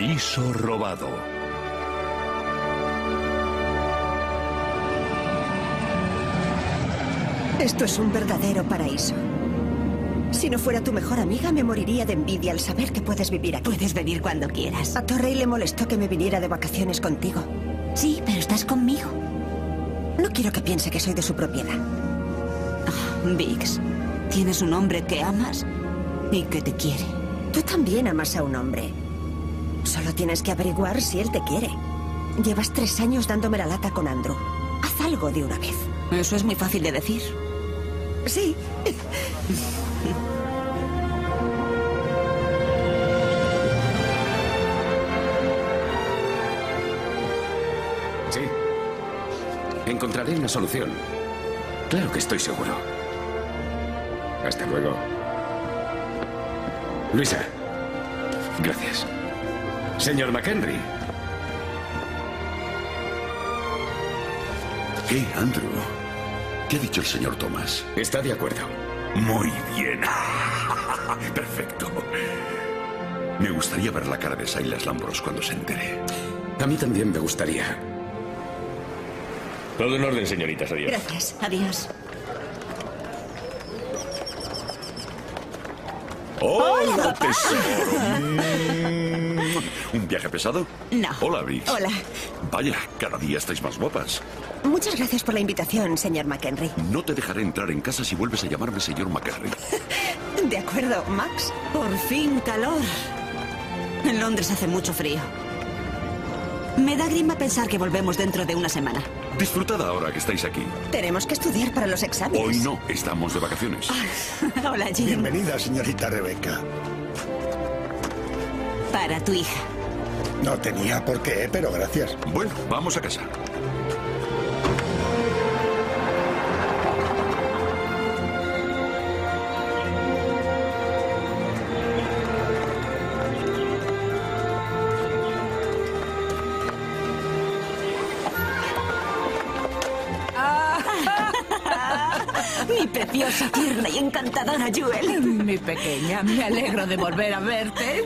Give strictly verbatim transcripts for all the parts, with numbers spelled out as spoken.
Paraíso robado. Esto es un verdadero paraíso. Si no fuera tu mejor amiga, me moriría de envidia al saber que puedes vivir aquí. Puedes venir cuando quieras. A Torrey le molestó que me viniera de vacaciones contigo. Sí, pero estás conmigo. No quiero que piense que soy de su propiedad. Oh, Vix, tienes un hombre que amas y que te quiere. Tú también amas a un hombre. Solo tienes que averiguar si él te quiere. Llevas tres años dándome la lata con Andrew. Haz algo de una vez. Eso es muy fácil de decir. Sí. Sí. Encontraré una solución. Claro que estoy seguro. Hasta luego. Luisa. Gracias. Señor McHenry. ¿Qué, Andrew? ¿Qué ha dicho el señor Thomas? Está de acuerdo. Muy bien. Perfecto. Me gustaría ver la cara de Silas Lambros cuando se entere. A mí también me gustaría. Todo en orden, señoritas. Adiós. Gracias. Adiós. ¡Hola, tesoro! ¿Un viaje pesado? No. Hola, Vix. Hola. Vaya, cada día estáis más guapas. Muchas gracias por la invitación, señor McHenry. No te dejaré entrar en casa si vuelves a llamarme señor McHenry. De acuerdo, Max. Por fin calor. En Londres hace mucho frío. Me da grima pensar que volvemos dentro de una semana. Disfrutad ahora que estáis aquí. Tenemos que estudiar para los exámenes. Hoy no, estamos de vacaciones. Hola, Jim. Bienvenida, señorita Rebeca. Para tu hija. No tenía por qué, pero gracias. Bueno, vamos a casa. Mi preciosa, tierna y encantadora Jewel. Mi pequeña, me alegro de volver a verte.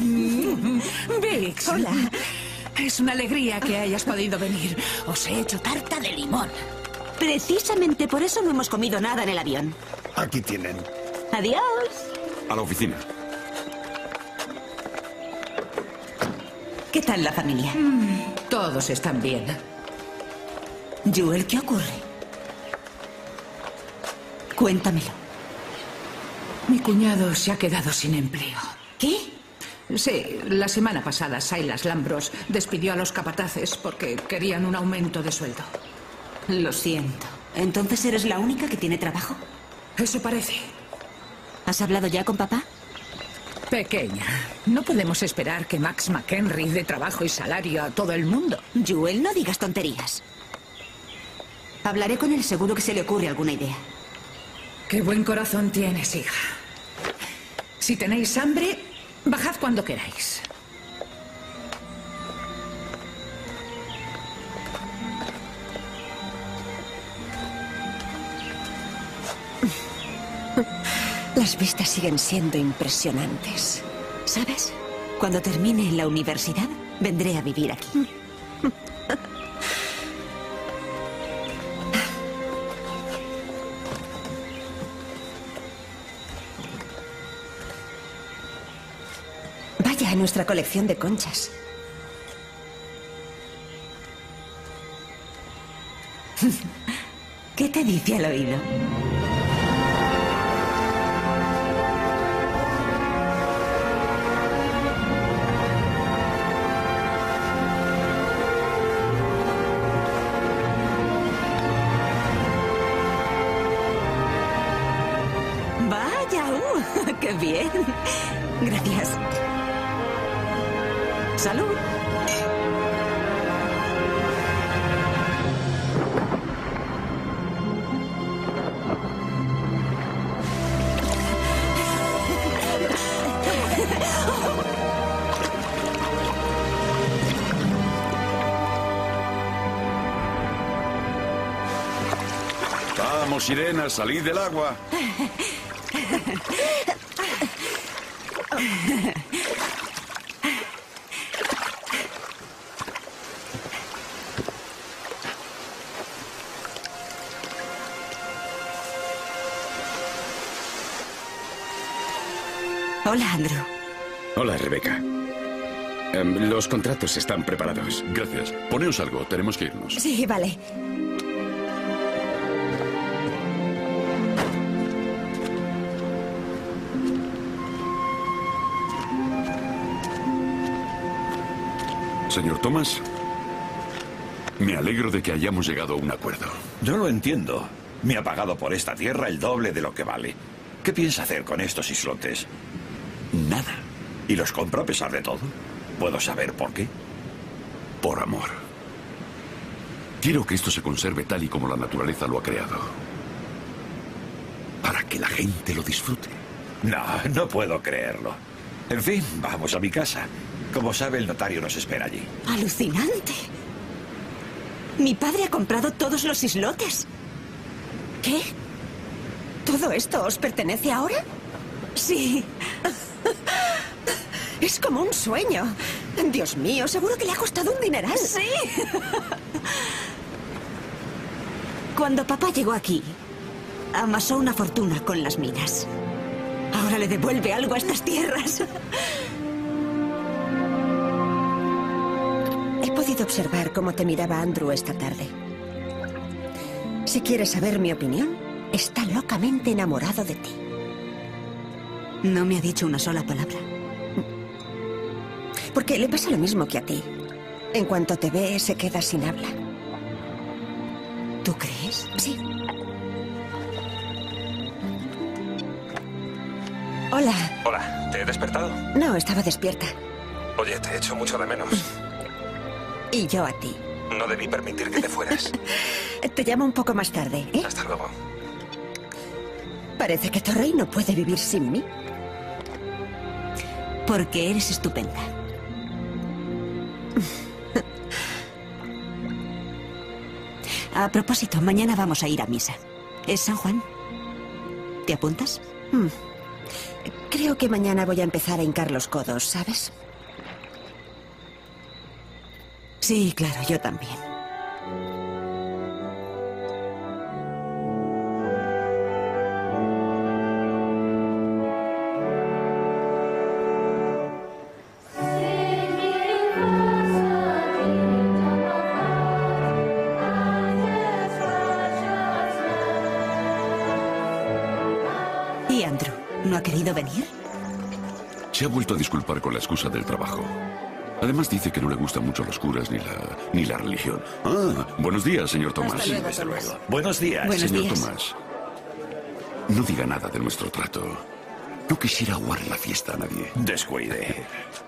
Vix. Hola. Es una alegría que hayas podido venir. Os he hecho tarta de limón. Precisamente por eso no hemos comido nada en el avión. Aquí tienen. Adiós. A la oficina. ¿Qué tal la familia? Todos están bien. Jewel, ¿qué ocurre? Cuéntamelo. Mi cuñado se ha quedado sin empleo. ¿Qué? Sí, la semana pasada Silas Lambros despidió a los capataces porque querían un aumento de sueldo. Lo siento. ¿Entonces eres la única que tiene trabajo? Eso parece. ¿Has hablado ya con papá? Pequeña, no podemos esperar que Max McHenry dé trabajo y salario a todo el mundo. Jewel, no digas tonterías. Hablaré con él, seguro que se le ocurre alguna idea. Qué buen corazón tienes, hija. Si tenéis hambre, bajad cuando queráis. Las vistas siguen siendo impresionantes. ¿Sabes? Cuando termine la universidad, vendré a vivir aquí. Vaya a nuestra colección de conchas. ¿Qué te dice al oído? Vaya, uh, qué bien. Gracias. Salud. Vamos, Sirena, salid del agua. Hola, Andrew. Hola, Rebeca. Em, los contratos están preparados. Gracias. Poneos algo, tenemos que irnos. Sí, vale. Señor Thomas, me alegro de que hayamos llegado a un acuerdo. Yo lo entiendo. Me ha pagado por esta tierra el doble de lo que vale. ¿Qué piensa hacer con estos islotes? Nada. ¿Y los compro a pesar de todo? ¿Puedo saber por qué? Por amor. Quiero que esto se conserve tal y como la naturaleza lo ha creado. Para que la gente lo disfrute. No, no puedo creerlo. En fin, vamos a mi casa. Como sabe, el notario nos espera allí. ¡Alucinante! Mi padre ha comprado todos los islotes. ¿Qué? ¿Todo esto os pertenece ahora? Sí. Es como un sueño. Dios mío, seguro que le ha costado un dineral. Sí. Cuando papá llegó aquí, amasó una fortuna con las minas. Ahora le devuelve algo a estas tierras. He podido observar cómo te miraba Andrew esta tarde. Si quieres saber mi opinión, está locamente enamorado de ti. No me ha dicho una sola palabra. Porque le pasa lo mismo que a ti. En cuanto te ve, se queda sin habla. ¿Tú crees? Sí. Hola. Hola, ¿te he despertado? No, estaba despierta. Oye, te echo mucho de menos. Y yo a ti. No debí permitir que te fueras. Te llamo un poco más tarde, ¿eh? Hasta luego. Parece que Torrey no puede vivir sin mí. Porque eres estupenda. A propósito, mañana vamos a ir a misa. ¿Es San Juan? ¿Te apuntas? Hmm. Creo que mañana voy a empezar a hincar los codos, ¿sabes? Sí, claro, yo también. ¿Y Andrew? ¿No ha querido venir? Se ha vuelto a disculpar con la excusa del trabajo. Además dice que no le gustan mucho los curas ni la, ni la religión. Ah, buenos días, señor Thomas. Hasta luego, Desde Tomás. luego. Buenos días. Buenos señor días. Tomás, no diga nada de nuestro trato. No quisiera aguar la fiesta a nadie. Descuide.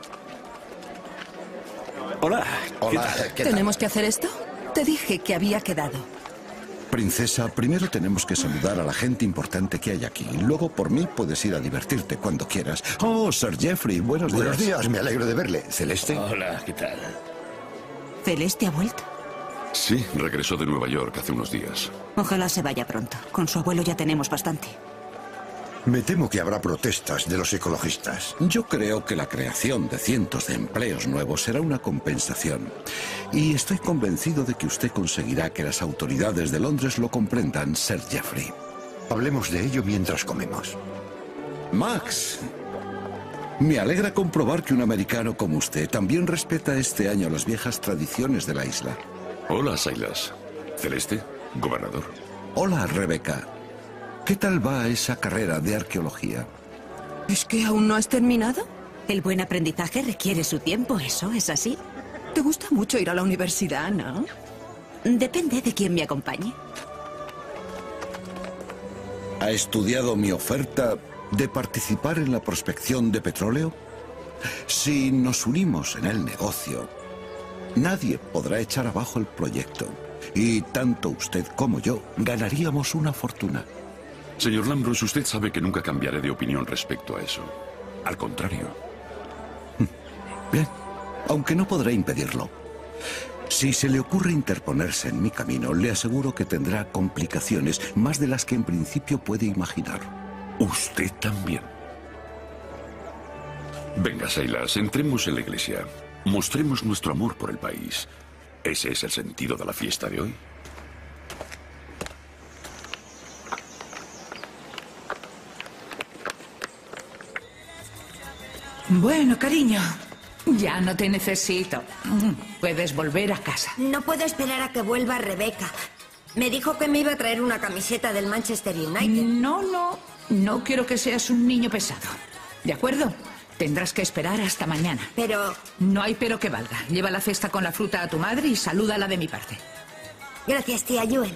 Hola. ¿qué Hola, tal? ¿qué tal? ¿Tenemos que hacer esto? Te dije que había quedado. Princesa, primero tenemos que saludar a la gente importante que hay aquí. Luego, por mí, puedes ir a divertirte cuando quieras. Oh, Sir Jeffrey, buenos días. Buenos días, me alegro de verle. ¿Celeste? Hola, ¿qué tal? ¿Celeste ha vuelto? Sí, regresó de Nueva York hace unos días. Ojalá se vaya pronto. Con su abuelo ya tenemos bastante. Me temo que habrá protestas de los ecologistas. Yo creo que la creación de cientos de empleos nuevos será una compensación. Y estoy convencido de que usted conseguirá que las autoridades de Londres lo comprendan, Sir Jeffrey. Hablemos de ello mientras comemos. Max, me alegra comprobar que un americano como usted también respeta este año las viejas tradiciones de la isla. Hola, Silas. Celeste, gobernador. Hola, Rebeca. ¿Qué tal va esa carrera de arqueología? ¿Es que aún no has terminado? El buen aprendizaje requiere su tiempo, ¿eso es así? Te gusta mucho ir a la universidad, ¿no? Depende de quién me acompañe. ¿Ha estudiado mi oferta de participar en la prospección de petróleo? Si nos unimos en el negocio, nadie podrá echar abajo el proyecto. Y tanto usted como yo ganaríamos una fortuna. Señor Lambros, usted sabe que nunca cambiaré de opinión respecto a eso. Al contrario. Bien, aunque no podré impedirlo. Si se le ocurre interponerse en mi camino, le aseguro que tendrá complicaciones, más de las que en principio puede imaginar. Usted también. Venga, Silas, entremos en la iglesia. Mostremos nuestro amor por el país. ¿Ese es el sentido de la fiesta de hoy? Bueno, cariño, ya no te necesito. Puedes volver a casa. No puedo esperar a que vuelva Rebeca. Me dijo que me iba a traer una camiseta del Manchester United. No, no. No quiero que seas un niño pesado. ¿De acuerdo? Tendrás que esperar hasta mañana. Pero... No hay pero que valga. Lleva la cesta con la fruta a tu madre y salúdala de mi parte. Gracias, tía Joel.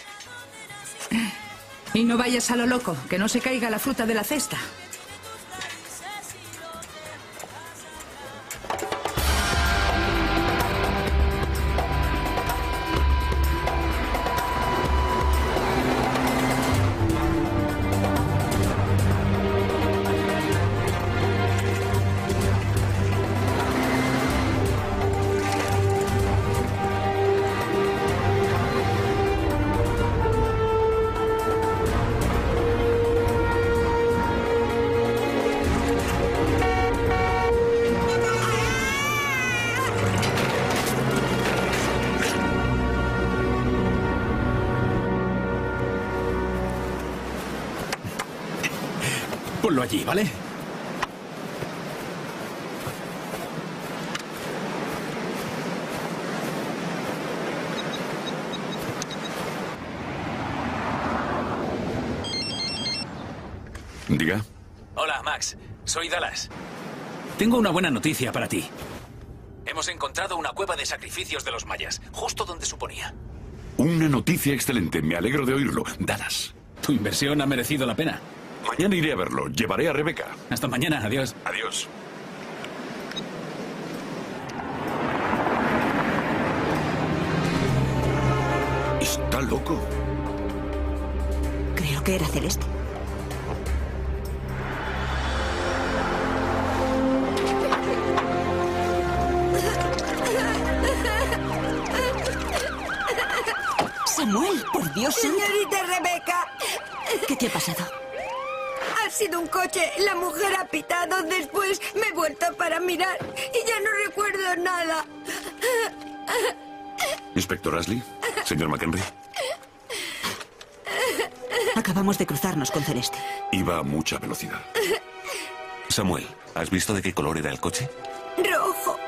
Y no vayas a lo loco, que no se caiga la fruta de la cesta. Ponlo allí, ¿vale? Diga. Hola, Max. Soy Dallas. Tengo una buena noticia para ti. Hemos encontrado una cueva de sacrificios de los mayas, justo donde suponía. Una noticia excelente. Me alegro de oírlo. Dallas. Tu inversión ha merecido la pena. Mañana iré a verlo. Llevaré a Rebeca. Hasta mañana. Adiós. Adiós. ¿Está loco? Creo que era Celeste. Samuel, por Dios santo. Señorita Rebeca. ¿Qué te ha pasado? Ha sido un coche. La mujer ha pitado. Después me he vuelto para mirar y ya no recuerdo nada. Inspector Ashley, señor McHenry. Acabamos de cruzarnos con Celeste. Iba a mucha velocidad. Samuel, ¿has visto de qué color era el coche? Rojo.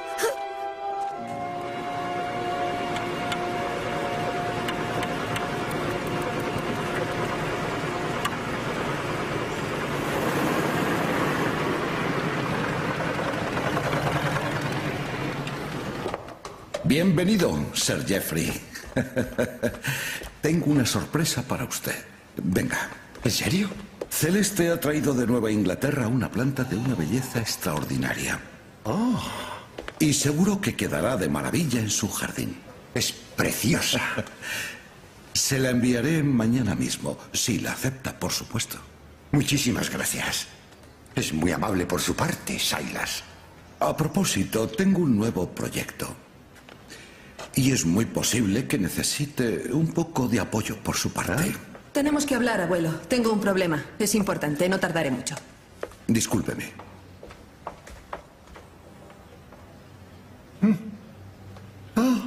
Bienvenido, Sir Jeffrey. Tengo una sorpresa para usted. Venga. ¿En serio? Celeste ha traído de Nueva Inglaterra una planta de una belleza extraordinaria. Oh. Y seguro que quedará de maravilla en su jardín. Es preciosa. Se la enviaré mañana mismo, si la acepta, por supuesto. Muchísimas gracias. Es muy amable por su parte, Silas. A propósito, tengo un nuevo proyecto. Y es muy posible que necesite un poco de apoyo por su parte. Tenemos que hablar, abuelo. Tengo un problema. Es importante, no tardaré mucho. Discúlpeme. ¿Mm? Ah.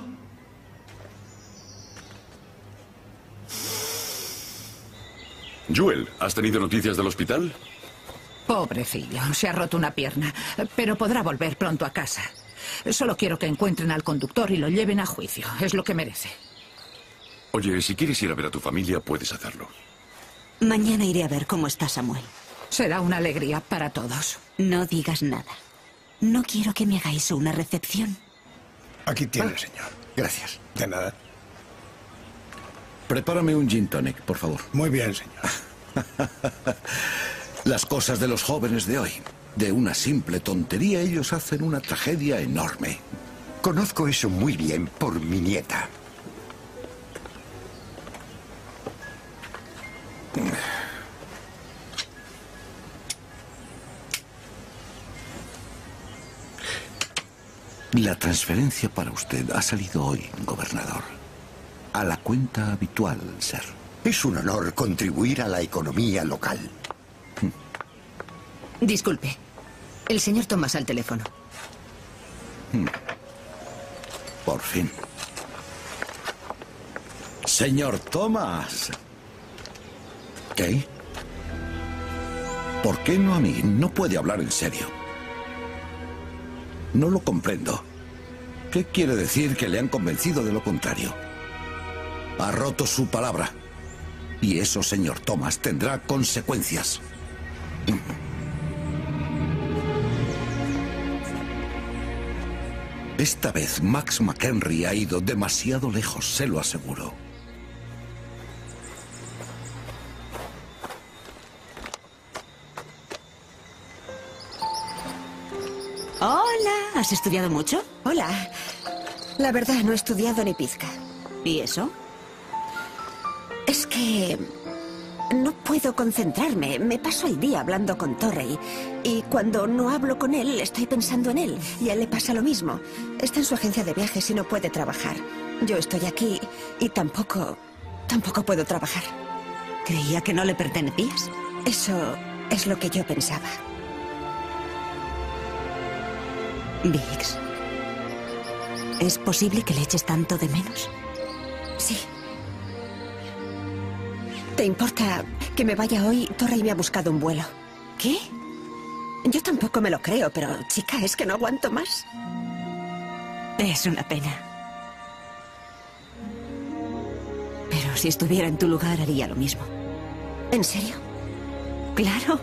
Joel, ¿has tenido noticias del hospital? Pobrecillo, se ha roto una pierna, pero podrá volver pronto a casa. Solo quiero que encuentren al conductor y lo lleven a juicio. Es lo que merece. Oye, si quieres ir a ver a tu familia, puedes hacerlo. Mañana iré a ver cómo está Samuel. Será una alegría para todos. No digas nada. No quiero que me hagáis una recepción. Aquí tiene, señor. Gracias. De nada. Prepárame un gin tonic, por favor. Muy bien, señor. Las cosas de los jóvenes de hoy. De una simple tontería ellos hacen una tragedia enorme. Conozco eso muy bien por mi nieta. La transferencia para usted ha salido hoy, gobernador. A la cuenta habitual, sir. Es un honor contribuir a la economía local. Disculpe. El señor Thomas al teléfono. Por fin. Señor Thomas. ¿Qué? ¿Por qué no a mí? No puede hablar en serio. No lo comprendo. ¿Qué quiere decir que le han convencido de lo contrario? Ha roto su palabra. Y eso, señor Thomas, tendrá consecuencias. Esta vez Max McHenry ha ido demasiado lejos, se lo aseguro. Hola, ¿has estudiado mucho? Hola. La verdad, no he estudiado ni pizca. ¿Y eso? Es que no puedo concentrarme. Me paso el día hablando con Torrey. Y cuando no hablo con él, estoy pensando en él. Y a él le pasa lo mismo. Está en su agencia de viajes y no puede trabajar. Yo estoy aquí y tampoco... tampoco puedo trabajar. Creía que no le pertenecías. Eso es lo que yo pensaba. Vix, ¿es posible que le eches tanto de menos? Sí. ¿Te importa que me vaya hoy? Torrey me ha buscado un vuelo. ¿Qué? Yo tampoco me lo creo, pero chica, es que no aguanto más. Es una pena. Pero si estuviera en tu lugar haría lo mismo. ¿En serio? Claro.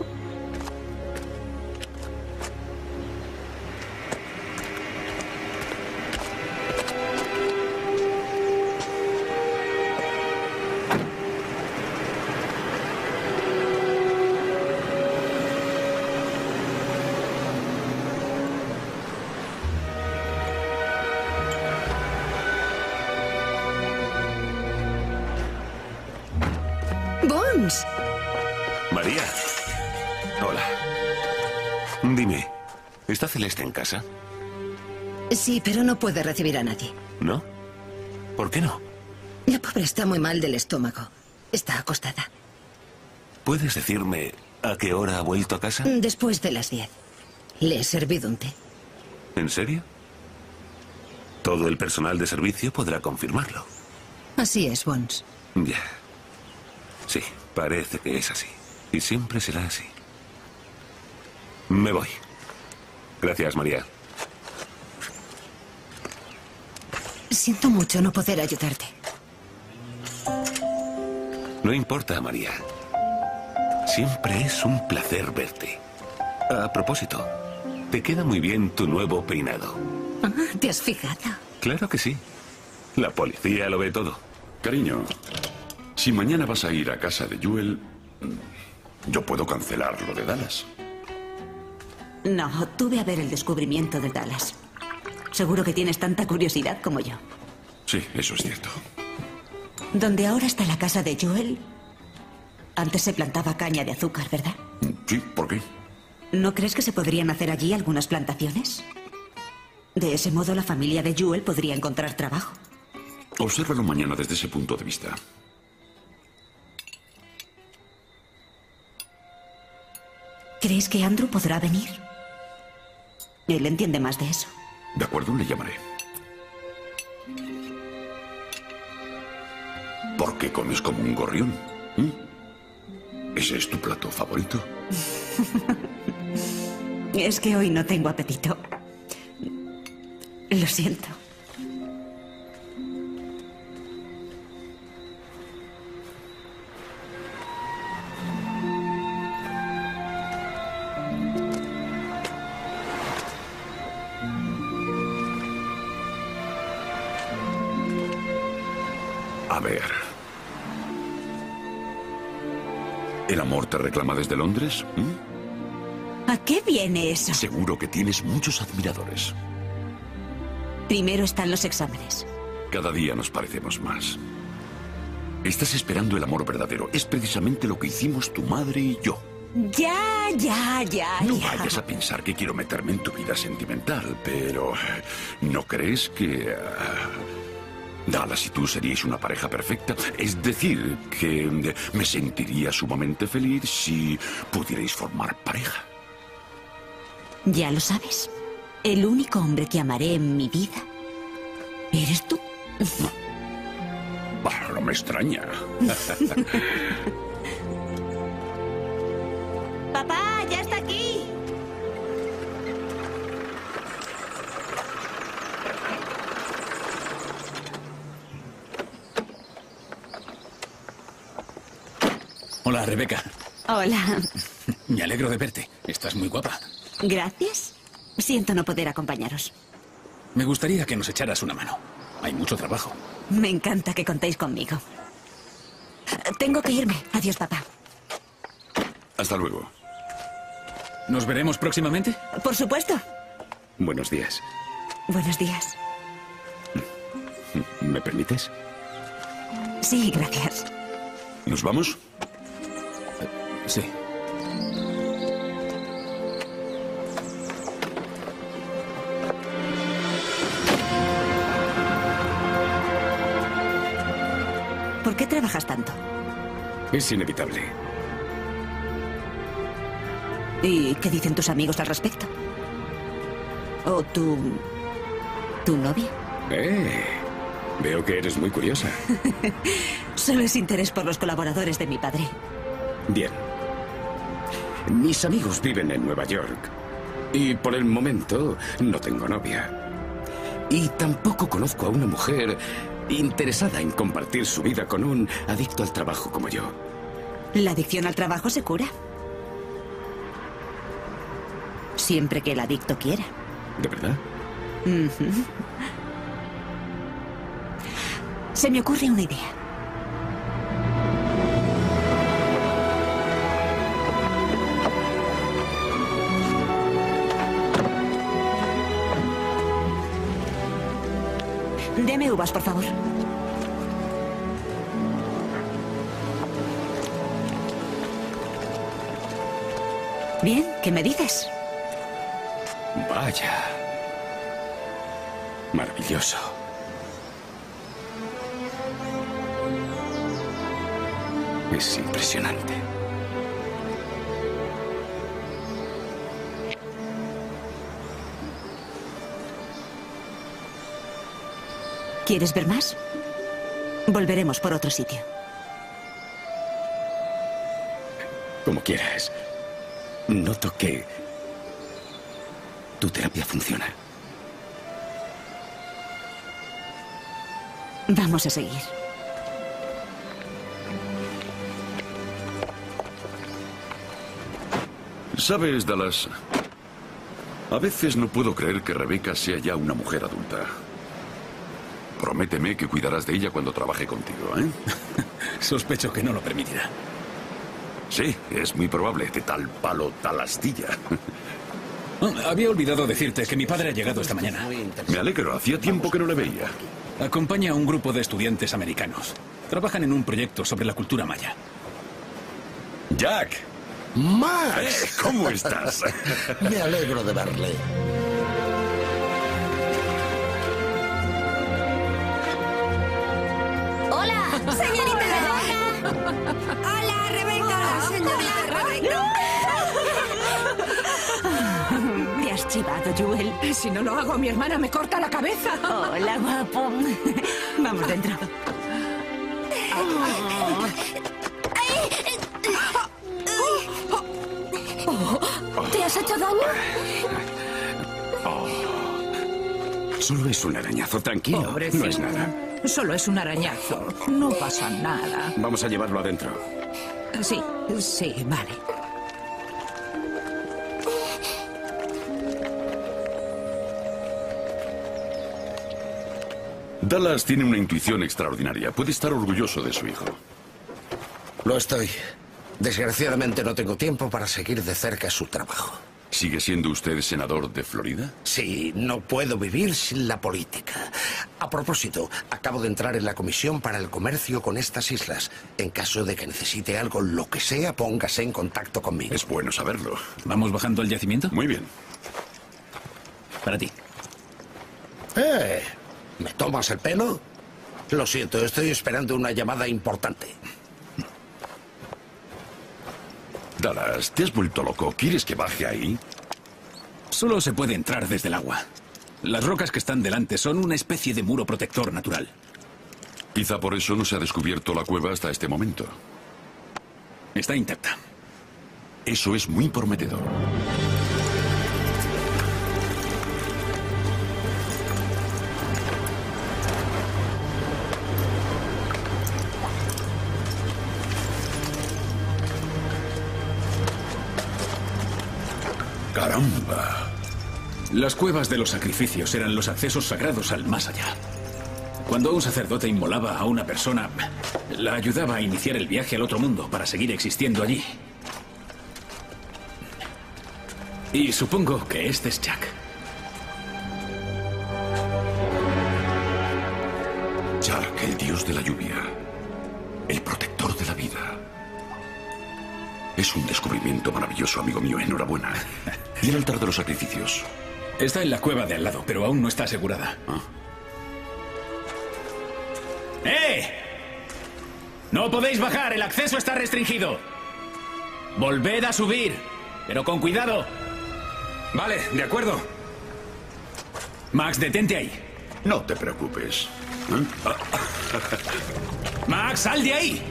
Bones. María. Hola. Dime, ¿está Celeste en casa? Sí, pero no puede recibir a nadie. ¿No? ¿Por qué no? La pobre está muy mal del estómago. Está acostada. ¿Puedes decirme a qué hora ha vuelto a casa? Después de las diez. Le he servido un té. ¿En serio? Todo el personal de servicio podrá confirmarlo. Así es, Bones. Ya. Sí, parece que es así. Y siempre será así. Me voy. Gracias, María. Siento mucho no poder ayudarte. No importa, María. Siempre es un placer verte. A propósito, te queda muy bien tu nuevo peinado. Ah, ¿te has fijado? Claro que sí. La policía lo ve todo. Cariño, si mañana vas a ir a casa de Joel, yo puedo cancelar lo de Dallas. No, tú ve a ver el descubrimiento de Dallas. Seguro que tienes tanta curiosidad como yo. Sí, eso es cierto. Donde ahora está la casa de Joel, antes se plantaba caña de azúcar, ¿verdad? Sí, ¿por qué? ¿No crees que se podrían hacer allí algunas plantaciones? De ese modo la familia de Joel podría encontrar trabajo. Obsérvalo mañana desde ese punto de vista. ¿Crees que Andrew podrá venir? Él entiende más de eso. De acuerdo, le llamaré. ¿Por qué comes como un gorrión? ¿Mm? ¿Ese es tu plato favorito? Es que hoy no tengo apetito. Lo siento. A ver. ¿El amor te reclama desde Londres? ¿Mm? ¿A qué viene eso? Seguro que tienes muchos admiradores. Primero están los exámenes. Cada día nos parecemos más. Estás esperando el amor verdadero. Es precisamente lo que hicimos tu madre y yo. Ya, ya, ya, No ya. vayas a pensar que quiero meterme en tu vida sentimental, pero ¿no crees que uh, Dallas y tú seríais una pareja perfecta? Es decir, que me sentiría sumamente feliz si pudierais formar pareja. Ya lo sabes. El único hombre que amaré en mi vida eres tú. Bueno, no me extraña. Papá, ya está aquí. Hola, Rebeca. Hola. Me alegro de verte. Estás muy guapa. Gracias. Siento no poder acompañaros. Me gustaría que nos echaras una mano. Hay mucho trabajo. Me encanta que contéis conmigo. Tengo que irme. Adiós, papá. Hasta luego. ¿Nos veremos próximamente? Por supuesto. Buenos días. Buenos días. ¿Me permites? Sí, gracias. ¿Nos vamos? Sí. ¿Por qué trabajas tanto? Es inevitable. ¿Y qué dicen tus amigos al respecto? ¿O tu... tu novia? Eh, veo que eres muy curiosa. Solo es interés por los colaboradores de mi padre. Bien. Mis amigos viven en Nueva York. Y por el momento no tengo novia. Y tampoco conozco a una mujer interesada en compartir su vida con un adicto al trabajo como yo. La adicción al trabajo se cura. Siempre que el adicto quiera. ¿De verdad? Uh-huh. Se me ocurre una idea. Deme uvas, por favor. Bien, ¿qué me dices? Vaya. Maravilloso. Es impresionante. ¿Quieres ver más? Volveremos por otro sitio. Como quieras. Noto que tu terapia funciona. Vamos a seguir. ¿Sabes, Dallas? A veces no puedo creer que Rebeca sea ya una mujer adulta. Prométeme que cuidarás de ella cuando trabaje contigo, ¿eh? Sospecho que no lo permitirá. Sí, es muy probable. De tal palo, tal astilla. Oh, había olvidado decirte que mi padre ha llegado esta mañana. Me alegro. Hacía tiempo que no le veía. Acompaña a un grupo de estudiantes americanos. Trabajan en un proyecto sobre la cultura maya. Jack. Max. ¿Cómo estás? Me alegro de verle. ¡Hola! ¡Señorita Rebeca! ¡Hola, Rebeca! ¡Señorita Rebeca! Te has chivado, Jewel. Si no lo hago, mi hermana me corta la cabeza. Hola, guapo. Vamos dentro. ¿Te has hecho daño? Solo es un arañazo, tranquilo. Pobrecito. No es nada. Solo es un arañazo. No pasa nada. Vamos a llevarlo adentro. Sí, sí, vale. Dallas tiene una intuición extraordinaria. Puede estar orgulloso de su hijo. Lo estoy. Desgraciadamente no tengo tiempo para seguir de cerca su trabajo. ¿Sigue siendo usted senador de Florida? Sí, no puedo vivir sin la política. A propósito, acabo de entrar en la comisión para el comercio con estas islas. En caso de que necesite algo, lo que sea, póngase en contacto conmigo. Es bueno saberlo. ¿Vamos bajando al yacimiento? Muy bien. Para ti. Eh, ¿me tomas el pelo? Lo siento, estoy esperando una llamada importante. Dallas, ¿te has vuelto loco? ¿Quieres que baje ahí? Solo se puede entrar desde el agua. Las rocas que están delante son una especie de muro protector natural. Quizá por eso no se ha descubierto la cueva hasta este momento. Está intacta. Eso es muy prometedor. Caramba. Las cuevas de los sacrificios eran los accesos sagrados al más allá. Cuando un sacerdote inmolaba a una persona, la ayudaba a iniciar el viaje al otro mundo para seguir existiendo allí. Y supongo que este es Jack. Jack, el dios de la lluvia. El protector de la vida. Es un descubrimiento maravilloso, amigo mío. Enhorabuena. ¿Y el altar de los sacrificios? Está en la cueva de al lado, pero aún no está asegurada. ¿Ah? ¡Eh! No podéis bajar, el acceso está restringido. Volved a subir, pero con cuidado. Vale, de acuerdo. Max, detente ahí. No te preocupes. ¿Eh? Max, sal de ahí.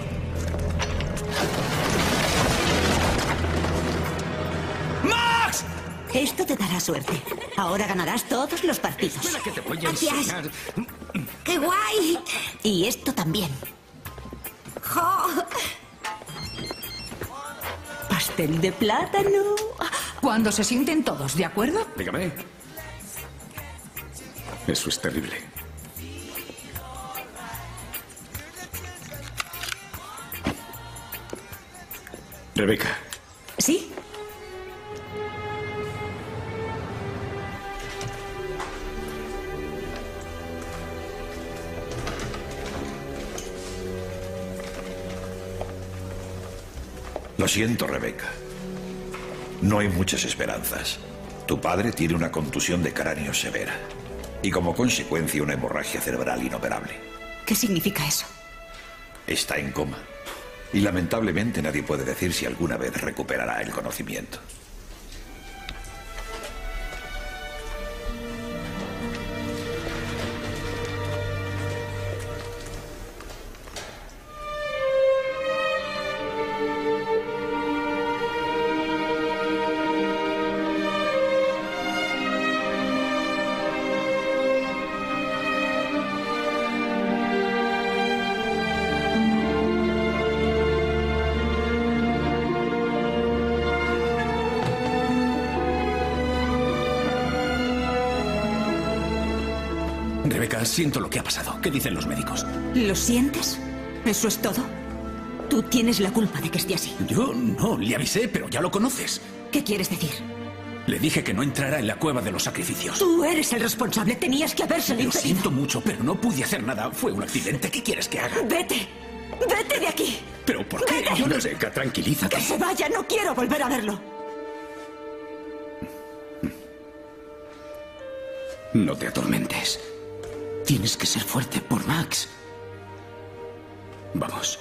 ¡Max! Esto te dará suerte. Ahora ganarás todos los partidos. Espera que te voy a Gracias. enseñar. ¡Qué guay! Y esto también. ¡Jo! Pastel de plátano. Cuando se sienten todos, ¿de acuerdo? Dígame. Eso es terrible. Rebeca. ¿Sí? Lo siento, Rebeca. No hay muchas esperanzas. Tu padre tiene una contusión de cráneo severa y como consecuencia una hemorragia cerebral inoperable. ¿Qué significa eso? Está en coma y lamentablemente nadie puede decir si alguna vez recuperará el conocimiento. Rebeca, siento lo que ha pasado. ¿Qué dicen los médicos? ¿Lo sientes? ¿Eso es todo? Tú tienes la culpa de que esté así. Yo no, le avisé, pero ya lo conoces. ¿Qué quieres decir? Le dije que no entrara en la cueva de los sacrificios. Tú eres el responsable. Tenías que habérselo Lo impedido. siento mucho, pero no pude hacer nada. Fue un accidente. ¿Qué quieres que haga? Vete. Vete de aquí. ¿Pero por qué? Vete. Yo no... Rebeca, tranquilízate. Que se vaya. No quiero volver a verlo. No te atormentes. Tienes que ser fuerte por Max. Vamos.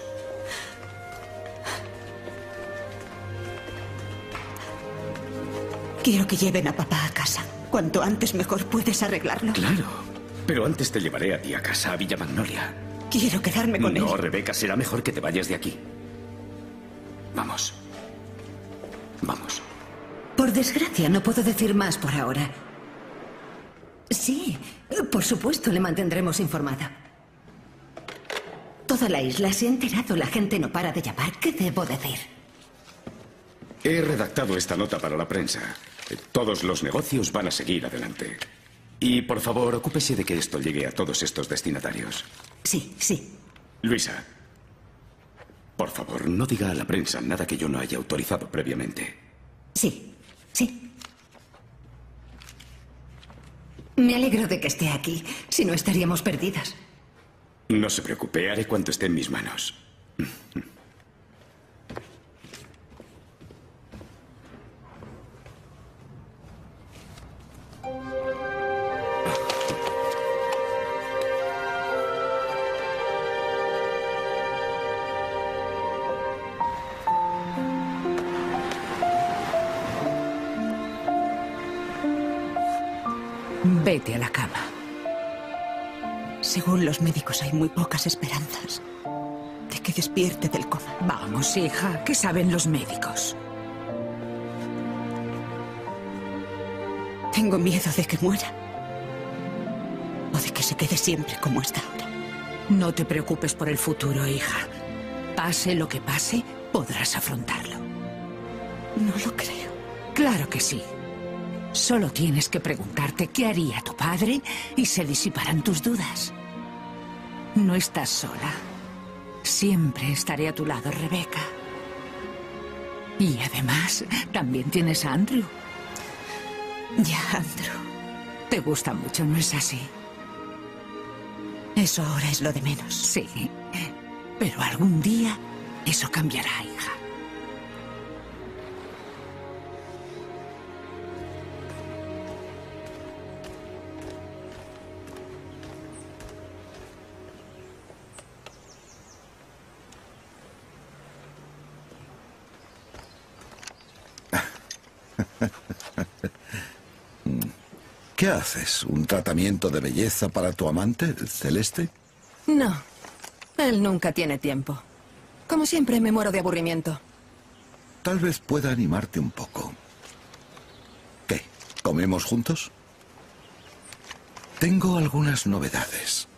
Quiero que lleven a papá a casa. Cuanto antes mejor. ¿Puedes arreglarlo? Claro. Pero antes te llevaré a ti a casa, a Villa Magnolia. Quiero quedarme con él. No, Rebeca, será mejor que te vayas de aquí. Vamos. Vamos. Por desgracia, no puedo decir más por ahora. Sí, por supuesto, le mantendremos informada. Toda la isla se ha enterado, la gente no para de llamar. ¿Qué debo decir? He redactado esta nota para la prensa. Todos los negocios van a seguir adelante. Y, por favor, ocúpese de que esto llegue a todos estos destinatarios. Sí, sí. Luisa, por favor, no diga a la prensa nada que yo no haya autorizado previamente. Sí, sí. Me alegro de que esté aquí. Si no, estaríamos perdidas. No se preocupe, haré cuanto esté en mis manos. Vete a la cama. Según los médicos hay muy pocas esperanzas de que despierte del coma. Vamos, hija, ¿qué saben los médicos? Tengo miedo de que muera. O de que se quede siempre como está ahora. No te preocupes por el futuro, hija. Pase lo que pase, podrás afrontarlo. No lo creo. Claro que sí. Solo tienes que preguntarte qué haría tu padre y se disiparán tus dudas. No estás sola. Siempre estaré a tu lado, Rebecca. Y además, también tienes a Andrew. Ya, Andrew. Te gusta mucho, ¿no es así? Eso ahora es lo de menos. Sí, pero algún día eso cambiará, hija. ¿Qué haces? ¿Un tratamiento de belleza para tu amante, Celeste? No, él nunca tiene tiempo. Como siempre, me muero de aburrimiento. Tal vez pueda animarte un poco. ¿Qué? ¿Comemos juntos? Tengo algunas novedades.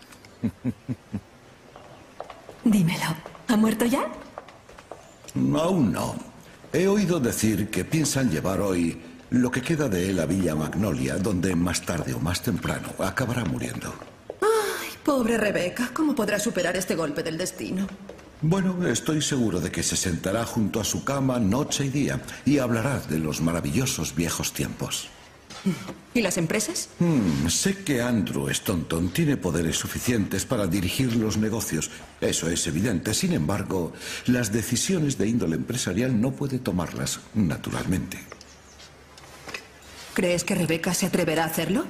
Dímelo. ¿Ha muerto ya? Aún no. He oído decir que piensan llevar hoy lo que queda de él a Villa Magnolia, donde más tarde o más temprano acabará muriendo. Ay, pobre Rebecca. ¿Cómo podrá superar este golpe del destino? Bueno, estoy seguro de que se sentará junto a su cama noche y día y hablará de los maravillosos viejos tiempos. ¿Y las empresas? Hmm, sé que Andrew Staunton tiene poderes suficientes para dirigir los negocios. Eso es evidente. Sin embargo, las decisiones de índole empresarial no puede tomarlas naturalmente. ¿Crees que Rebecca se atreverá a hacerlo?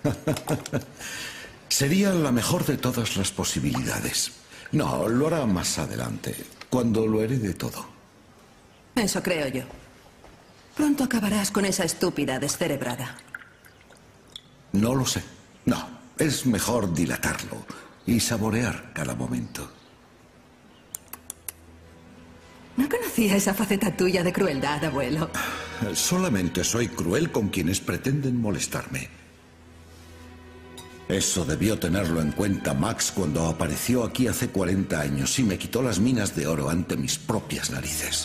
Sería la mejor de todas las posibilidades. No, lo hará más adelante, cuando lo herede todo. Eso creo yo. Pronto acabarás con esa estúpida descerebrada. No lo sé. No, es mejor dilatarlo y saborear cada momento. No conocía esa faceta tuya de crueldad, abuelo. Solamente soy cruel con quienes pretenden molestarme. Eso debió tenerlo en cuenta Max cuando apareció aquí hace cuarenta años y me quitó las minas de oro ante mis propias narices.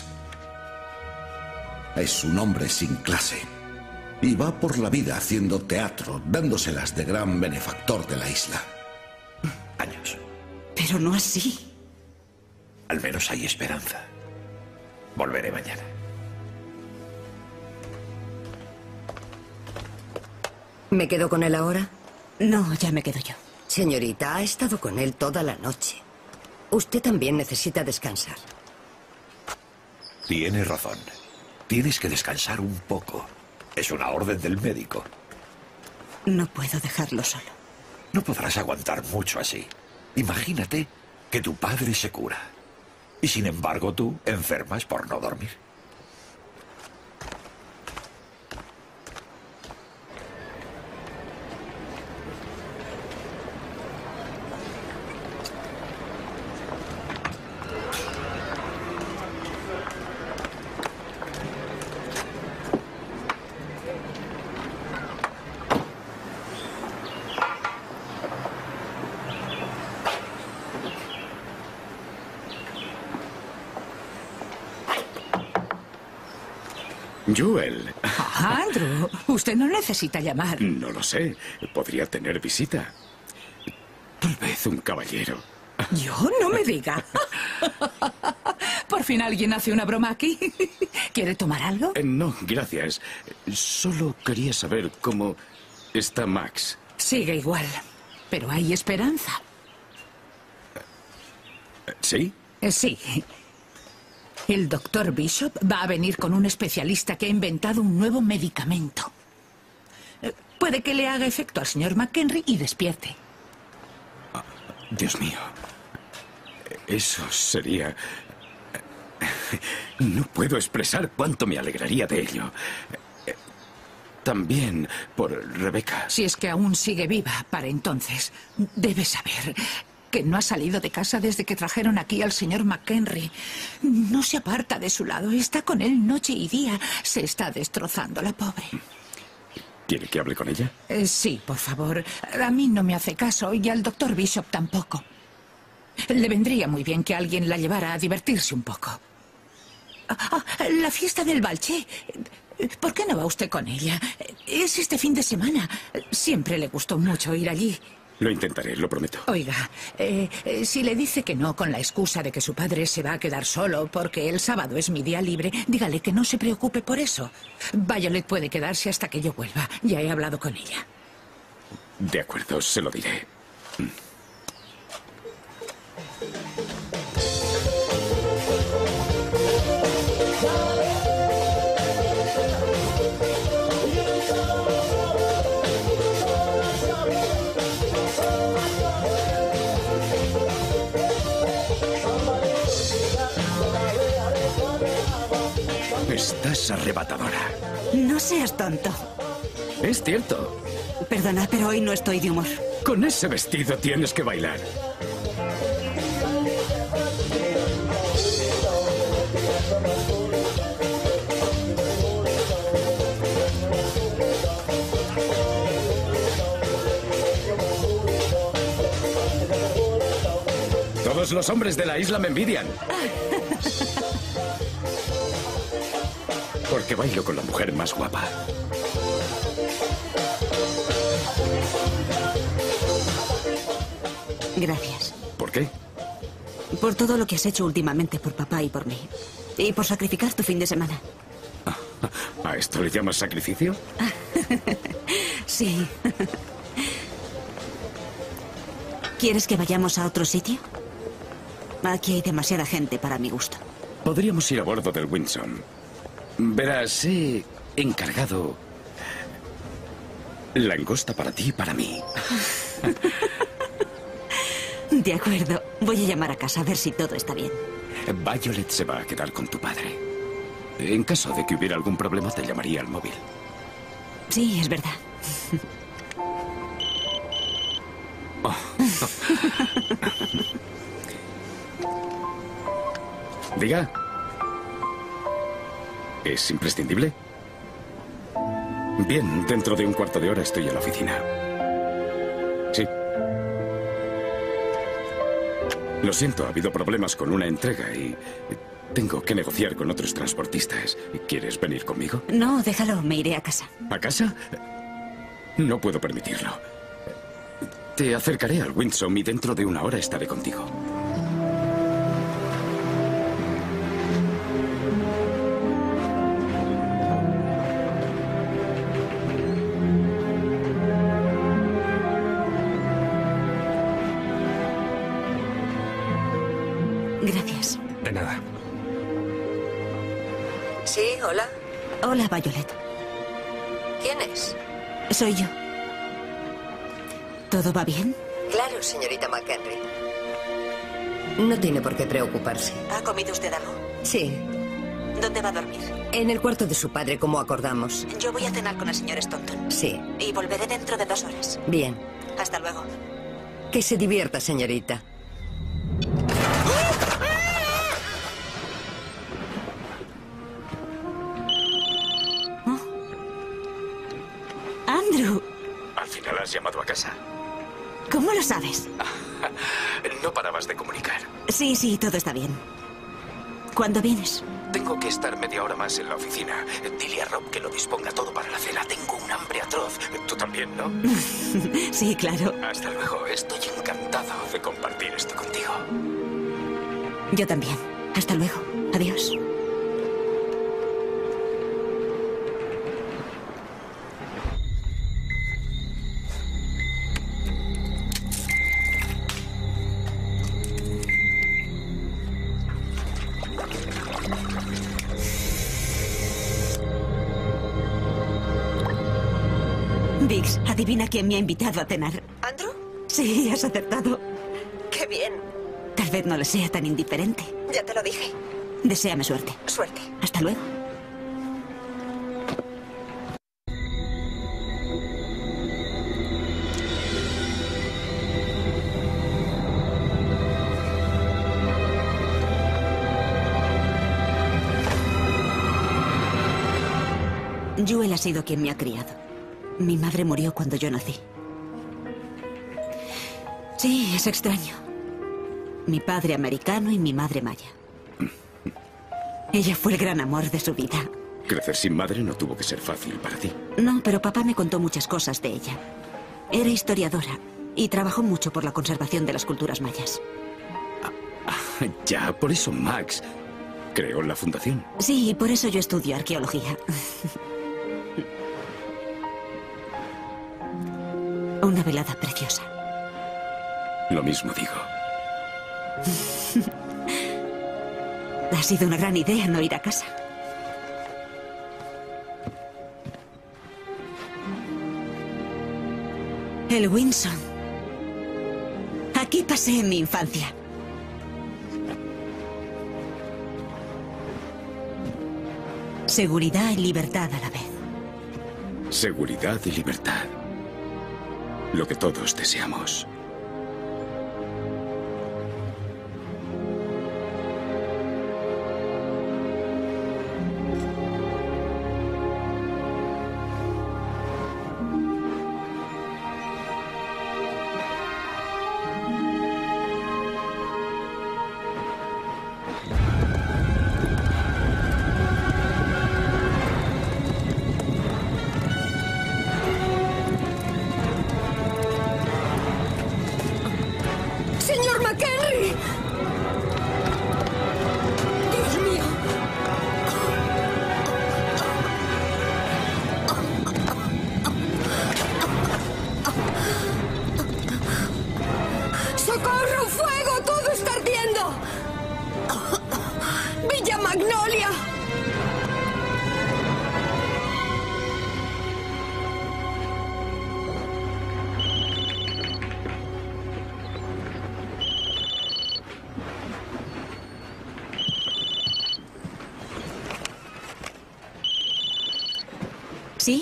Es un hombre sin clase y va por la vida haciendo teatro, dándoselas de gran benefactor de la isla. Años. Pero no así. Al menos hay esperanza. Volveré mañana. ¿Me quedo con él ahora? No, ya me quedo yo. Señorita, ha estado con él toda la noche. Usted también necesita descansar. Tienes razón. Tienes que descansar un poco. Es una orden del médico. No puedo dejarlo solo. No podrás aguantar mucho así. Imagínate que tu padre se cura. Y sin embargo tú enfermas por no dormir. Joel. Ah, Andrew, usted no necesita llamar. No lo sé. Podría tener visita. Tal vez un caballero. ¿Yo? No me diga. Por fin alguien hace una broma aquí. ¿Quiere tomar algo? Eh, no, gracias. Solo quería saber cómo está Max. Sigue igual, pero hay esperanza. ¿Sí? Eh, Sí. El doctor Bishop va a venir con un especialista que ha inventado un nuevo medicamento. Eh, Puede que le haga efecto al señor McHenry y despierte. Dios mío. Eso sería... No puedo expresar cuánto me alegraría de ello. También por Rebecca. Si es que aún sigue viva para entonces, debe saber que no ha salido de casa desde que trajeron aquí al señor McHenry. No se aparta de su lado, está con él noche y día. Se está destrozando la pobre. ¿Quiere que hable con ella? Eh, sí, por favor. A mí no me hace caso y al doctor Bishop tampoco. Le vendría muy bien que alguien la llevara a divertirse un poco. Ah, ah, la fiesta del Balché. ¿Por qué no va usted con ella? Es este fin de semana. Siempre le gustó mucho ir allí. Lo intentaré, lo prometo. Oiga, eh, eh, si le dice que no con la excusa de que su padre se va a quedar solo porque el sábado es mi día libre, dígale que no se preocupe por eso. Violet puede quedarse hasta que yo vuelva. Ya he hablado con ella. De acuerdo, se lo diré. Estás arrebatadora. No seas tonto. Es cierto. Perdona, pero hoy no estoy de humor. Con ese vestido tienes que bailar. Todos los hombres de la isla me envidian. Porque bailo con la mujer más guapa. Gracias. ¿Por qué? Por todo lo que has hecho últimamente por papá y por mí. Y por sacrificar tu fin de semana. ¿A esto le llamas sacrificio? Sí. ¿Quieres que vayamos a otro sitio? Aquí hay demasiada gente para mi gusto. Podríamos ir a bordo del Windsor. Verás, he encargado langosta para ti y para mí. De acuerdo. Voy a llamar a casa a ver si todo está bien. Violet se va a quedar con tu padre. En caso de que hubiera algún problema, te llamaría al móvil. Sí, es verdad. Oh. Diga. ¿Es imprescindible? Bien, dentro de un cuarto de hora estoy en la oficina. Sí. Lo siento, ha habido problemas con una entrega y tengo que negociar con otros transportistas. ¿Quieres venir conmigo? No, déjalo, me iré a casa. ¿A casa? No puedo permitirlo. Te acercaré al Windsor y dentro de una hora estaré contigo. Gracias. De nada. Sí, hola. Hola, Violet. ¿Quién es? Soy yo. ¿Todo va bien? Claro, señorita McHenry. No tiene por qué preocuparse. ¿Ha comido usted algo? Sí. ¿Dónde va a dormir? En el cuarto de su padre, como acordamos. Yo voy a cenar con el señor Staunton. Sí. Y volveré dentro de dos horas. Bien. Hasta luego. Que se divierta, señorita. Andrew. Al final has llamado a casa. ¿Cómo lo sabes? No parabas de comunicar. Sí, sí, todo está bien. ¿Cuándo vienes? Tengo que estar media hora más en la oficina. Dile a Rob que lo disponga todo para la cena. Tengo un hambre atroz. Tú también, ¿no? Sí, claro. Hasta luego. Estoy encantado de compartir esto contigo. Yo también. Hasta luego. Adiós. Vix, adivina quién me ha invitado a cenar. ¿Andrew? Sí, has acertado. ¡Qué bien! Tal vez no le sea tan indiferente. Ya te lo dije. Deséame suerte. Suerte. Hasta luego. Joel ha sido quien me ha criado. Mi madre murió cuando yo nací. Sí, es extraño. Mi padre americano y mi madre maya. Ella fue el gran amor de su vida. Crecer sin madre no tuvo que ser fácil para ti. No, pero papá me contó muchas cosas de ella. Era historiadora y trabajó mucho por la conservación de las culturas mayas. Ya, por eso Max creó la fundación. Sí, y por eso yo estudio arqueología. Una velada preciosa. Lo mismo digo. Ha sido una gran idea no ir a casa. El Windsor. Aquí pasé en mi infancia. Seguridad y libertad a la vez. Seguridad y libertad. Lo que todos deseamos. ¡Señor McHenry! ¡Dios mío! ¡Socorro! ¡Fuego! ¡Todo está ardiendo! ¡Villa Magnolia! ¿Sí?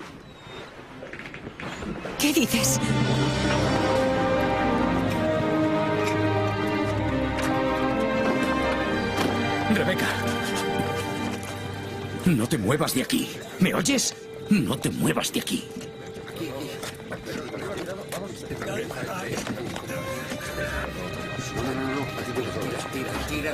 ¿Qué dices? Rebeca. No te muevas de aquí. ¿Me oyes? No te muevas de aquí. Tira, tira.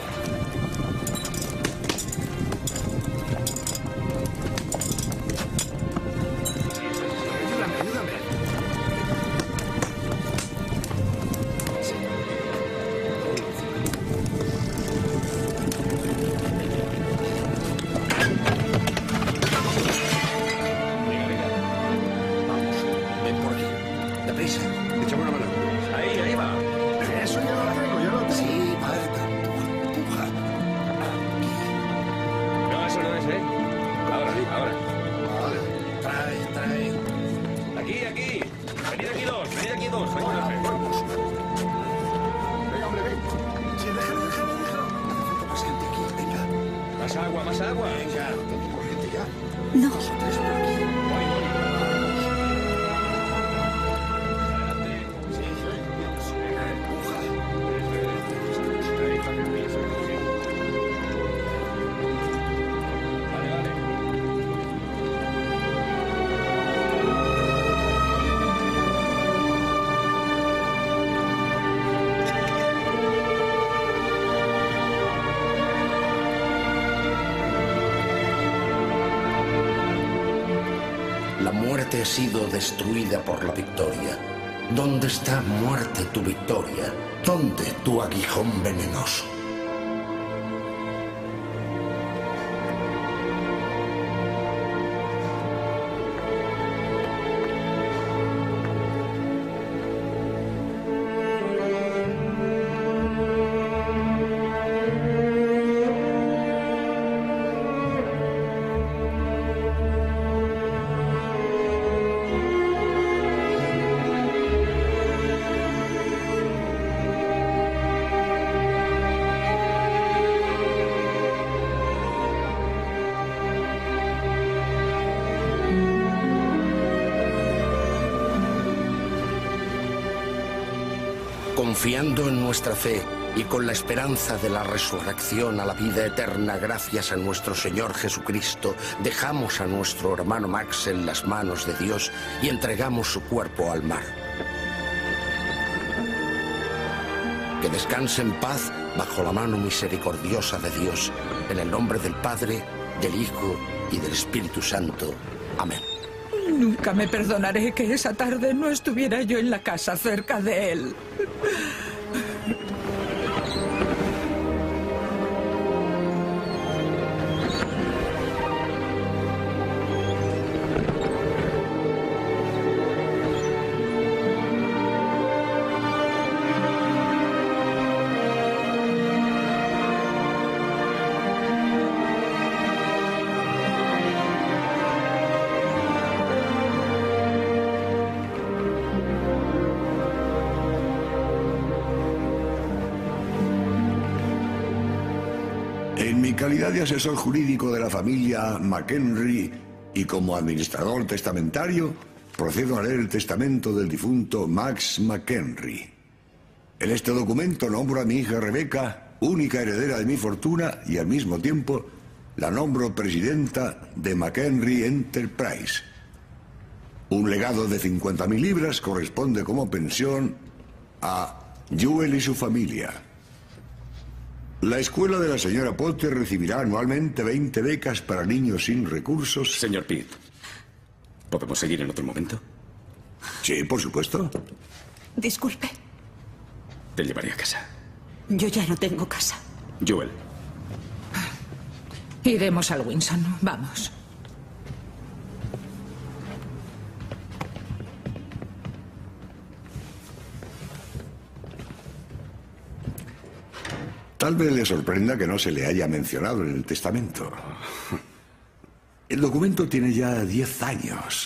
Ha sido destruida por la victoria. ¿Dónde está, muerte, tu victoria? ¿Dónde tu aguijón venenoso? Confiando en nuestra fe y con la esperanza de la resurrección a la vida eterna gracias a nuestro Señor Jesucristo, dejamos a nuestro hermano Max en las manos de Dios y entregamos su cuerpo al mar. Que descanse en paz bajo la mano misericordiosa de Dios, en el nombre del Padre, del Hijo y del Espíritu Santo. Amén. Nunca me perdonaré que esa tarde no estuviera yo en la casa cerca de él. En mi calidad de asesor jurídico de la familia McHenry y como administrador testamentario, procedo a leer el testamento del difunto Max McHenry. En este documento nombro a mi hija Rebecca, única heredera de mi fortuna, y al mismo tiempo la nombro presidenta de McHenry Enterprise. Un legado de cincuenta mil libras corresponde como pensión a Jewel y su familia. La escuela de la señora Potter recibirá anualmente veinte becas para niños sin recursos. Señor Pitt, ¿podemos seguir en otro momento? Sí, por supuesto. Disculpe, Te llevaré a casa. yo ya no tengo casa. Joel. Iremos al Windsor. Vamos. Tal vez le sorprenda que no se le haya mencionado en el testamento. El documento tiene ya diez años.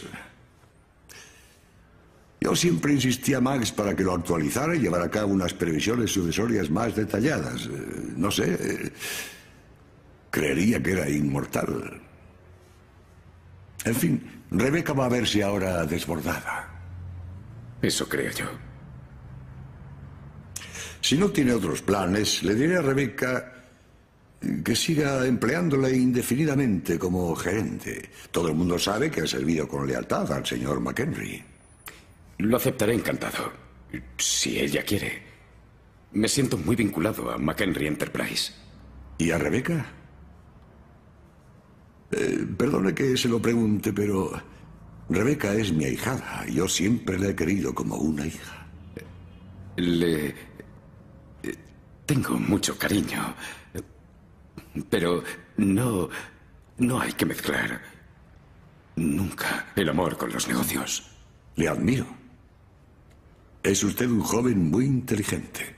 Yo siempre insistí a Max para que lo actualizara y llevara a cabo unas previsiones sucesorias más detalladas. Eh, No sé. eh, Creería que era inmortal. En fin, Rebecca va a verse ahora desbordada. Eso creo yo. Si no tiene otros planes, le diré a Rebecca que siga empleándola indefinidamente como gerente. Todo el mundo sabe que ha servido con lealtad al señor McHenry. Lo aceptaré encantado, si ella quiere. Me siento muy vinculado a McHenry Enterprise. ¿Y a Rebecca? Eh, perdone que se lo pregunte, pero Rebecca es mi ahijada. Yo siempre la he querido como una hija. Le... Tengo mucho cariño, pero no... no hay que mezclar nunca el amor con los negocios. Le admiro. Es usted un joven muy inteligente.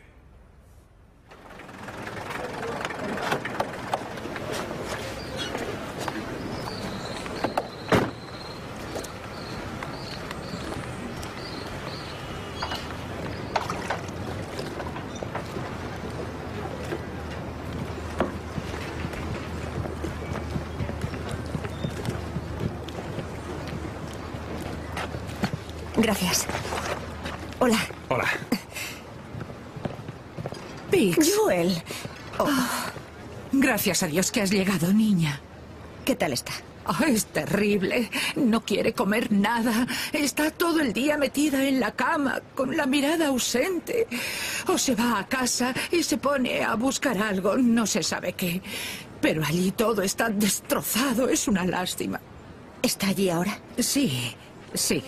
Gracias. Hola. Hola. Pix. Joel. Oh. Gracias a Dios que has llegado, niña. ¿Qué tal está? Oh, es terrible. No quiere comer nada. Está todo el día metida en la cama, con la mirada ausente. O se va a casa y se pone a buscar algo, no se sabe qué. Pero allí todo está destrozado. Es una lástima. ¿Está allí ahora? Sí, sí.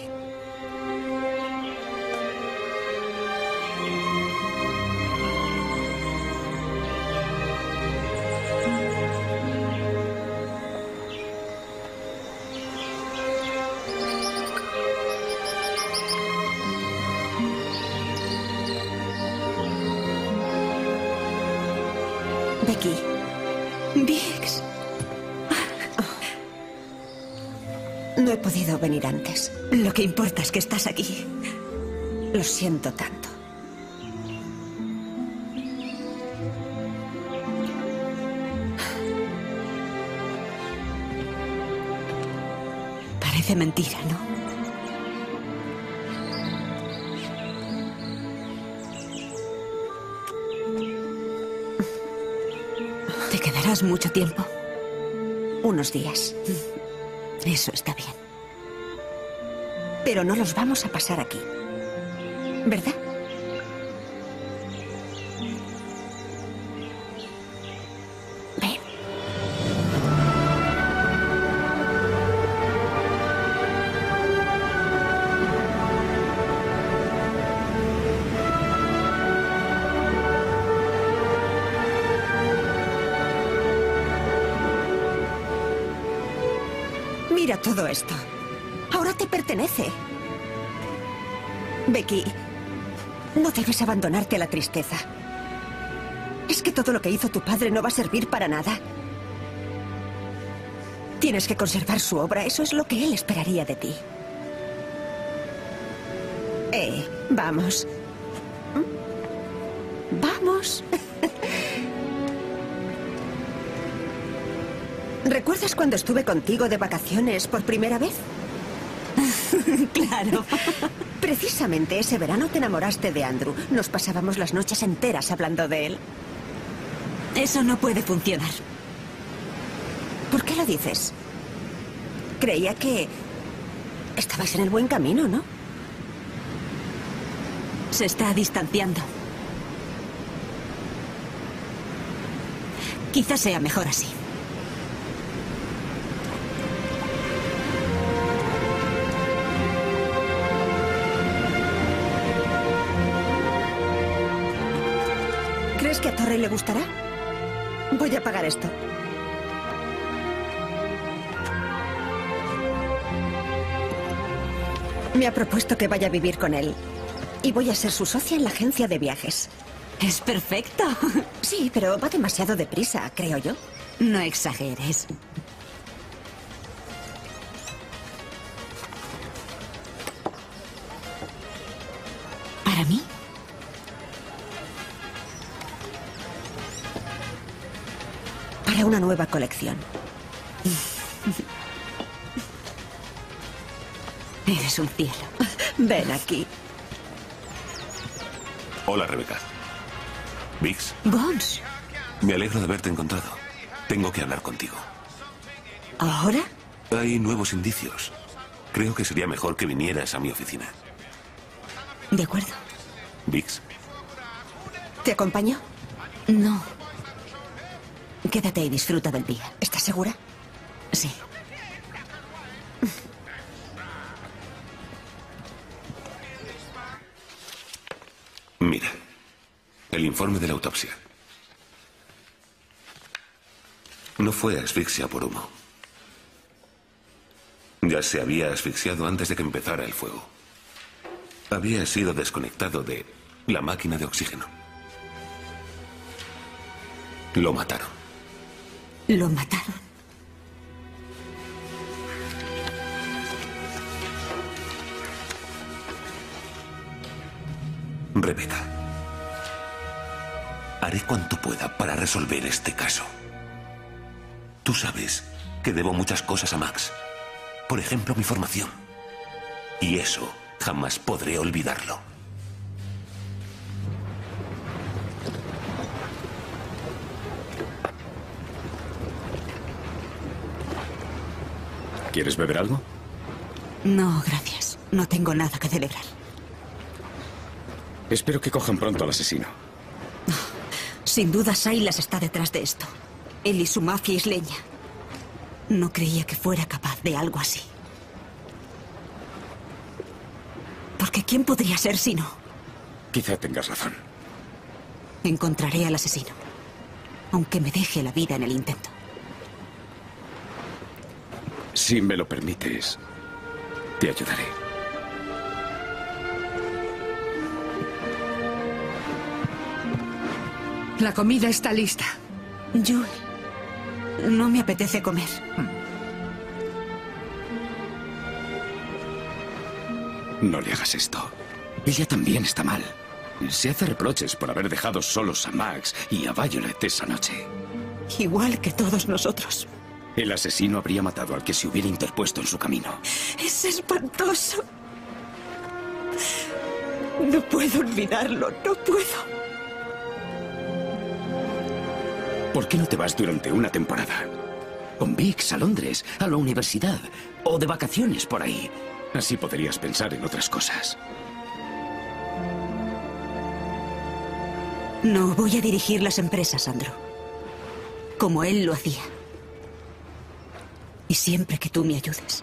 Becky. Biggs. No he podido venir antes. Lo que importa es que estás aquí. Lo siento tanto. Parece mentira, ¿no? ¿Te quedarás mucho tiempo? Unos días. Eso está bien. Pero no los vamos a pasar aquí. ¿Verdad? Ven. Mira todo esto. Ahora te pertenece. Becky, no debes abandonarte a la tristeza. Es que todo lo que hizo tu padre no va a servir para nada. Tienes que conservar su obra. Eso es lo que él esperaría de ti. Eh, vamos. Vamos. ¿Recuerdas cuando estuve contigo de vacaciones por primera vez? Claro. Precisamente ese verano te enamoraste de Andrew. Nos pasábamos las noches enteras hablando de él. Eso no puede funcionar. ¿Por qué lo dices? Creía que estabas en el buen camino, ¿no? Se está distanciando. Quizás sea mejor así. ¿Crees que a Torrey le gustará? Voy a pagar esto. Me ha propuesto que vaya a vivir con él. Y voy a ser su socia en la agencia de viajes. Es perfecto. Sí, pero va demasiado deprisa, creo yo. No exageres. ¿Para mí? Para una nueva colección. Eres un cielo. Ven aquí. Hola, Rebeca. Biggs. Bones. Me alegro de haberte encontrado. Tengo que hablar contigo. ¿Ahora? Hay nuevos indicios. Creo que sería mejor que vinieras a mi oficina. De acuerdo. Biggs. ¿Te acompaño? No. Quédate y disfruta del día. ¿Estás segura? Sí. Mira, el informe de la autopsia. No fue asfixia por humo. Ya se había asfixiado antes de que empezara el fuego. Había sido desconectado de la máquina de oxígeno. Lo mataron. ¿Lo mataron? Rebeca, haré cuanto pueda para resolver este caso. Tú sabes que debo muchas cosas a Max. Por ejemplo, mi formación. Y eso jamás podré olvidarlo. ¿Quieres beber algo? No, gracias. No tengo nada que celebrar. Espero que cojan pronto al asesino. Sin duda, Silas está detrás de esto. Él y su mafia isleña. No creía que fuera capaz de algo así. Porque ¿quién podría ser si no? Quizá tengas razón. Encontraré al asesino. Aunque me deje la vida en el intento. Si me lo permites, te ayudaré. La comida está lista. Joel, no me apetece comer. No le hagas esto. Ella también está mal. Se hace reproches por haber dejado solos a Max y a Violet esa noche. Igual que todos nosotros. El asesino habría matado al que se hubiera interpuesto en su camino. Es espantoso. No puedo olvidarlo, no puedo. ¿Por qué no te vas durante una temporada? Con Biggs a Londres, a la universidad, o de vacaciones por ahí. Así podrías pensar en otras cosas. No voy a dirigir las empresas, Sandro. Como él lo hacía. Y siempre que tú me ayudes.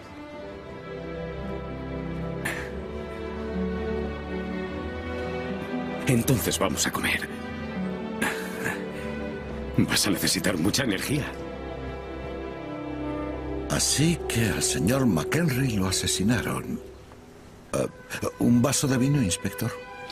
Entonces vamos a comer. Vas a necesitar mucha energía. Así que al señor McHenry lo asesinaron. Uh, ¿Un vaso de vino, inspector?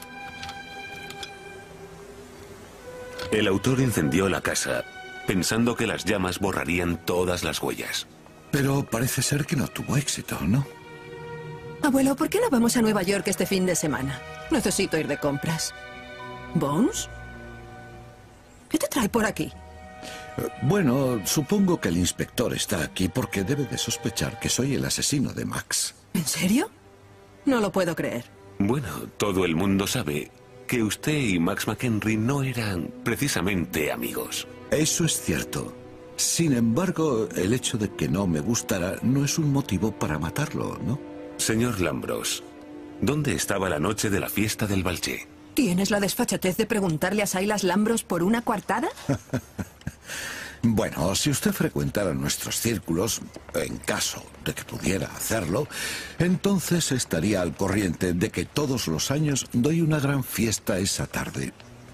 El autor incendió la casa, pensando que las llamas borrarían todas las huellas. Pero parece ser que no tuvo éxito, ¿no? Abuelo, ¿por qué no vamos a Nueva York este fin de semana? Necesito ir de compras. ¿Bones? ¿Qué te trae por aquí? Bueno, supongo que el inspector está aquí porque debe de sospechar que soy el asesino de Max. ¿En serio? No lo puedo creer. Bueno, todo el mundo sabe que usted y Max McHenry no eran precisamente amigos. Eso es cierto. Sin embargo, el hecho de que no me gustara no es un motivo para matarlo, ¿no? Señor Lambros, ¿dónde estaba la noche de la fiesta del Balché? ¿Tienes la desfachatez de preguntarle a Silas Lambros por una coartada? Bueno, si usted frecuentara nuestros círculos, en caso de que pudiera hacerlo, entonces estaría al corriente de que todos los años doy una gran fiesta esa tarde.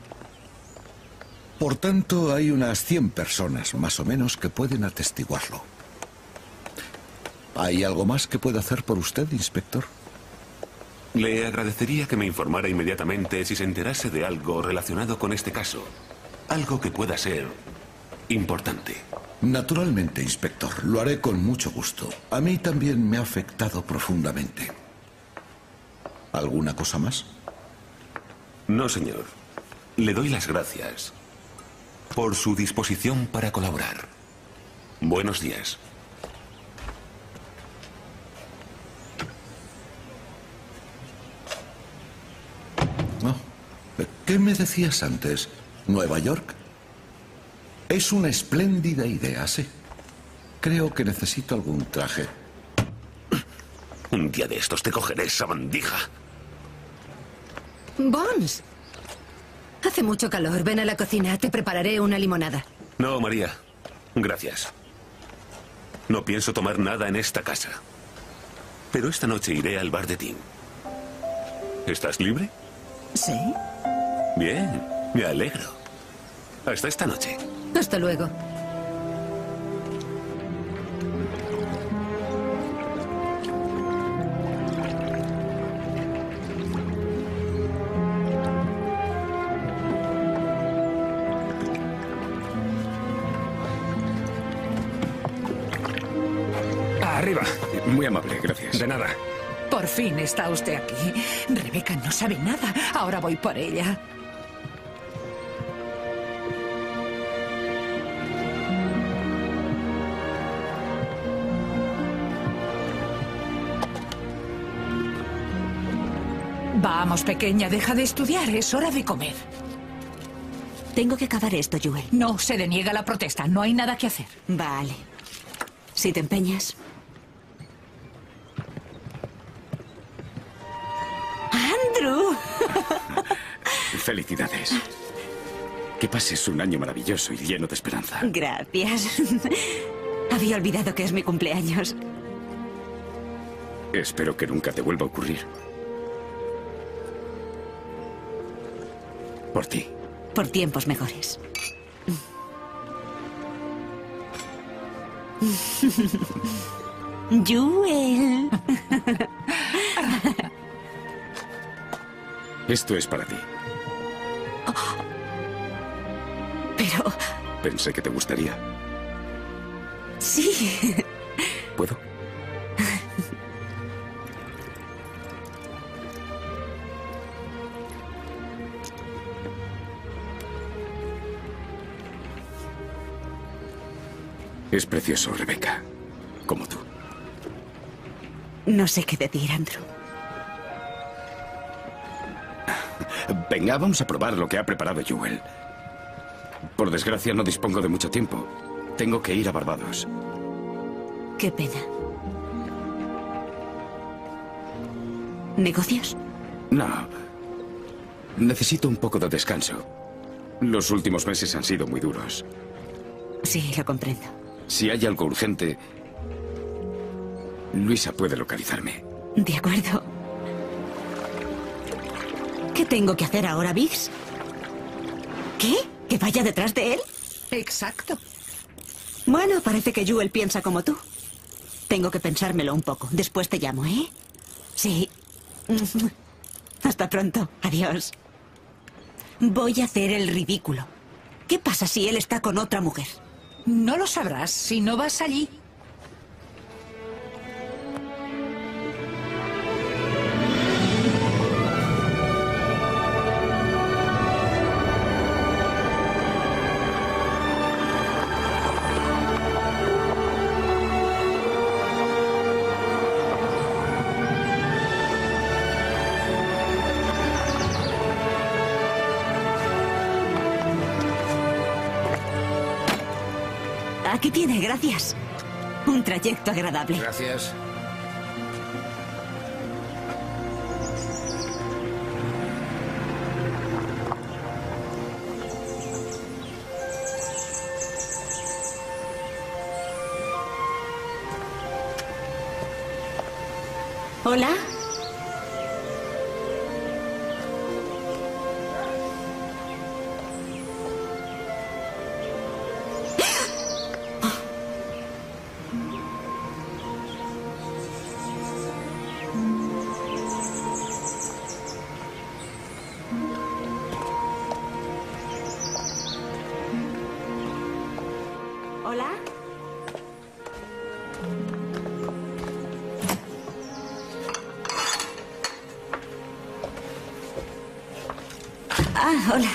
Por tanto, hay unas cien personas, más o menos, que pueden atestiguarlo. ¿Hay algo más que pueda hacer por usted, inspector? Le agradecería que me informara inmediatamente si se enterase de algo relacionado con este caso. Algo que pueda ser importante. Naturalmente, inspector. Lo haré con mucho gusto. A mí también me ha afectado profundamente. ¿Alguna cosa más? No, señor. Le doy las gracias por su disposición para colaborar. Buenos días. Oh, ¿qué me decías antes? ¿Nueva York? Es una espléndida idea, sí. Creo que necesito algún traje. Un día de estos te cogeré esa bandija. Bones. Hace mucho calor. Ven a la cocina. Te prepararé una limonada. No, María. Gracias. No pienso tomar nada en esta casa. Pero esta noche iré al bar de Tim. ¿Estás libre? Sí. Bien. Me alegro. Hasta esta noche. Hasta luego. Arriba. Muy amable, gracias. De nada. Por fin está usted aquí. Rebeca no sabe nada. Ahora voy por ella. Vamos, pequeña, deja de estudiar. Es hora de comer. Tengo que acabar esto, Joel. No, se deniega la protesta. No hay nada que hacer. Vale. Si te empeñas. ¡Andrew! Felicidades. Que pases un año maravilloso y lleno de esperanza. Gracias. Había olvidado que es mi cumpleaños. Espero que nunca te vuelva a ocurrir. Por ti. Por tiempos mejores. Joel. Esto es para ti. Pero... Pensé que te gustaría. Sí. ¿Puedo? Es precioso, Rebeca. Como tú. No sé qué decir, Andrew. Venga, vamos a probar lo que ha preparado Joel. Por desgracia, no dispongo de mucho tiempo. Tengo que ir a Barbados. Qué pena. ¿Negocios? No. Necesito un poco de descanso. Los últimos meses han sido muy duros. Sí, lo comprendo. Si hay algo urgente, Luisa puede localizarme. De acuerdo. ¿Qué tengo que hacer ahora, Biggs? ¿Qué? ¿Que vaya detrás de él? Exacto. Bueno, parece que Joel piensa como tú. Tengo que pensármelo un poco. Después te llamo, ¿eh? Sí. Hasta pronto. Adiós. Voy a hacer el ridículo. ¿Qué pasa si él está con otra mujer? No lo sabrás si no vas allí. Aquí tiene, gracias. Un trayecto agradable. Gracias. ¿Hola? ¿Hola? Ah, hola.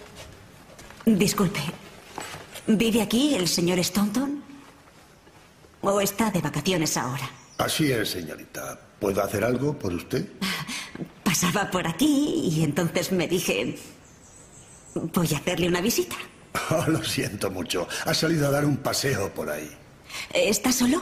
Disculpe. ¿Vive aquí el señor Staunton? ¿O está de vacaciones ahora? Así es, señorita. ¿Puedo hacer algo por usted? Pasaba por aquí y entonces me dije... Voy a hacerle una visita. Oh, lo siento mucho. Ha salido a dar un paseo por ahí. ¿Está solo?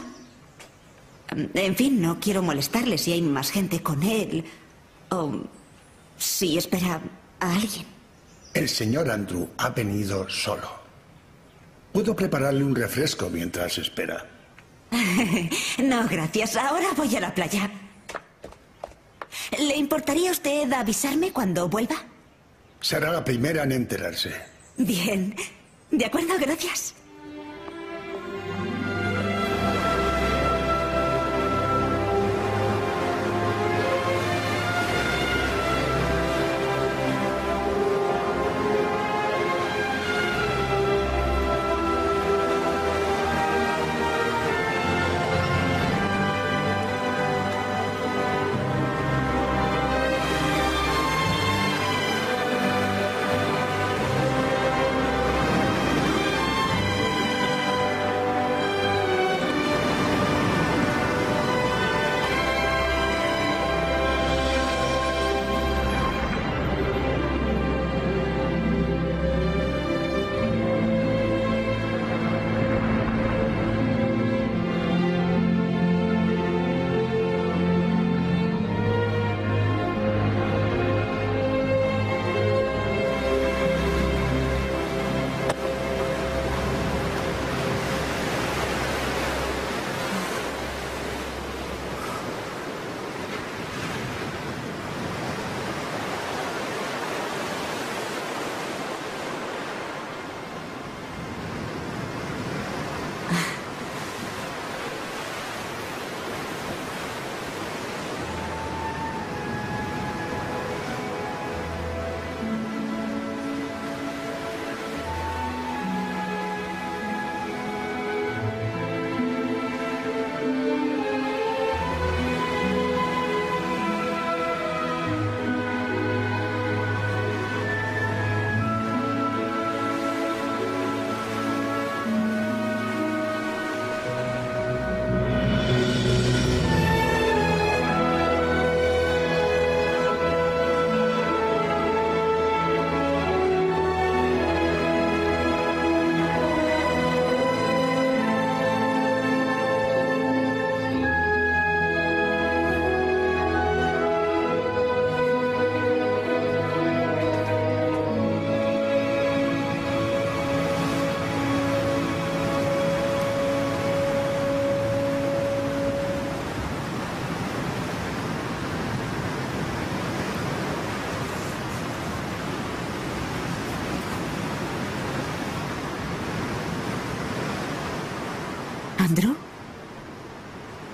En fin, no quiero molestarle si hay más gente con él. O si espera a alguien. El señor Andrew ha venido solo. Puedo prepararle un refresco mientras espera. No, gracias. Ahora voy a la playa. ¿Le importaría a usted avisarme cuando vuelva? Será la primera en enterarse. Bien. De acuerdo, gracias. ¿Andrew?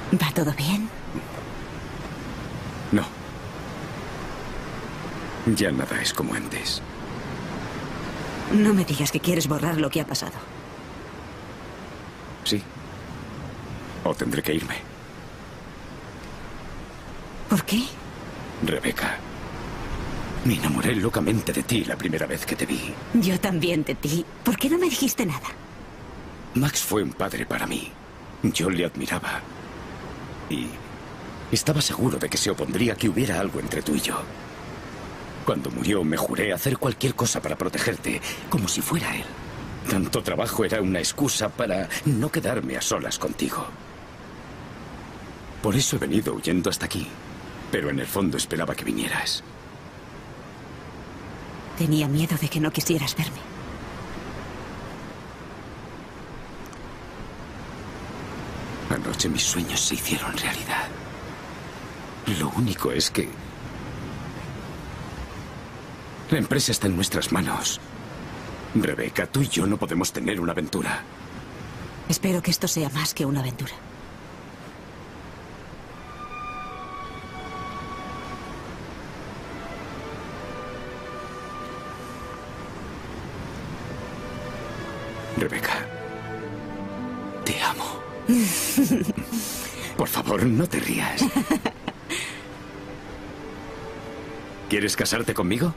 ¿Va todo bien? No. Ya nada es como antes. No me digas que quieres borrar lo que ha pasado. Sí. O tendré que irme. ¿Por qué? Rebeca, me enamoré locamente de ti la primera vez que te vi. Yo también de ti. ¿Por qué no me dijiste nada? Max fue un padre para mí. Yo le admiraba. Y estaba seguro de que se opondría a que hubiera algo entre tú y yo. Cuando murió me juré hacer cualquier cosa para protegerte, como si fuera él. Tanto trabajo era una excusa para no quedarme a solas contigo. Por eso he venido huyendo hasta aquí. Pero en el fondo esperaba que vinieras. Tenía miedo de que no quisieras verme. Anoche mis sueños se hicieron realidad. Lo único es que la empresa está en nuestras manos. Rebeca, tú y yo no podemos tener una aventura. Espero que esto sea más que una aventura. Rebeca, te amo. Por favor, no te rías. ¿Quieres casarte conmigo?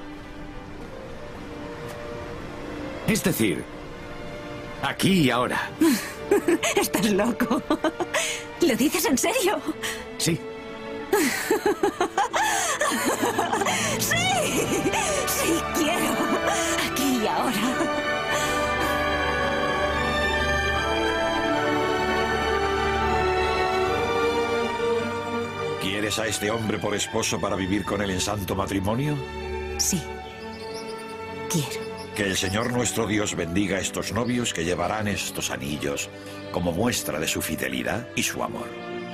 Es decir, aquí y ahora. Estás loco. ¿Lo dices en serio? Sí. ¡Sí! ¡Sí, quiero! Aquí y ahora. ¿Quieres a este hombre por esposo para vivir con él en santo matrimonio? Sí. Quiero. Que el Señor nuestro Dios bendiga a estos novios que llevarán estos anillos como muestra de su fidelidad y su amor.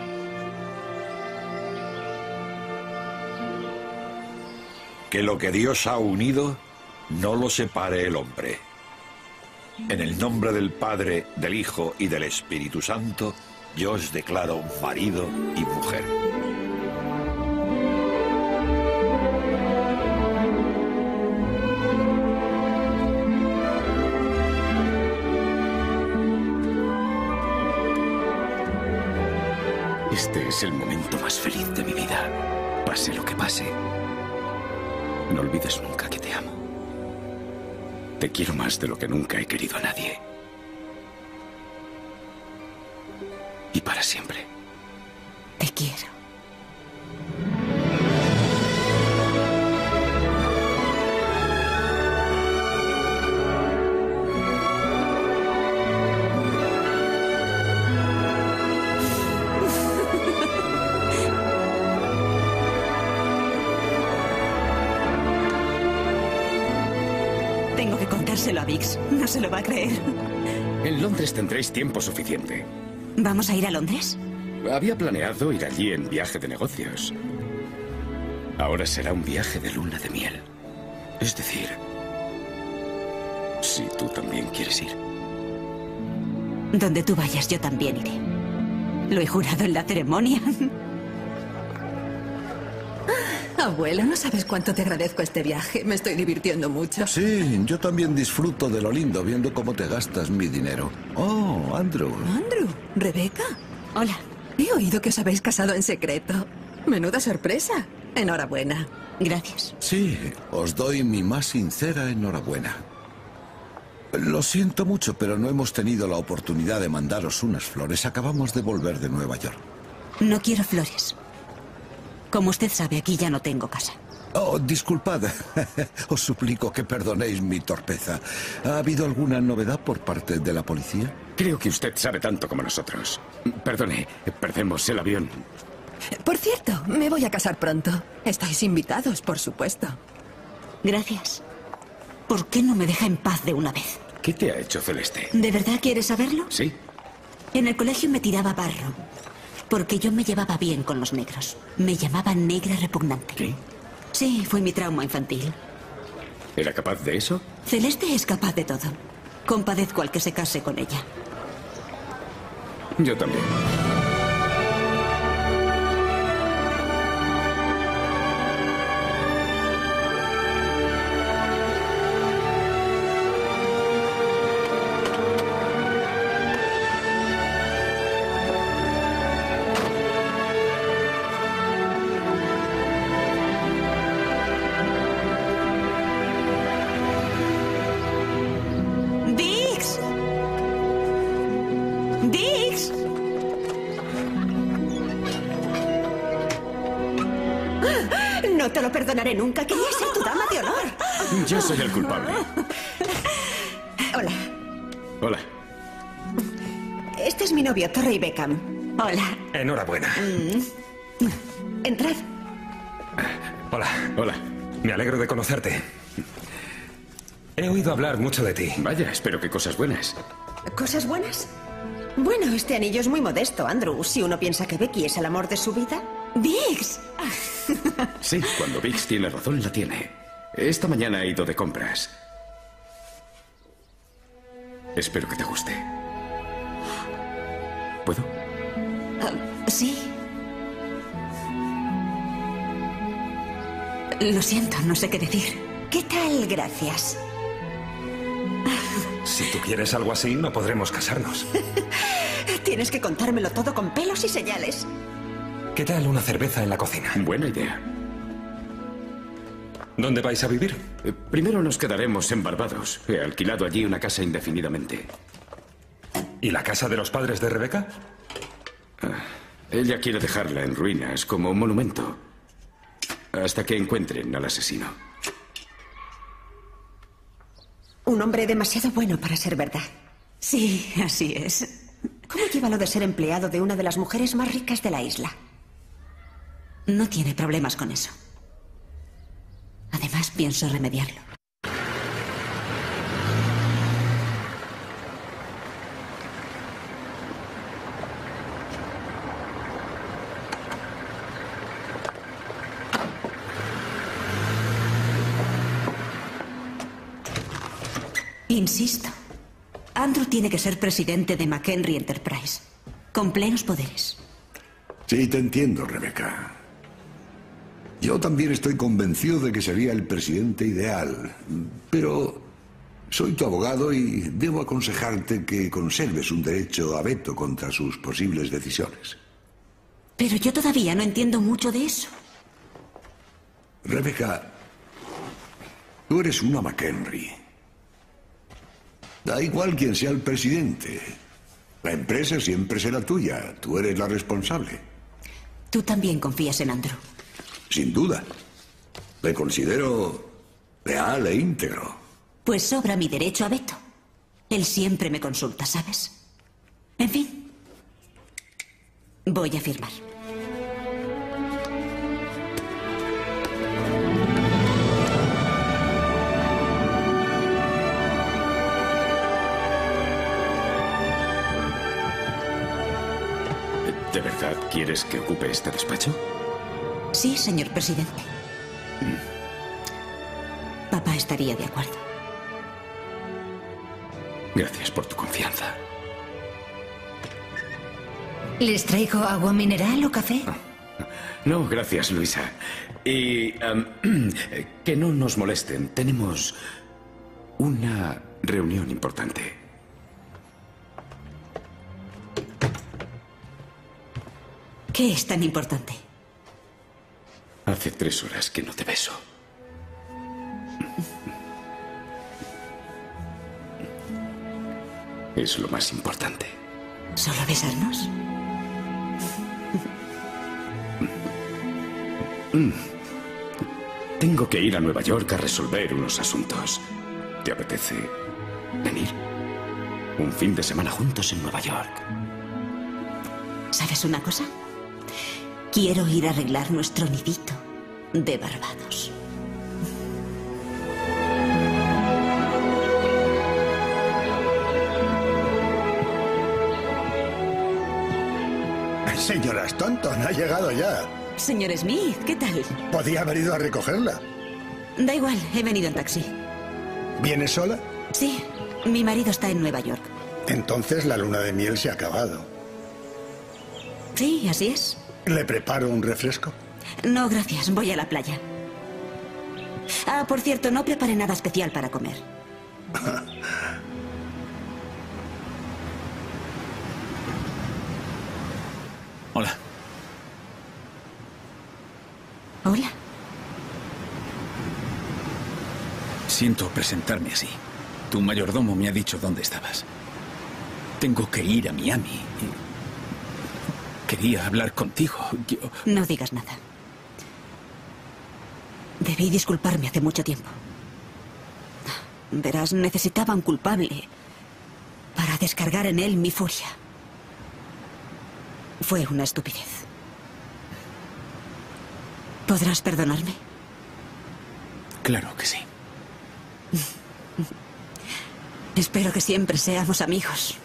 Que lo que Dios ha unido, no lo separe el hombre. En el nombre del Padre, del Hijo y del Espíritu Santo, yo os declaro marido y mujer. Este es el momento más feliz de mi vida. Pase lo que pase. No olvides nunca que te amo. Te quiero más de lo que nunca he querido a nadie. Y para siempre. Te quiero. Tengo que contárselo a Vix. No se lo va a creer. En Londres tendréis tiempo suficiente. ¿Vamos a ir a Londres? Había planeado ir allí en viaje de negocios. Ahora será un viaje de luna de miel. Es decir, si tú también quieres ir. Donde tú vayas, yo también iré. Lo he jurado en la ceremonia. Abuelo, no sabes cuánto te agradezco este viaje. Me estoy divirtiendo mucho. Sí, yo también disfruto de lo lindo viendo cómo te gastas mi dinero. Oh, Andrew. Andrew, Rebeca. Hola. He oído que os habéis casado en secreto. Menuda sorpresa. Enhorabuena. Gracias. Sí, os doy mi más sincera enhorabuena. Lo siento mucho, pero no hemos tenido la oportunidad de mandaros unas flores. Acabamos de volver de Nueva York. No quiero flores. Como usted sabe, aquí ya no tengo casa. Oh, disculpad. Os suplico que perdonéis mi torpeza. ¿Ha habido alguna novedad por parte de la policía? Creo que usted sabe tanto como nosotros. Perdone, perdemos el avión. Por cierto, me voy a casar pronto. Estáis invitados, por supuesto. Gracias. ¿Por qué no me deja en paz de una vez? ¿Qué te ha hecho Celeste? ¿De verdad quieres saberlo? Sí. En el colegio me tiraba barro. Porque yo me llevaba bien con los negros. Me llamaban negra repugnante. ¿Qué? Sí, fue mi trauma infantil. ¿Era capaz de eso? Celeste es capaz de todo. Compadezco al que se case con ella. Yo también. No te lo perdonaré nunca. Quería ser tu dama de honor. Yo soy el culpable. Hola. Hola. Este es mi novio, Torrey Beckham. Hola. Enhorabuena. Mm. Entrad. Hola. Hola. Me alegro de conocerte. He oído hablar mucho de ti. Vaya, espero que cosas buenas. ¿Cosas buenas? Bueno, este anillo es muy modesto, Andrew. Si uno piensa que Becky es el amor de su vida. ¡Biggs! Sí, cuando Biggs tiene razón, la tiene. Esta mañana he ido de compras. Espero que te guste. ¿Puedo? Uh, sí. Lo siento, no sé qué decir. ¿Qué tal? Gracias. Si tú quieres algo así, no podremos casarnos. Tienes que contármelo todo con pelos y señales. ¿Qué tal una cerveza en la cocina? Buena idea. ¿Dónde vais a vivir? Eh, primero nos quedaremos en Barbados. He alquilado allí una casa indefinidamente. ¿Y la casa de los padres de Rebeca? Ah, ella quiere dejarla en ruinas como un monumento. Hasta que encuentren al asesino. Un hombre demasiado bueno para ser verdad. Sí, así es. ¿Cómo lleva lo de ser empleado de una de las mujeres más ricas de la isla? No tiene problemas con eso. Además, pienso remediarlo. Insisto. Andrew tiene que ser presidente de McHenry Enterprise, con plenos poderes. Sí, te entiendo, Rebeca. Yo también estoy convencido de que sería el presidente ideal, pero soy tu abogado y debo aconsejarte que conserves un derecho a veto contra sus posibles decisiones. Pero yo todavía no entiendo mucho de eso. Rebeca, tú eres una McHenry. Da igual quién sea el presidente. La empresa siempre será tuya. Tú eres la responsable. Tú también confías en Andrew. Sin duda. Le considero leal e íntegro. Pues sobra mi derecho a veto. Él siempre me consulta, ¿sabes? En fin. Voy a firmar. ¿De verdad quieres que ocupe este despacho? Sí, señor presidente. Mm. Papá estaría de acuerdo. Gracias por tu confianza. ¿Les traigo agua mineral o café? No, gracias, Luisa. Y um, que no nos molesten. Tenemos una reunión importante. ¿Qué es tan importante? Hace tres horas que no te beso. Es lo más importante. ¿Solo besarnos? Mm. Tengo que ir a Nueva York a resolver unos asuntos. ¿Te apetece venir? Un fin de semana juntos en Nueva York. ¿Sabes una cosa? Quiero ir a arreglar nuestro nidito de Barbados. Señora Stanton, ha llegado ya. Señor Smith, ¿qué tal? Podía haber ido a recogerla. Da igual, he venido en taxi. ¿Viene sola? Sí, mi marido está en Nueva York. Entonces la luna de miel se ha acabado. Sí, así es. ¿Le preparo un refresco? No, gracias, voy a la playa. Ah, por cierto, no preparé nada especial para comer. Hola. Hola. Siento presentarme así. Tu mayordomo me ha dicho dónde estabas. Tengo que ir a Miami. Quería hablar contigo. Yo... No digas nada. Debí disculparme hace mucho tiempo. Verás, necesitaba un culpable para descargar en él mi furia. Fue una estupidez. ¿Podrás perdonarme? Claro que sí. Espero que siempre seamos amigos.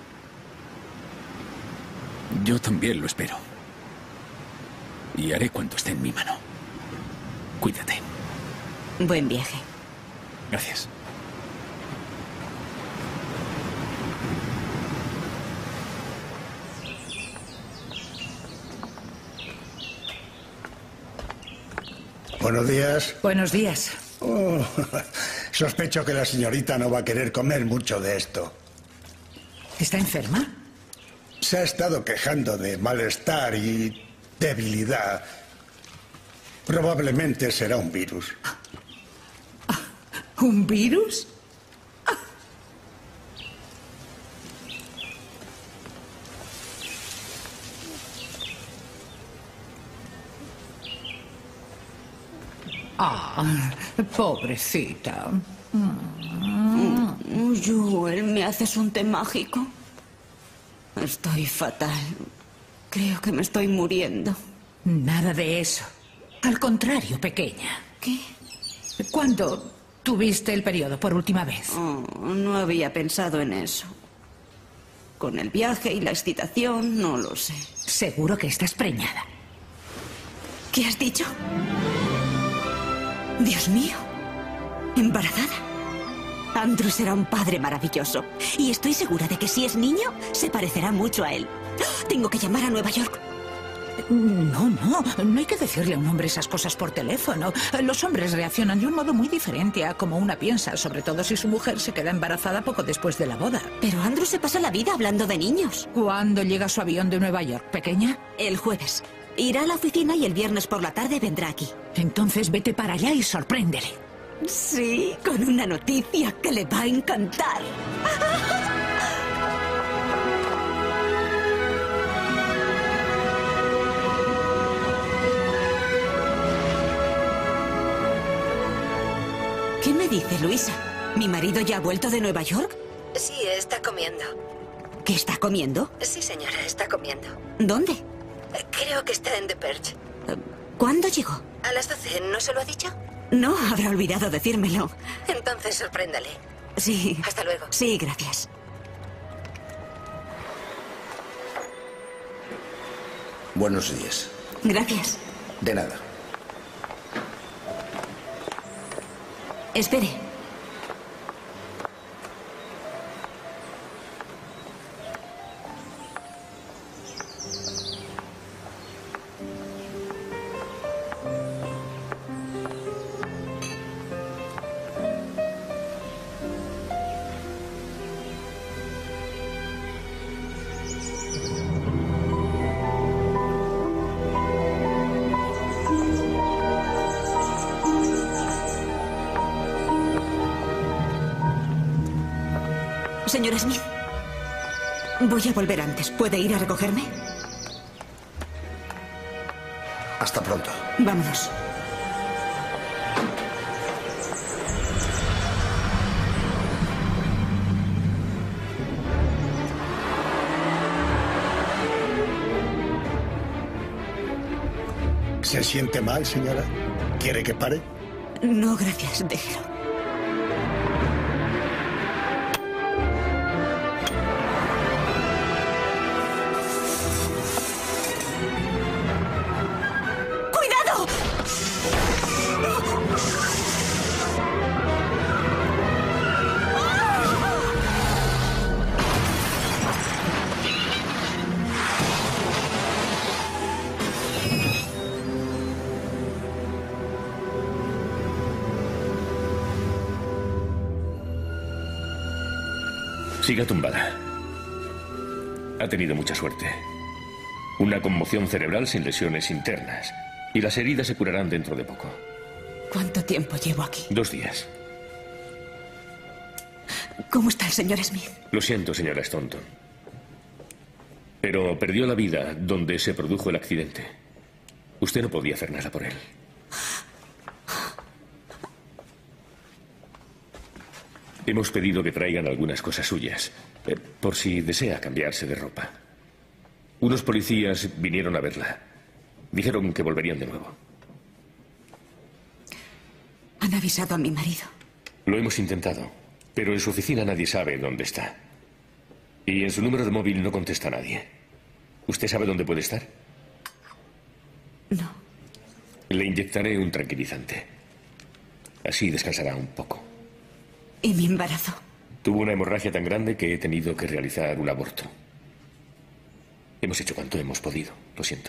Yo también lo espero. Y haré cuanto esté en mi mano. Cuídate. Buen viaje. Gracias. Buenos días. Buenos días. Oh, sospecho que la señorita no va a querer comer mucho de esto. ¿Está enferma? Se ha estado quejando de malestar y debilidad. Probablemente será un virus. ¿Un virus? Ah, pobrecita. Mm, Joel, ¿me haces un té mágico? Estoy fatal. Creo que me estoy muriendo. Nada de eso. Al contrario, pequeña. ¿Qué? ¿Cuándo tuviste el periodo por última vez? Oh, no había pensado en eso. Con el viaje y la excitación, no lo sé. Seguro que estás preñada. ¿Qué has dicho? Dios mío. ¿Embarazada? Andrew será un padre maravilloso. Y estoy segura de que si es niño, se parecerá mucho a él. Tengo que llamar a Nueva York. No, no, no hay que decirle a un hombre esas cosas por teléfono. Los hombres reaccionan de un modo muy diferente a como una piensa, sobre todo si su mujer se queda embarazada poco después de la boda. Pero Andrew se pasa la vida hablando de niños. ¿Cuándo llega su avión de Nueva York, pequeña? El jueves. Irá a la oficina y el viernes por la tarde vendrá aquí. Entonces vete para allá y sorpréndele. Sí, con una noticia que le va a encantar. ¿Qué me dice, Luisa? ¿Mi marido ya ha vuelto de Nueva York? Sí, está comiendo. ¿Qué está comiendo? Sí, señora, está comiendo. ¿Dónde? Creo que está en The Perch. ¿Cuándo llegó? A las doce, ¿no se lo ha dicho? No, habrá olvidado decírmelo. Entonces sorpréndale. Sí. Hasta luego. Sí, gracias. Buenos días. Gracias. De nada. Espere. Señora Smith, voy a volver antes. ¿Puede ir a recogerme? Hasta pronto. Vámonos. ¿Se siente mal, señora? ¿Quiere que pare? No, gracias. Déjelo. Siga tumbada. Ha tenido mucha suerte. Una conmoción cerebral sin lesiones internas. Y las heridas se curarán dentro de poco. ¿Cuánto tiempo llevo aquí? Dos días. ¿Cómo está el señor Smith? Lo siento, señora Staunton. Pero perdió la vida donde se produjo el accidente. Usted no podía hacer nada por él. Hemos pedido que traigan algunas cosas suyas, eh, por si desea cambiarse de ropa. Unos policías vinieron a verla. Dijeron que volverían de nuevo. Han avisado a mi marido. Lo hemos intentado, pero en su oficina nadie sabe dónde está. Y en su número de móvil no contesta a nadie. ¿Usted sabe dónde puede estar? No. Le inyectaré un tranquilizante. Así descansará un poco. ¿Y mi embarazo? Tuvo una hemorragia tan grande que he tenido que realizar un aborto. Hemos hecho cuanto hemos podido. Lo siento.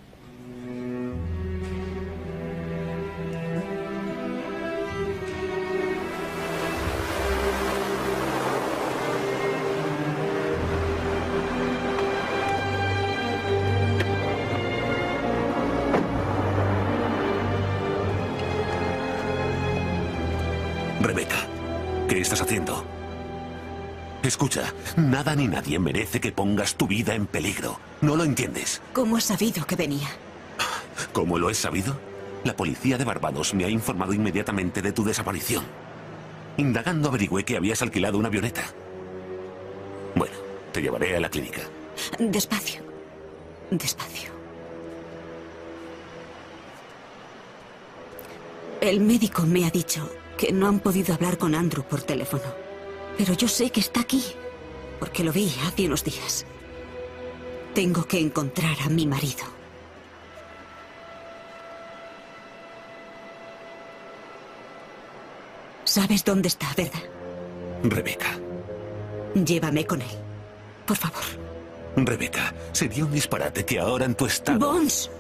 Rebeca, ¿qué estás haciendo? Escucha, nada ni nadie merece que pongas tu vida en peligro. ¿No lo entiendes? ¿Cómo has sabido que venía? ¿Cómo lo he sabido? La policía de Barbados me ha informado inmediatamente de tu desaparición. Indagando averigüé que habías alquilado una avioneta. Bueno, te llevaré a la clínica. Despacio. Despacio. El médico me ha dicho que no han podido hablar con Andrew por teléfono. Pero yo sé que está aquí, porque lo vi hace unos días. Tengo que encontrar a mi marido. ¿Sabes dónde está, verdad? Rebeca. Llévame con él, por favor. Rebeca, sería un disparate que ahora en tu estado... ¡Bones!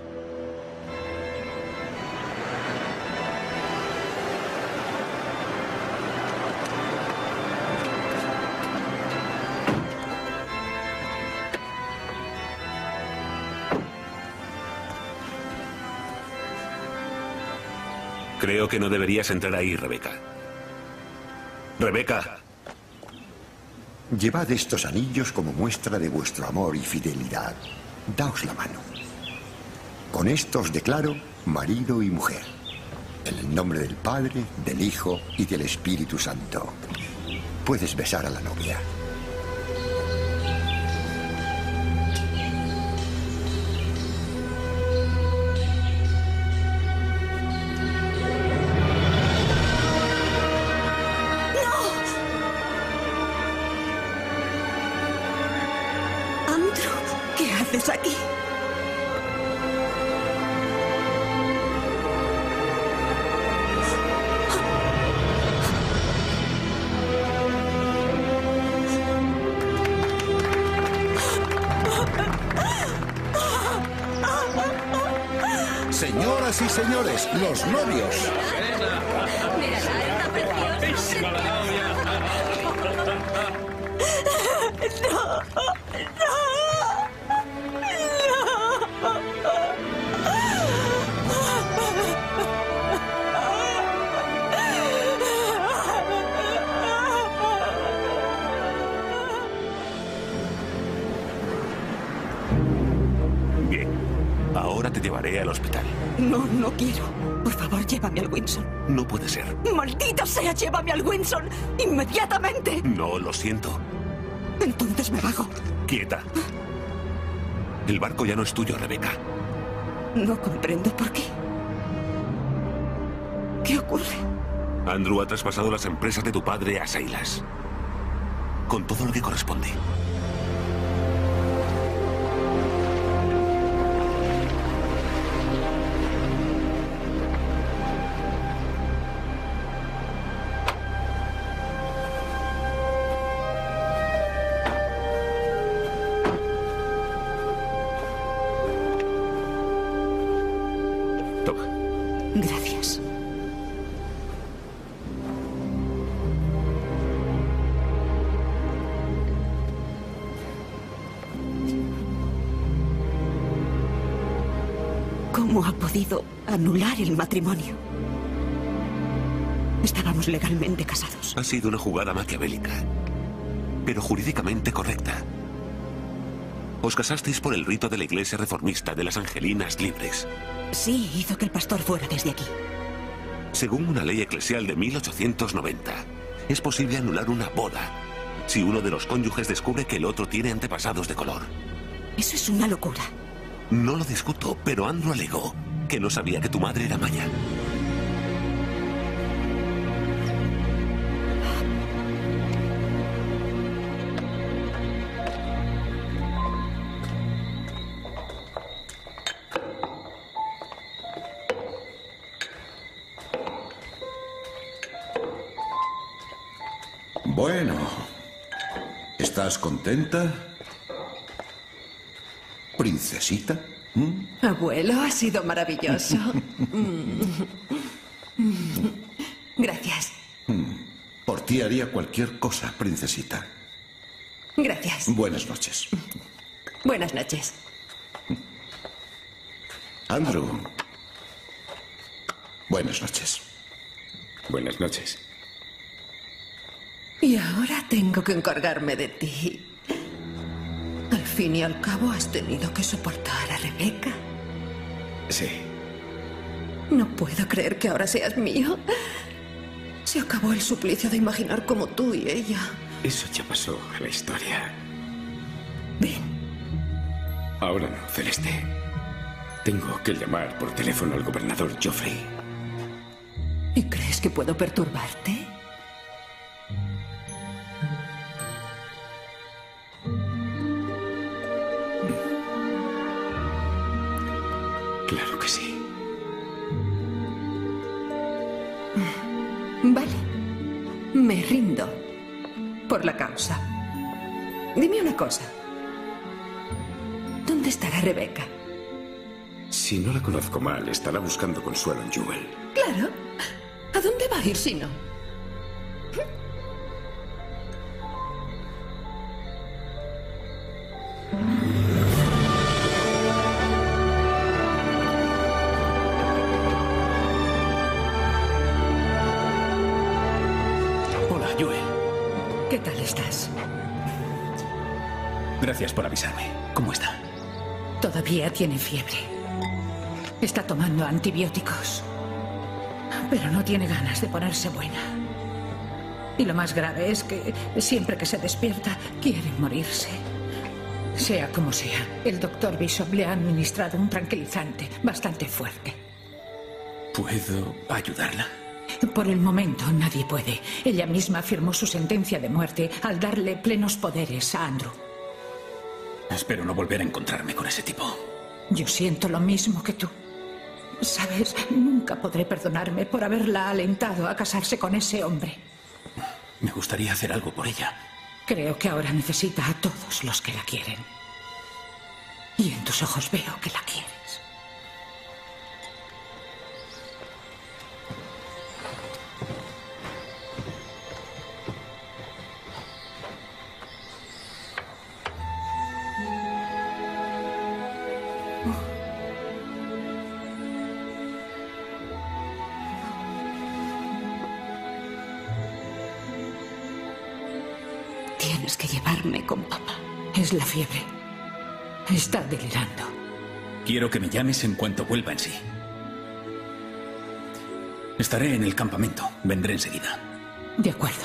Creo que no deberías entrar ahí, Rebeca. Rebeca. Llevad estos anillos como muestra de vuestro amor y fidelidad. Daos la mano. Con esto os declaro marido y mujer. En el nombre del Padre, del Hijo y del Espíritu Santo. Puedes besar a la novia. Aquí. Señoras y señores, los novios. No, no. Bien, ahora te llevaré al hospital. No, no quiero. Por favor, llévame al Windsor. No puede ser. ¡Maldita sea! ¡Llévame al Windsor! ¡Inmediatamente! No, lo siento. Entonces me bajo. Quieta. El barco ya no es tuyo, Rebeca. No comprendo por qué. ¿Qué ocurre? Andrew ha traspasado las empresas de tu padre a Silas. Con todo lo que corresponde. Gracias. ¿Cómo ha podido anular el matrimonio? Estábamos legalmente casados. Ha sido una jugada maquiavélica, pero jurídicamente correcta. Os casasteis por el rito de la iglesia reformista de las Angelinas Libres. Sí, hizo que el pastor fuera desde aquí. Según una ley eclesial de mil ochocientos noventa, Es posible anular una boda si uno de los cónyuges descubre que el otro tiene antepasados de color. Eso es una locura. No lo discuto, pero Andrew alegó que no sabía que tu madre era maya. Bueno, ¿estás contenta? ¿Princesita? ¿Mm? Abuelo, ha sido maravilloso. Mm. Mm. Gracias. Mm. Por ti haría cualquier cosa, princesita. Gracias. Buenas noches. Buenas noches. Andrew. Buenas noches. Buenas noches. Y ahora tengo que encargarme de ti. Al fin y al cabo has tenido que soportar a Rebeca. Sí. No puedo creer que ahora seas mío. Se acabó el suplicio de imaginar como tú y ella. Eso ya pasó a la historia. Ven. Ahora no, Celeste. Tengo que llamar por teléfono al gobernador Joffrey. ¿Y crees que puedo perturbarte? Claro que sí. Vale. Me rindo. Por la causa. Dime una cosa. ¿Dónde estará Rebeca? Si no la conozco mal, estará buscando consuelo en Jewel. Claro. ¿A dónde va a ir si no? Hola, Joel. ¿Qué tal estás? Gracias por avisarme. ¿Cómo está? Todavía tiene fiebre. Está tomando antibióticos. Pero no tiene ganas de ponerse buena. Y lo más grave es que siempre que se despierta quiere morirse. Sea como sea, el doctor Bishop le ha administrado un tranquilizante bastante fuerte. ¿Puedo ayudarla? Por el momento nadie puede. Ella misma firmó su sentencia de muerte al darle plenos poderes a Andrew. Espero no volver a encontrarme con ese tipo. Yo siento lo mismo que tú. Sabes, nunca podré perdonarme por haberla alentado a casarse con ese hombre. Me gustaría hacer algo por ella. Creo que ahora necesita a todos los que la quieren. Y en tus ojos veo que la quieres. Tienes que llevarme con papá. Es la fiebre. Está delirando. Quiero que me llames en cuanto vuelva en sí. Estaré en el campamento. Vendré enseguida. De acuerdo.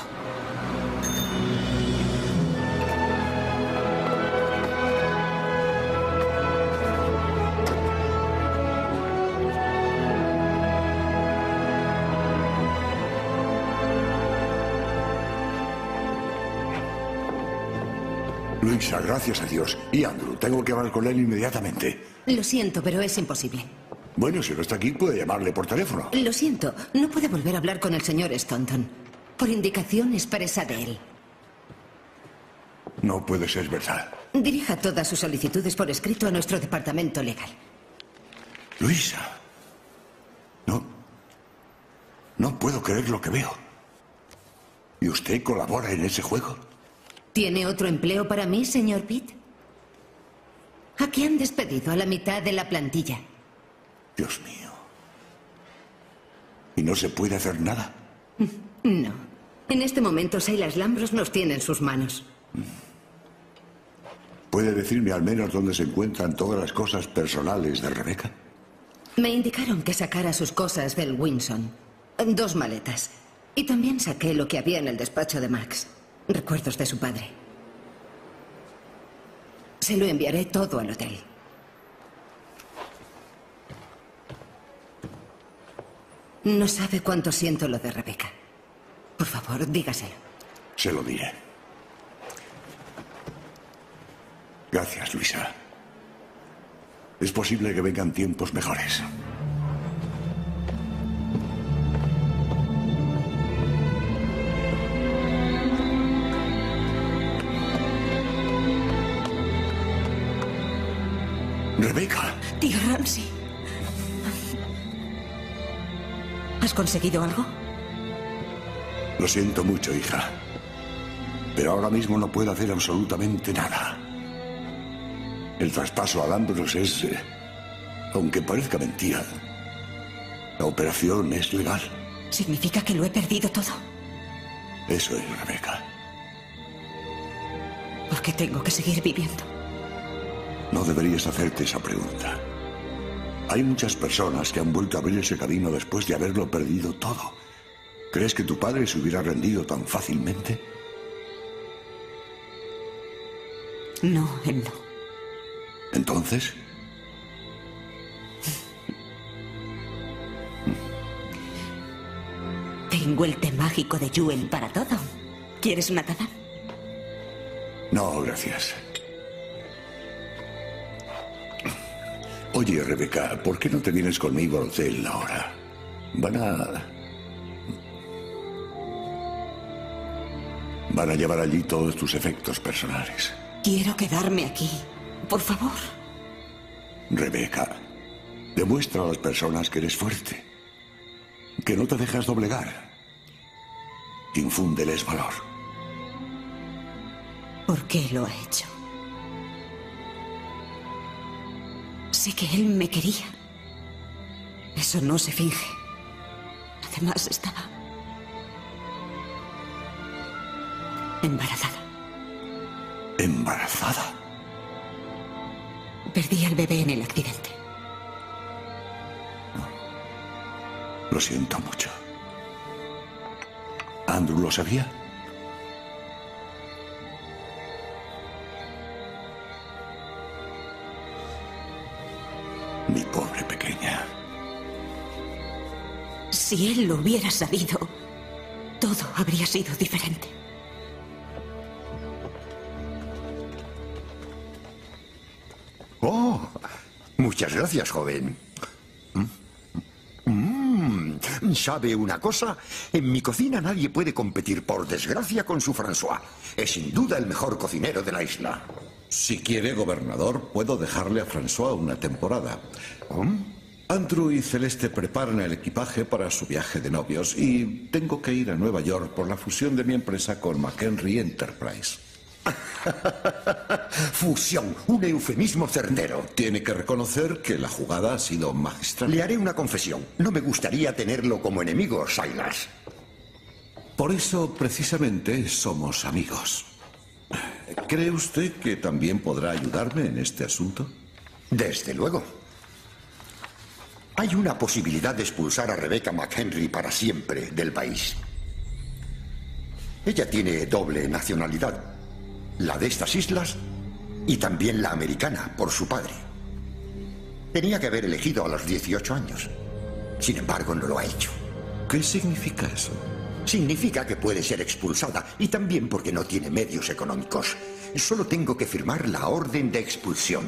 Luisa, gracias a Dios. Y Andrew, tengo que hablar con él inmediatamente. Lo siento, pero es imposible. Bueno, si no está aquí, puede llamarle por teléfono. Lo siento, no puede volver a hablar con el señor Staunton. Por indicación expresa de él. No puede ser verdad. Dirija todas sus solicitudes por escrito a nuestro departamento legal. Luisa. No. No puedo creer lo que veo. ¿Y usted colabora en ese juego? ¿Tiene otro empleo para mí, señor Pitt? Aquí han despedido a la mitad de la plantilla. Dios mío. ¿Y no se puede hacer nada? No. En este momento, Silas Lambros nos tiene en sus manos. ¿Puede decirme al menos dónde se encuentran todas las cosas personales de Rebeca? Me indicaron que sacara sus cosas del Windsor. Dos maletas. Y también saqué lo que había en el despacho de Max. Recuerdos de su padre. Se lo enviaré todo al hotel. No sabe cuánto siento lo de Rebeca. Por favor, dígaselo. Se lo diré. Gracias, Luisa. Es posible que vengan tiempos mejores. Rebeca. Tío Ramsey. ¿Has conseguido algo? Lo siento mucho, hija. Pero ahora mismo no puedo hacer absolutamente nada. El traspaso a Danvers es... eh, aunque parezca mentira, la operación es legal. ¿Significa que lo he perdido todo? Eso es, Rebeca. ¿Por qué tengo que seguir viviendo? No deberías hacerte esa pregunta. Hay muchas personas que han vuelto a abrir ese camino después de haberlo perdido todo. ¿Crees que tu padre se hubiera rendido tan fácilmente? No, él no. ¿Entonces? Tengo el té mágico de Yuen para todo. ¿Quieres una taza? No, gracias. Oye, Rebeca, ¿por qué no te vienes conmigo al hotel ahora? Van a... Van a llevar allí todos tus efectos personales. Quiero quedarme aquí. Por favor. Rebeca, demuestra a las personas que eres fuerte. Que no te dejas doblegar. Infúndeles valor. ¿Por qué lo ha hecho? Sé que él me quería. Eso no se finge. Además estaba embarazada. ¿Embarazada? Perdí al bebé en el accidente. Lo siento mucho. ¿Andrew lo sabía? Mi pobre pequeña. Si él lo hubiera sabido, todo habría sido diferente. Oh, muchas gracias, joven. Mm, ¿sabe una cosa? En mi cocina nadie puede competir, por desgracia, con su François. Es sin duda el mejor cocinero de la isla. Si quiere, gobernador, puedo dejarle a François una temporada. Andrew y Celeste preparan el equipaje para su viaje de novios y tengo que ir a Nueva York por la fusión de mi empresa con McHenry Enterprise. Fusión, un eufemismo certero. Tiene que reconocer que la jugada ha sido magistral. Le haré una confesión. No me gustaría tenerlo como enemigo, Silas. Por eso, precisamente, somos amigos. ¿Cree usted que también podrá ayudarme en este asunto? Desde luego. Hay una posibilidad de expulsar a Rebecca McHenry para siempre del país. Ella tiene doble nacionalidad. La de estas islas y también la americana, por su padre. Tenía que haber elegido a los dieciocho años. Sin embargo, no lo ha hecho. ¿Qué significa eso? Significa que puede ser expulsada y también porque no tiene medios económicos. Solo tengo que firmar la orden de expulsión.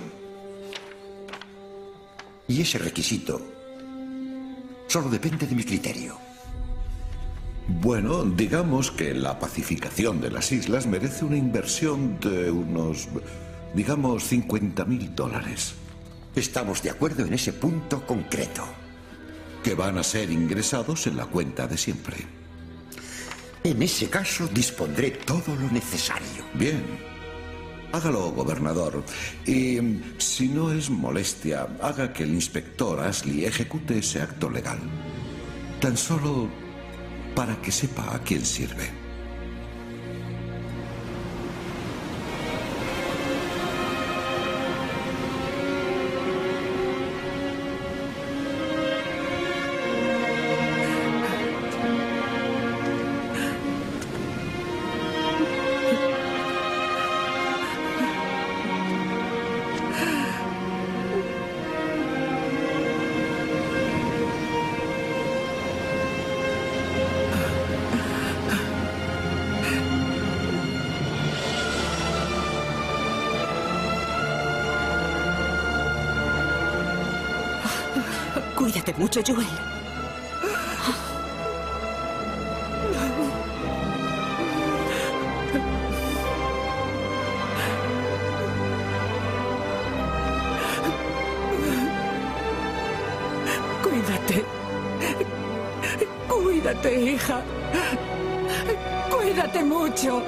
Y ese requisito solo depende de mi criterio. Bueno, digamos que la pacificación de las islas merece una inversión de unos, digamos, cincuenta mil dólares. Estamos de acuerdo en ese punto concreto. Que van a ser ingresados en la cuenta de siempre. En ese caso, dispondré todo lo necesario. Bien. Hágalo, gobernador. Y, si no es molestia, haga que el inspector Ashley ejecute ese acto legal. Tan solo para que sepa a quién sirve. Cuídate mucho, Joel. Cuídate. Cuídate, hija. Cuídate mucho.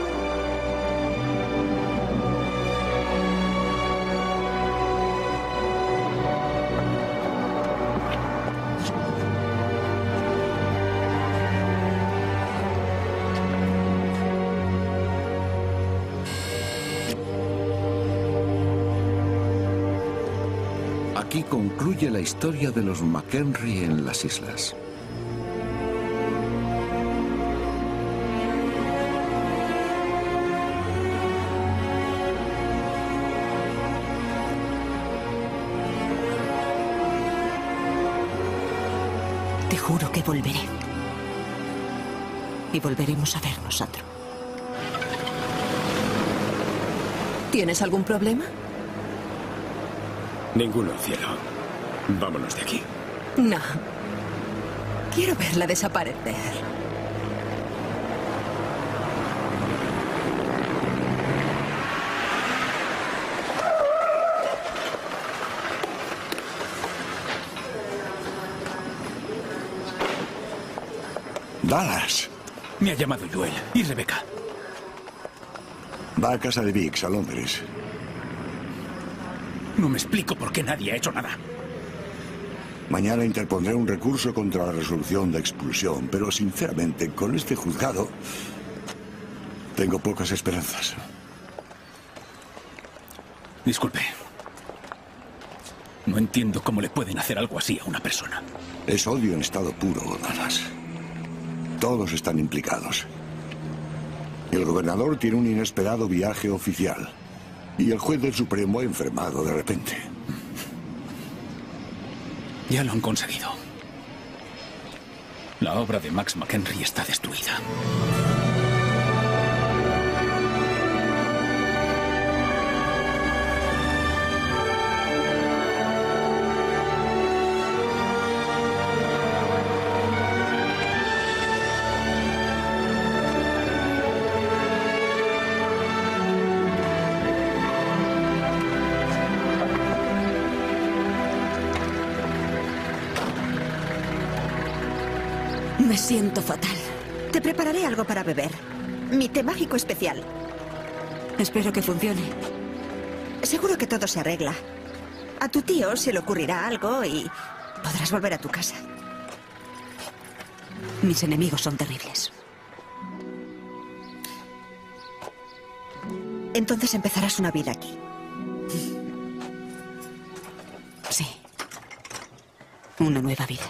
Aquí concluye la historia de los McHenry en las islas. Te juro que volveré. Y volveremos a vernos, Andrew. ¿Tienes algún problema? Ninguno, cielo. Vámonos de aquí. No. Quiero verla desaparecer. Dallas. Me ha llamado Joel y Rebecca. Va a casa de Vix, a Londres. No me explico por qué nadie ha hecho nada. Mañana interpondré un recurso contra la resolución de expulsión, pero sinceramente, con este juzgado, tengo pocas esperanzas. Disculpe. No entiendo cómo le pueden hacer algo así a una persona. Es odio en estado puro, Dallas. Todos están implicados. El gobernador tiene un inesperado viaje oficial. Y el juez del Supremo ha enfermado de repente. Ya lo han conseguido. La obra de Max McHenry está destruida. Me siento fatal. Te prepararé algo para beber. Mi té mágico especial. Espero que funcione. Seguro que todo se arregla. A tu tío se le ocurrirá algo y podrás volver a tu casa. Mis enemigos son terribles. Entonces empezarás una vida aquí. Sí. Una nueva vida.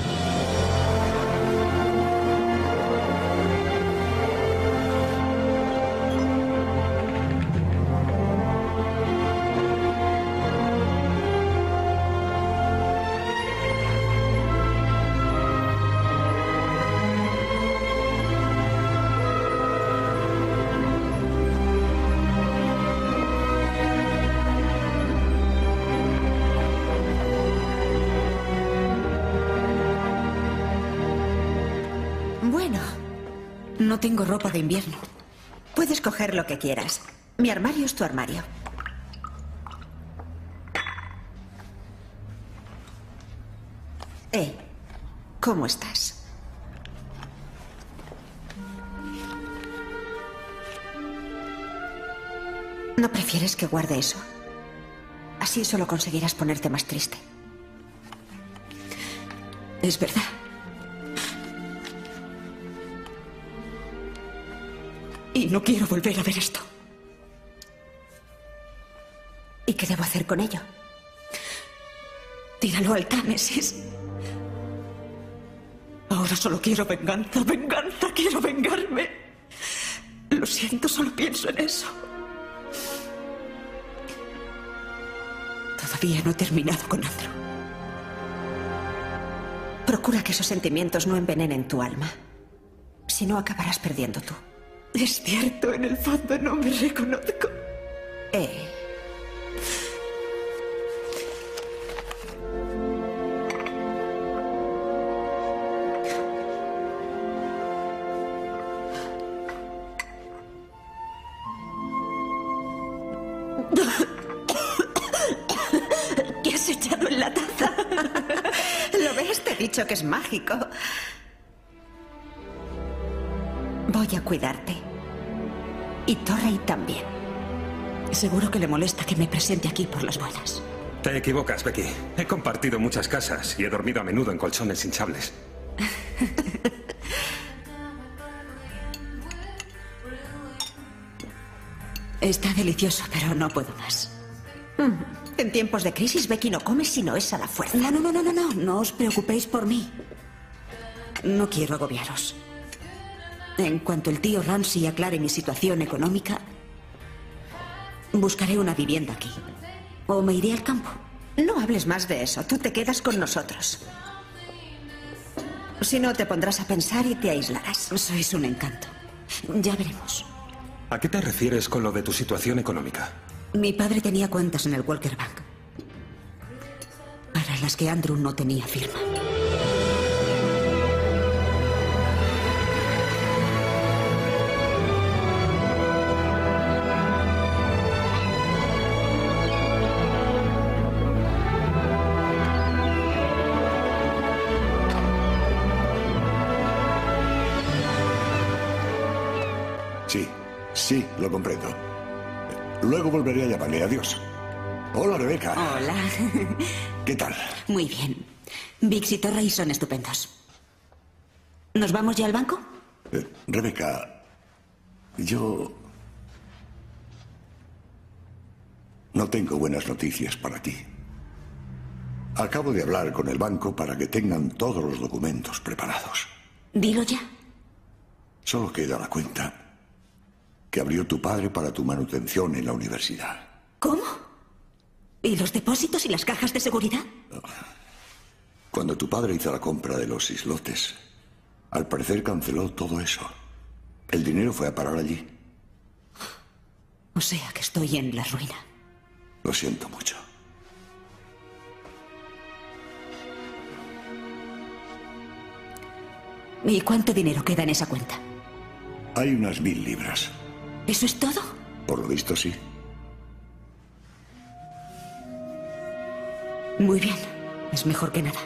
Bueno. No tengo ropa de invierno. Puedes coger lo que quieras. Mi armario es tu armario. Eh, ¿cómo estás? ¿No prefieres que guarde eso? Así solo conseguirás ponerte más triste. Es verdad. Y no quiero volver a ver esto. ¿Y qué debo hacer con ello? Tíralo al Támesis. Ahora solo quiero venganza, venganza, quiero vengarme. Lo siento, solo pienso en eso. Todavía no he terminado con Andrew. Procura que esos sentimientos no envenenen tu alma. Si no, acabarás perdiendo tú. Es cierto, en el fondo no me reconozco. Eh. La taza. ¿Lo ves? Te he dicho que es mágico. Voy a cuidarte. Y Torrey también. Seguro que le molesta que me presente aquí por las buenas. Te equivocas, Becky. He compartido muchas casas y he dormido a menudo en colchones hinchables. Está delicioso, pero no puedo más. En tiempos de crisis, Becky no come si no es a la fuerza. No, no, no, no, no, no. No os preocupéis por mí. No quiero agobiaros. En cuanto el tío Ramsey aclare mi situación económica, buscaré una vivienda aquí. O me iré al campo. No hables más de eso. Tú te quedas con nosotros. Si no, te pondrás a pensar y te aislarás. Sois un encanto. Ya veremos. ¿A qué te refieres con lo de tu situación económica? Mi padre tenía cuentas en el Walker Bank, para las que Andrew no tenía firma. Sí, sí, lo comprendo. Luego volveré a llamarle. Adiós. Hola, Rebeca. Hola. ¿Qué tal? Muy bien. Vix y Torrey son estupendos. ¿Nos vamos ya al banco? Eh, Rebeca, yo... no tengo buenas noticias para ti. Acabo de hablar con el banco para que tengan todos los documentos preparados. Dilo ya. Solo queda la cuenta que abrió tu padre para tu manutención en la universidad. ¿Cómo? ¿Y los depósitos y las cajas de seguridad? Cuando tu padre hizo la compra de los islotes, al parecer canceló todo eso. El dinero fue a parar allí. O sea que estoy en la ruina. Lo siento mucho. ¿Y cuánto dinero queda en esa cuenta? Hay unas mil libras. ¿Eso es todo? Por lo visto, sí. Muy bien. Es mejor que nada.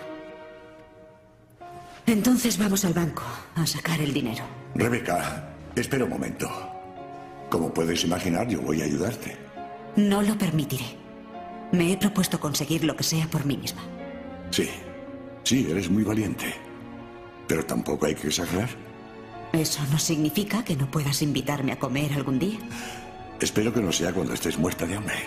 Entonces vamos al banco a sacar el dinero. Rebeca, espera un momento. Como puedes imaginar, yo voy a ayudarte. No lo permitiré. Me he propuesto conseguir lo que sea por mí misma. Sí, sí, eres muy valiente. Pero tampoco hay que exagerar. ¿Eso no significa que no puedas invitarme a comer algún día? Espero que no sea cuando estés muerta de hambre.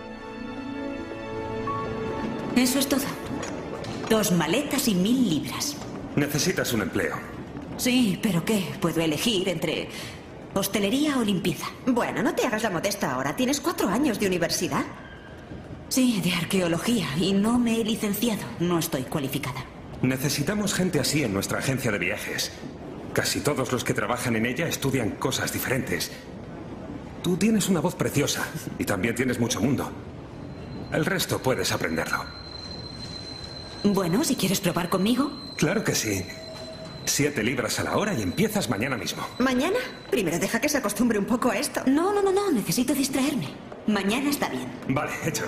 Eso es todo. Dos maletas y mil libras. Necesitas un empleo. Sí, ¿pero qué? Puedo elegir entre hostelería o limpieza. Bueno, no te hagas la modesta ahora. Tienes cuatro años de universidad. Sí, de arqueología. Y no me he licenciado. No estoy cualificada. Necesitamos gente así en nuestra agencia de viajes. Casi todos los que trabajan en ella estudian cosas diferentes. Tú tienes una voz preciosa y también tienes mucho mundo. El resto puedes aprenderlo. Bueno, si quieres probar conmigo. Claro que sí. Siete libras a la hora y empiezas mañana mismo. ¿Mañana? Primero deja que se acostumbre un poco a esto. No, no, no, no. Necesito distraerme. Mañana está bien. Vale, hecho.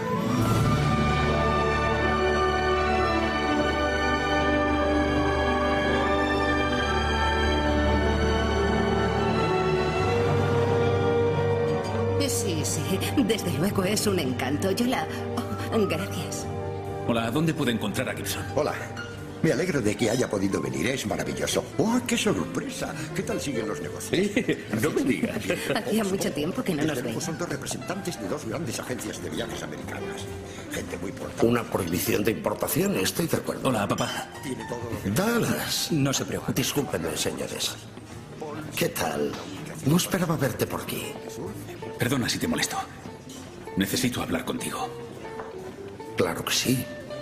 Sí, sí. Desde luego es un encanto. Yo la... Oh, gracias. Hola, ¿dónde puedo encontrar a Gibson? Hola. Me alegro de que haya podido venir. Es maravilloso. ¡Oh, qué sorpresa! ¿Qué tal siguen los negocios? No me digas. Hacía mucho tiempo que no nos Tenemos veíamos. Son dos representantes de dos grandes agencias de viajes americanas. Gente muy importante. Una prohibición de importación, estoy de acuerdo. Hola, papá. Tiene todo lo que... Dallas. No se preocupe. Discúlpenme, señores. ¿Qué tal? No esperaba verte por aquí. Perdona si te molesto. Necesito hablar contigo. Claro que sí.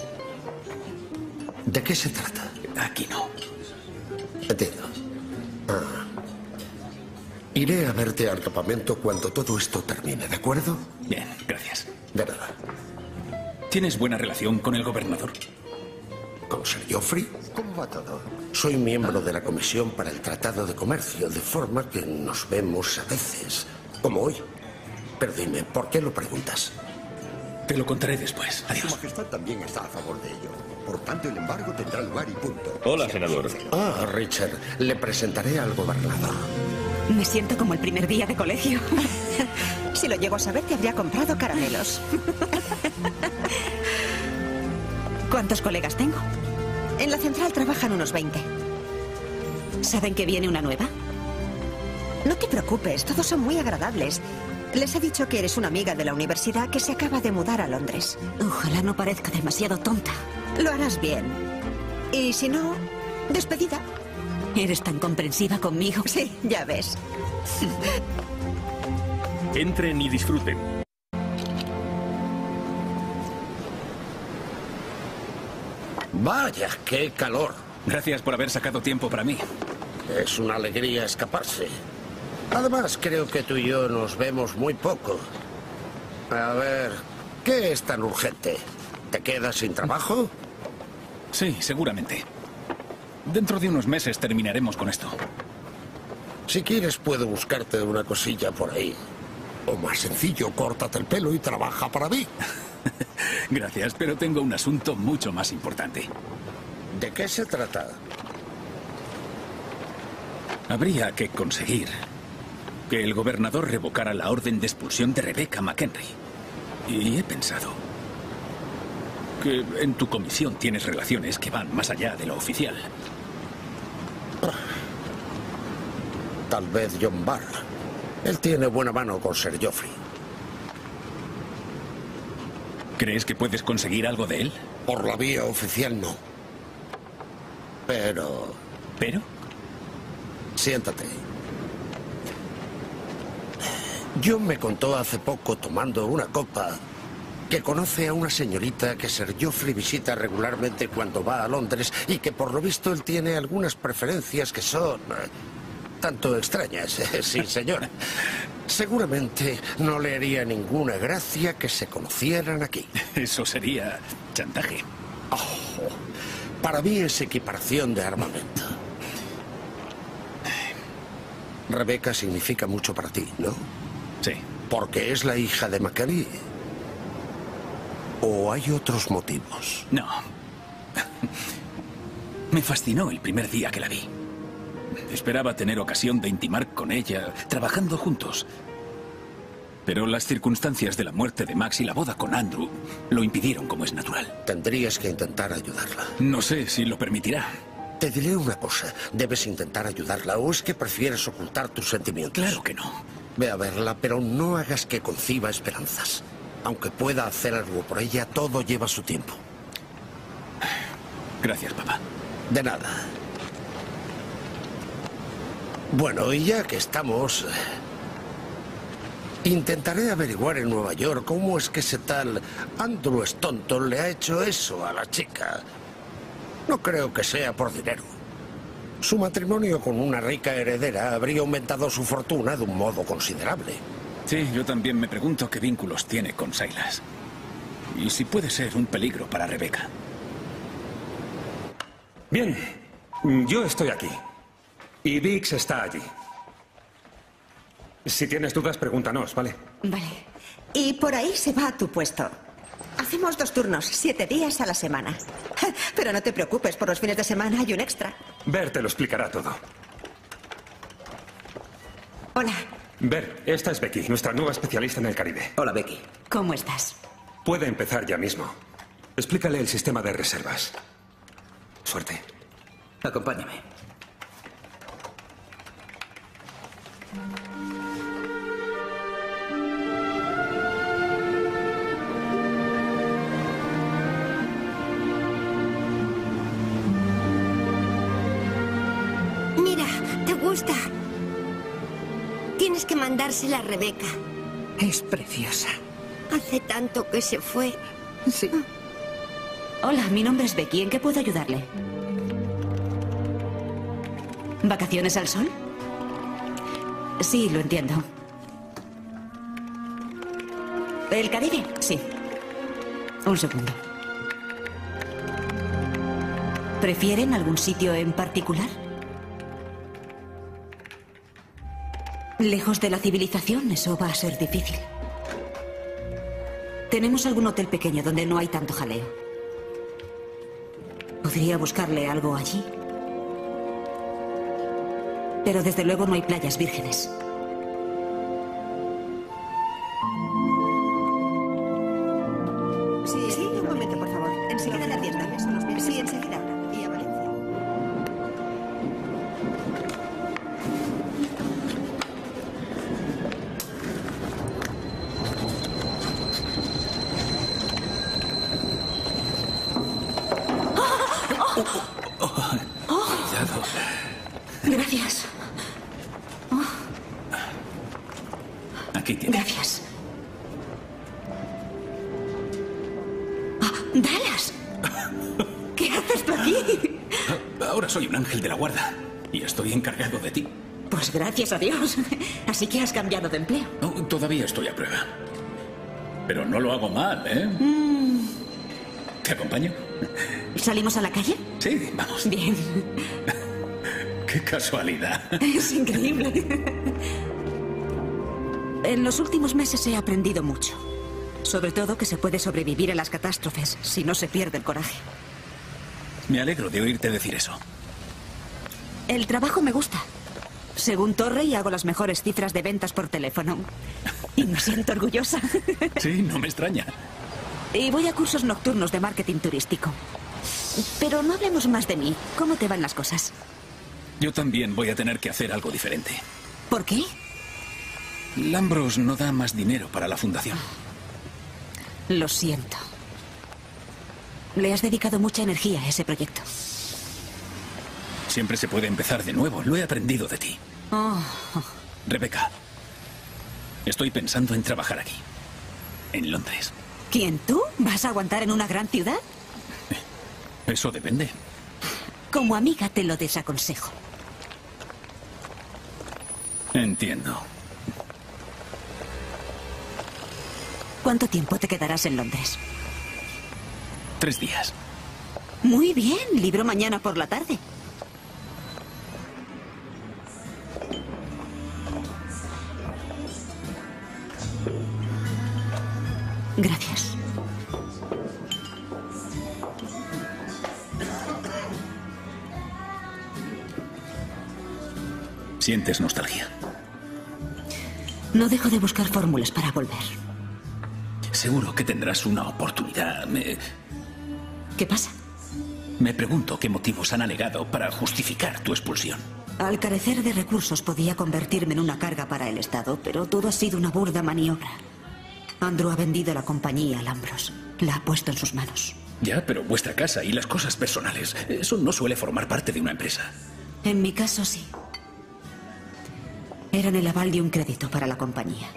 ¿De qué se trata? Aquí no. Entiendo. Ah. Iré a verte al campamento cuando todo esto termine, ¿de acuerdo? Bien, gracias. De nada. ¿Tienes buena relación con el gobernador? ¿Con Sir Geoffrey? ¿Cómo va todo? Soy miembro de la Comisión para el Tratado de Comercio, de forma que nos vemos a veces, como hoy. Pero dime, ¿por qué lo preguntas? Te lo contaré después. Su Adiós. majestad también está a favor de ello. Por tanto, el embargo tendrá lugar y punto. Hola, senador. Ah, Richard, le presentaré al gobernador. Me siento como el primer día de colegio. Si lo llego a saber, te habría comprado caramelos. ¿Cuántos colegas tengo? En la central trabajan unos veinte. ¿Saben que viene una nueva? No te preocupes, todos son muy agradables. Les he dicho que eres una amiga de la universidad que se acaba de mudar a Londres. Ojalá no parezca demasiado tonta. Lo harás bien. Y si no, despedida. ¿Eres tan comprensiva conmigo? Sí, ya ves. Entren y disfruten. Vaya, qué calor. Gracias por haber sacado tiempo para mí. Es una alegría escaparse. Además, creo que tú y yo nos vemos muy poco. A ver, ¿qué es tan urgente? ¿Te quedas sin trabajo? Sí, seguramente. Dentro de unos meses terminaremos con esto. Si quieres, puedo buscarte una cosilla por ahí. O más sencillo, córtate el pelo y trabaja para mí. Gracias, pero tengo un asunto mucho más importante. ¿De qué se trata? Habría que conseguir que el gobernador revocara la orden de expulsión de Rebecca McHenry. Y he pensado que en tu comisión tienes relaciones que van más allá de lo oficial. Tal vez John Barr. Él tiene buena mano con Sir Geoffrey. ¿Crees que puedes conseguir algo de él? Por la vía oficial, no. Pero... ¿Pero? Siéntate. John me contó hace poco, tomando una copa, que conoce a una señorita que Sir Geoffrey visita regularmente cuando va a Londres y que por lo visto él tiene algunas preferencias que son... eh, tanto extrañas. Sí, señor. Seguramente no le haría ninguna gracia que se conocieran aquí. Eso sería chantaje. Oh, para mí es equiparación de armamento. Rebecca significa mucho para ti, ¿no? Sí. ¿Porque es la hija de Maccabi? ¿O hay otros motivos? No. Me fascinó el primer día que la vi. Esperaba tener ocasión de intimar con ella, trabajando juntos. Pero las circunstancias de la muerte de Max y la boda con Andrew lo impidieron, como es natural. Tendrías que intentar ayudarla. No sé si lo permitirá. Te diré una cosa. Debes intentar ayudarla, ¿o es que prefieres ocultar tus sentimientos? Claro que no. Ve a verla, pero no hagas que conciba esperanzas. Aunque pueda hacer algo por ella, todo lleva su tiempo. Gracias, papá. De nada. Bueno, y ya que estamos... Intentaré averiguar en Nueva York cómo es que ese tal Andrew Staunton le ha hecho eso a la chica. No creo que sea por dinero. Su matrimonio con una rica heredera habría aumentado su fortuna de un modo considerable. Sí, yo también me pregunto qué vínculos tiene con Silas. Y si puede ser un peligro para Rebecca. Bien, yo estoy aquí. Y Vix está allí. Si tienes dudas, pregúntanos, ¿vale? Vale. Y por ahí se va a tu puesto. Hacemos dos turnos, siete días a la semana. Pero no te preocupes, por los fines de semana hay un extra. Ver te lo explicará todo. Hola. Ver, esta es Becky, nuestra nueva especialista en el Caribe. Hola, Becky. ¿Cómo estás? Puede empezar ya mismo. Explícale el sistema de reservas. Suerte. Acompáñame. Mira, ¿te gusta? Tienes que mandársela a Rebecca. Es preciosa. Hace tanto que se fue. Sí. Hola, mi nombre es Becky. ¿En qué puedo ayudarle? ¿Vacaciones al sol? Sí, lo entiendo. ¿El Caribe? Sí. Un segundo. ¿Prefieren algún sitio en particular? Lejos de la civilización, eso va a ser difícil. Tenemos algún hotel pequeño donde no hay tanto jaleo. Podría buscarle algo allí. Pero desde luego no hay playas vírgenes. Sí, sí, un momento, por favor. Enseguida la tienda. Sí, enseguida. Y a Valencia. Cuidado. Gracias. Oh, Aquí tienes. gracias. Ah, Dallas. ¿Qué haces tú aquí? Ahora soy un ángel de la guarda y estoy encargado de ti. Pues gracias a Dios. Así que has cambiado de empleo. No, todavía estoy a prueba. Pero no lo hago mal, ¿eh? Mm, ¿Te acompaño? ¿Salimos a la calle? Sí, vamos. Bien. Qué casualidad. Es increíble. En los últimos meses he aprendido mucho. Sobre todo que se puede sobrevivir a las catástrofes si no se pierde el coraje. Me alegro de oírte decir eso. El trabajo me gusta. Según Torrey, hago las mejores cifras de ventas por teléfono. Y me siento orgullosa. Sí, no me extraña. Y voy a cursos nocturnos de marketing turístico. Pero no hablemos más de mí. ¿Cómo te van las cosas? Yo también voy a tener que hacer algo diferente. ¿Por qué? Lambros no da más dinero para la fundación. Lo siento. Le has dedicado mucha energía a ese proyecto. Siempre se puede empezar de nuevo. Lo he aprendido de ti. Oh. Rebeca, estoy pensando en trabajar aquí, en Londres. ¿Quién, tú? ¿Vas a aguantar en una gran ciudad? Eso depende. Como amiga te lo desaconsejo. Entiendo. ¿Cuánto tiempo te quedarás en Londres? Tres días. Muy bien, libro mañana por la tarde. Gracias. ¿Sientes nostalgia? No dejo de buscar fórmulas para volver. Seguro que tendrás una oportunidad. Me... ¿Qué pasa? Me pregunto qué motivos han alegado para justificar tu expulsión. Al carecer de recursos podía convertirme en una carga para el Estado, pero todo ha sido una burda maniobra. Andrew ha vendido la compañía a Lambros. La ha puesto en sus manos. Ya, pero vuestra casa y las cosas personales, eso no suele formar parte de una empresa. En mi caso, sí. Eran el aval de un crédito para la compañía.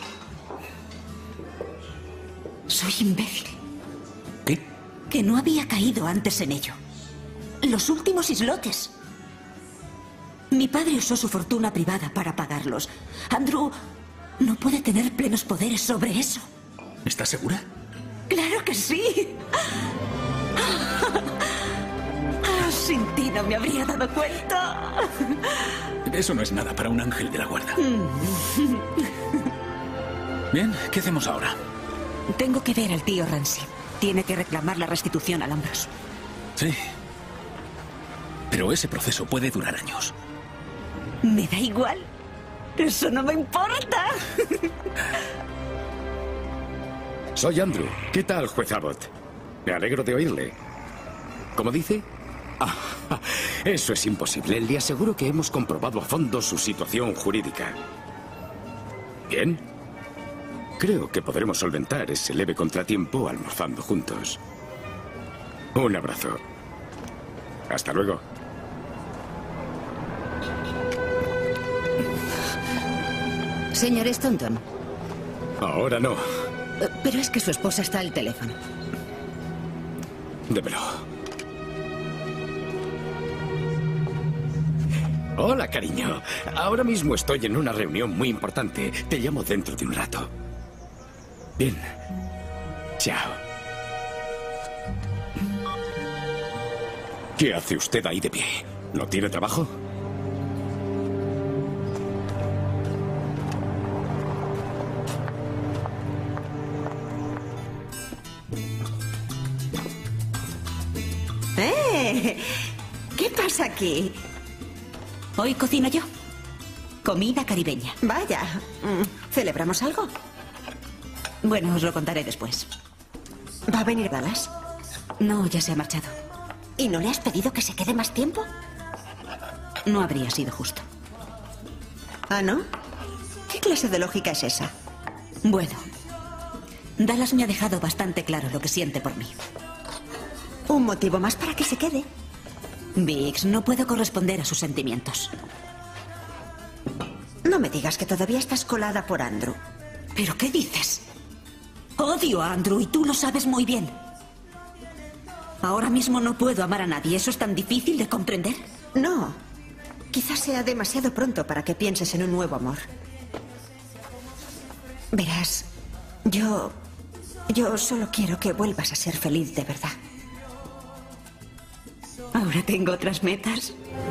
Soy imbécil. ¿Qué? Que no había caído antes en ello. Los últimos islotes. Mi padre usó su fortuna privada para pagarlos. Andrew no puede tener plenos poderes sobre eso. ¿Estás segura? ¡Claro que sí! Ah, sin ti no me habría dado cuenta. Eso no es nada para un ángel de la guarda. Bien, ¿qué hacemos ahora? Tengo que ver al tío Ramsey. Tiene que reclamar la restitución a Lambros. Sí. Pero ese proceso puede durar años. Me da igual. Eso no me importa. Soy Andrew. ¿Qué tal, juez Abbott? Me alegro de oírle. ¿Cómo dice? Ah, eso es imposible. Le aseguro que hemos comprobado a fondo su situación jurídica. Bien. Creo que podremos solventar ese leve contratiempo almorzando juntos. Un abrazo. Hasta luego. Señor Staunton. Ahora no. Eh, Pero es que su esposa está al teléfono. Démelo. Hola, cariño. Ahora mismo estoy en una reunión muy importante. Te llamo dentro de un rato. Bien. Chao. ¿Qué hace usted ahí de pie? ¿No tiene trabajo? Eh, ¿Qué pasa aquí? Hoy cocino yo. Comida caribeña. Vaya. ¿Celebramos algo? Bueno, os lo contaré después. ¿Va a venir Dallas? No, ya se ha marchado. ¿Y no le has pedido que se quede más tiempo? No habría sido justo. ¿Ah, no? ¿Qué clase de lógica es esa? Bueno, Dallas me ha dejado bastante claro lo que siente por mí. Un motivo más para que se quede. Vix, no puedo corresponder a sus sentimientos. No me digas que todavía estás colada por Andrew. ¿Pero qué dices? Odio a Andrew y tú lo sabes muy bien. Ahora mismo no puedo amar a nadie. ¿Eso es tan difícil de comprender? No. Quizás sea demasiado pronto para que pienses en un nuevo amor. Verás, yo... Yo solo quiero que vuelvas a ser feliz de verdad. Ahora tengo otras metas.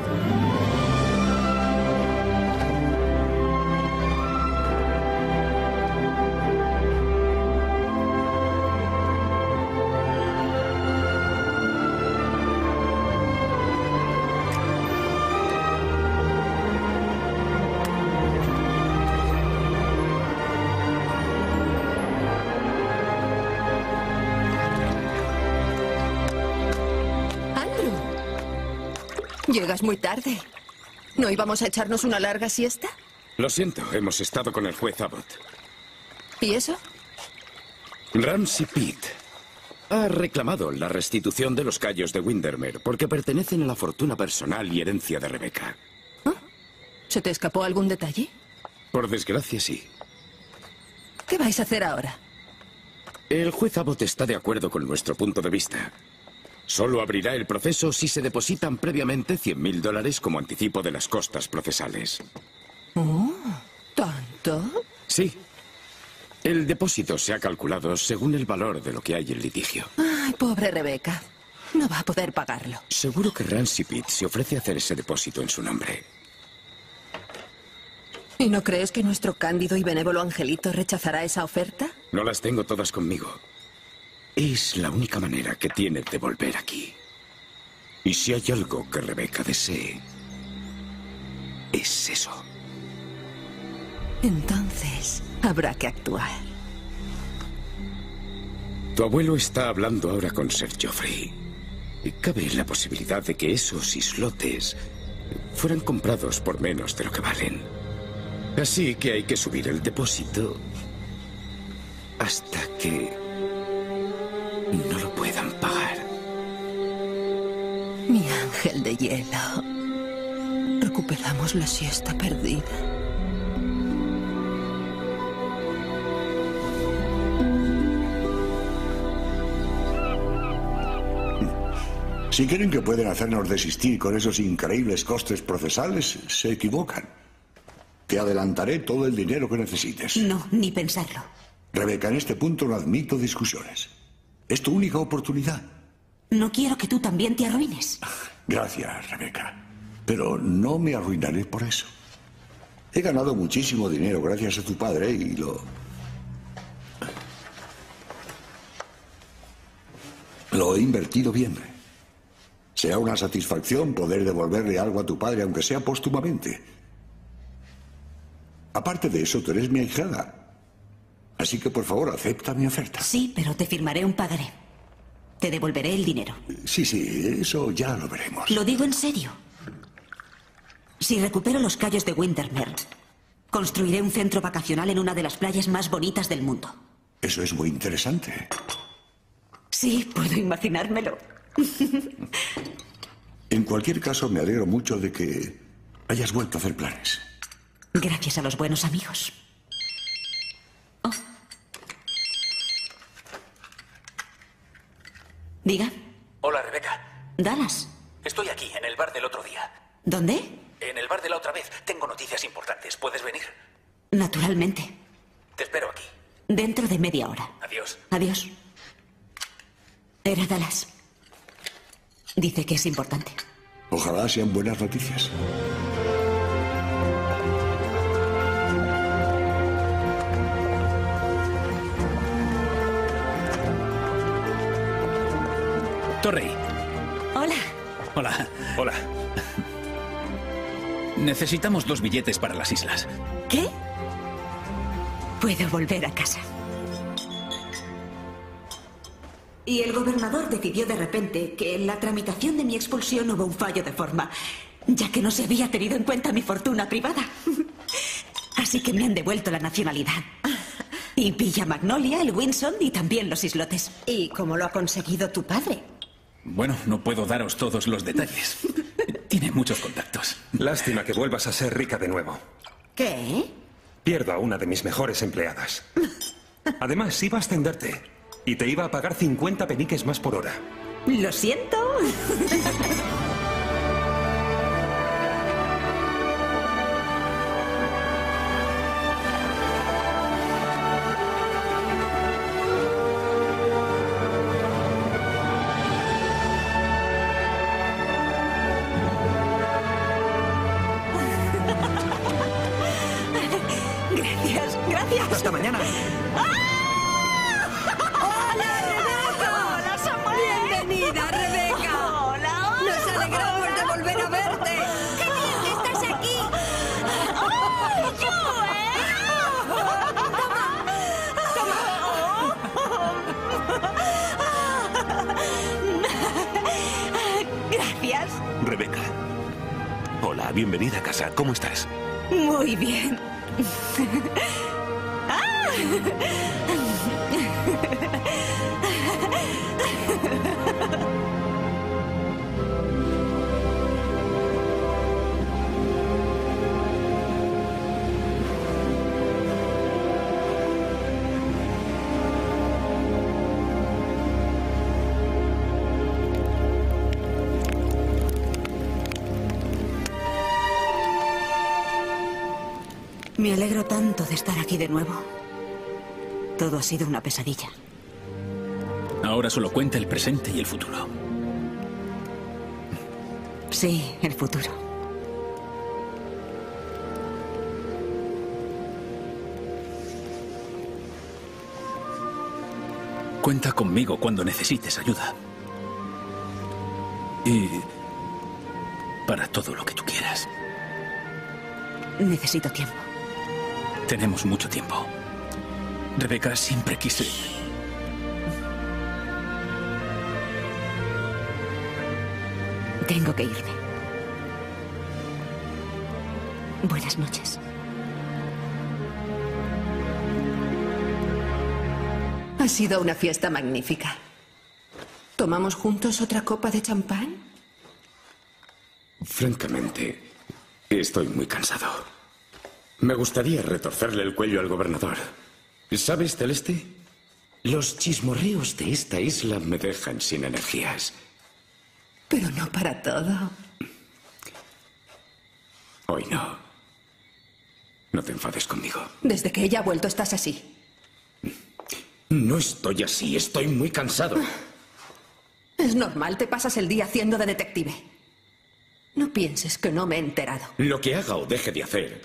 Llegas muy tarde. ¿No íbamos a echarnos una larga siesta? Lo siento, hemos estado con el juez Abbott. ¿Y eso? Ramsey Pitt ha reclamado la restitución de los callos de Windermere porque pertenecen a la fortuna personal y herencia de Rebecca. ¿Ah? ¿Se te escapó algún detalle? Por desgracia, sí. ¿Qué vais a hacer ahora? El juez Abbott está de acuerdo con nuestro punto de vista. Solo abrirá el proceso si se depositan previamente cien mil dólares como anticipo de las costas procesales. Oh, ¿tanto? Sí. El depósito se ha calculado según el valor de lo que hay en litigio. Ay, pobre Rebecca. No va a poder pagarlo. Seguro que Ramsey Pitt se ofrece a hacer ese depósito en su nombre. ¿Y no crees que nuestro cándido y benévolo angelito rechazará esa oferta? No las tengo todas conmigo. Es la única manera que tiene de volver aquí. Y si hay algo que Rebecca desee, es eso. Entonces, habrá que actuar. Tu abuelo está hablando ahora con Sir Geoffrey. Y cabe la posibilidad de que esos islotes fueran comprados por menos de lo que valen. Así que hay que subir el depósito hasta que no lo puedan pagar. Mi ángel de hielo. Recuperamos la siesta perdida. Si creen que pueden hacernos desistir con esos increíbles costes procesales, se equivocan. Te adelantaré todo el dinero que necesites. No, ni pensarlo. Rebecca, en este punto no admito discusiones. Es tu única oportunidad. No quiero que tú también te arruines. Gracias, Rebecca. Pero no me arruinaré por eso. He ganado muchísimo dinero gracias a tu padre y lo... Lo he invertido bien. Será una satisfacción poder devolverle algo a tu padre, aunque sea póstumamente. Aparte de eso, tú eres mi ahijada. Así que, por favor, acepta mi oferta. Sí, pero te firmaré un pagaré. Te devolveré el dinero. Sí, sí, eso ya lo veremos. Lo digo en serio. Si recupero los callos de Windermere, construiré un centro vacacional en una de las playas más bonitas del mundo. Eso es muy interesante. Sí, puedo imaginármelo. En cualquier caso, me alegro mucho de que hayas vuelto a hacer planes. Gracias a los buenos amigos. Oh. Diga. Hola, Rebecca. Dallas. Estoy aquí, en el bar del otro día. ¿Dónde? En el bar de la otra vez. Tengo noticias importantes. ¿Puedes venir? Naturalmente. Te espero aquí. Dentro de media hora. Adiós. Adiós. Era Dallas. Dice que es importante. Ojalá sean buenas noticias. Torrey. Hola. Hola. Hola. Necesitamos dos billetes para las islas. ¿Qué? Puedo volver a casa. Y el gobernador decidió de repente que en la tramitación de mi expulsión hubo un fallo de forma, ya que no se había tenido en cuenta mi fortuna privada. Así que me han devuelto la nacionalidad. Y Villa Magnolia, el Windsor y también los islotes. ¿Y cómo lo ha conseguido tu padre? Bueno, no puedo daros todos los detalles. Tiene muchos contactos. Lástima que vuelvas a ser rica de nuevo. ¿Qué? Pierdo a una de mis mejores empleadas. Además, iba a ascenderte. Y te iba a pagar cincuenta peniques más por hora. Lo siento. Gracias, gracias. Hasta mañana. ¡Bienvenida, Rebeca! ¡Hola! ¡Nos alegramos de volver a verte! ¡Qué bien que estás aquí! ¡Ay, Gracias. Rebeca. Hola, bienvenida a casa. ¿Cómo estás? Muy bien. Me alegro tanto de estar aquí de nuevo. Todo ha sido una pesadilla. Ahora solo cuenta el presente y el futuro. Sí, el futuro. Cuenta conmigo cuando necesites ayuda. Y para todo lo que tú quieras. Necesito tiempo. Tenemos mucho tiempo. Rebeca, siempre quise... Tengo que irme. Buenas noches. Ha sido una fiesta magnífica. ¿Tomamos juntos otra copa de champán? Francamente, estoy muy cansado. Me gustaría retorcerle el cuello al gobernador. ¿Sabes, Celeste? Los chismorreos de esta isla me dejan sin energías. Pero no para todo. Hoy no. No te enfades conmigo. Desde que ella ha vuelto estás así. No estoy así, estoy muy cansado. Es normal, te pasas el día haciendo de detective. No pienses que no me he enterado. Lo que haga o deje de hacer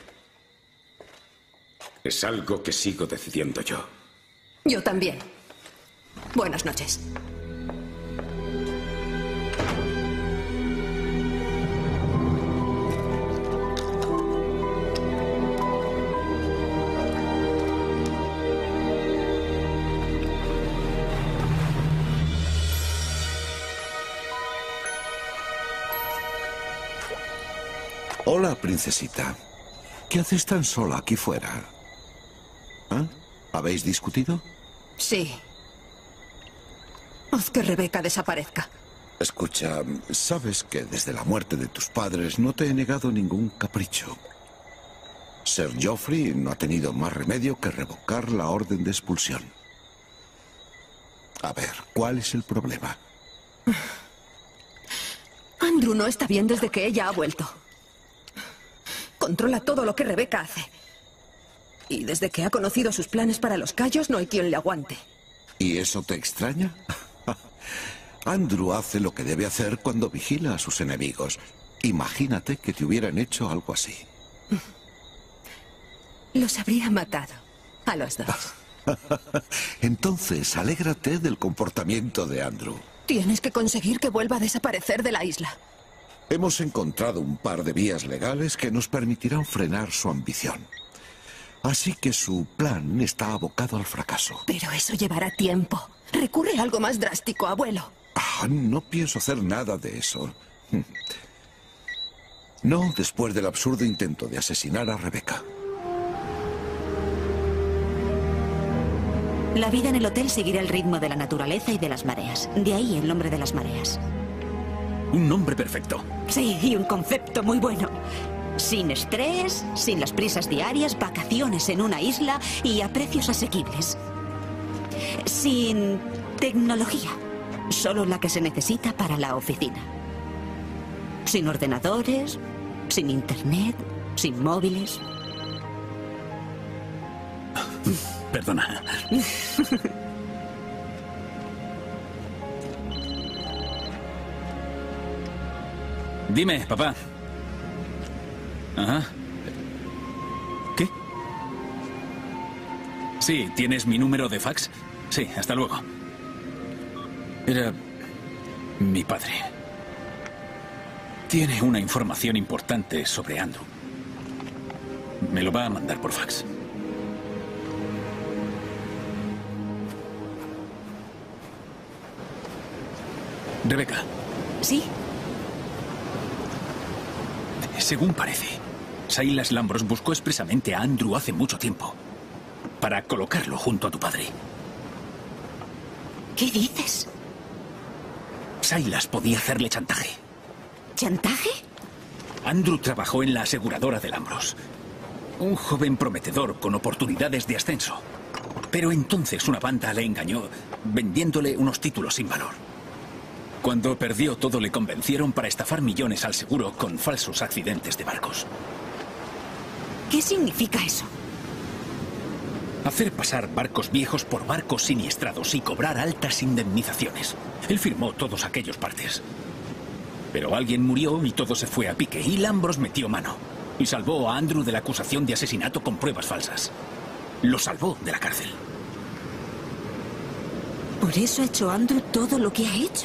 es algo que sigo decidiendo yo. Yo también. Buenas noches. Hola, princesita. ¿Qué haces tan sola aquí fuera? ¿Ah? ¿Habéis discutido? Sí. Haz que Rebeca desaparezca. Escucha, sabes que desde la muerte de tus padres no te he negado ningún capricho. Sir Geoffrey no ha tenido más remedio que revocar la orden de expulsión. A ver, ¿cuál es el problema? Andrew no está bien desde que ella ha vuelto. Controla todo lo que Rebeca hace. Y desde que ha conocido sus planes para los Cayos, no hay quien le aguante. ¿Y eso te extraña? Andrew hace lo que debe hacer cuando vigila a sus enemigos. Imagínate que te hubieran hecho algo así. Los habría matado a los dos. Entonces, alégrate del comportamiento de Andrew. Tienes que conseguir que vuelva a desaparecer de la isla. Hemos encontrado un par de vías legales que nos permitirán frenar su ambición. Así que su plan está abocado al fracaso. Pero eso llevará tiempo. Recurre a algo más drástico, abuelo. Ah, no pienso hacer nada de eso. No después del absurdo intento de asesinar a Rebecca. La vida en el hotel seguirá el ritmo de la naturaleza y de las mareas. De ahí el nombre de las mareas. Un nombre perfecto. Sí, y un concepto muy bueno. Sin estrés, sin las prisas diarias, vacaciones en una isla y a precios asequibles. Sin tecnología, solo la que se necesita para la oficina. Sin ordenadores, sin internet, sin móviles. Perdona. Dime, papá. Ajá. ¿Qué? Sí, ¿tienes mi número de fax? Sí, hasta luego. Era mi padre. Tiene una información importante sobre Andrew. Me lo va a mandar por fax. Rebecca. ¿Sí? Según parece, Silas Lambros buscó expresamente a Andrew hace mucho tiempo para colocarlo junto a tu padre. ¿Qué dices? Silas podía hacerle chantaje. ¿Chantaje? Andrew trabajó en la aseguradora de Lambros. Un joven prometedor con oportunidades de ascenso. Pero entonces una banda le engañó vendiéndole unos títulos sin valor. Cuando perdió todo le convencieron para estafar millones al seguro con falsos accidentes de barcos. ¿Qué significa eso? Hacer pasar barcos viejos por barcos siniestrados y cobrar altas indemnizaciones. Él firmó todos aquellos partes. Pero alguien murió y todo se fue a pique y Lambros metió mano. Y salvó a Andrew de la acusación de asesinato con pruebas falsas. Lo salvó de la cárcel. ¿Por eso ha hecho Andrew todo lo que ha hecho?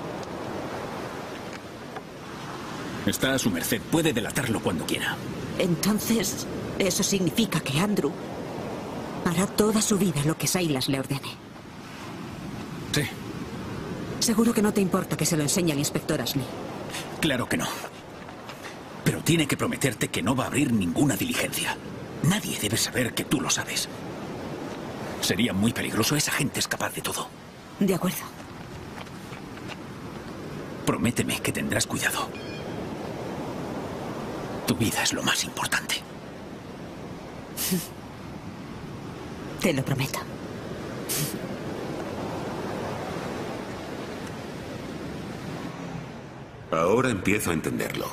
Está a su merced. Puede delatarlo cuando quiera. Entonces, eso significa que Andrew hará toda su vida lo que Silas le ordene. Sí. Seguro que no te importa que se lo enseñe al inspector Ashley. Claro que no. Pero tiene que prometerte que no va a abrir ninguna diligencia. Nadie debe saber que tú lo sabes. Sería muy peligroso. Esa gente es capaz de todo. De acuerdo. Prométeme que tendrás cuidado. Tu vida es lo más importante. Te lo prometo. Ahora empiezo a entenderlo.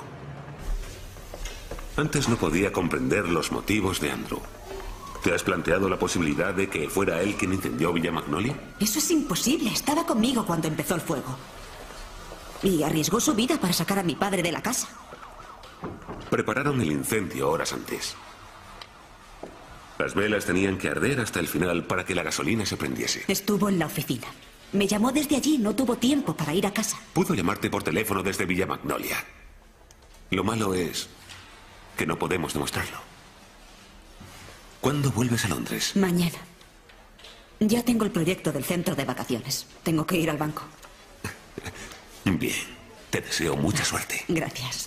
Antes no podía comprender los motivos de Andrew. ¿Te has planteado la posibilidad de que fuera él quien incendió Villa Magnolia? Eso es imposible. Estaba conmigo cuando empezó el fuego. Y arriesgó su vida para sacar a mi padre de la casa. Prepararon el incendio horas antes. Las velas tenían que arder hasta el final para que la gasolina se prendiese. Estuvo en la oficina. Me llamó desde allí. No tuvo tiempo para ir a casa. Pudo llamarte por teléfono desde Villa Magnolia. Lo malo es que no podemos demostrarlo. ¿Cuándo vuelves a Londres? Mañana. Ya tengo el proyecto del centro de vacaciones. Tengo que ir al banco. Bien. Te deseo mucha suerte. Gracias.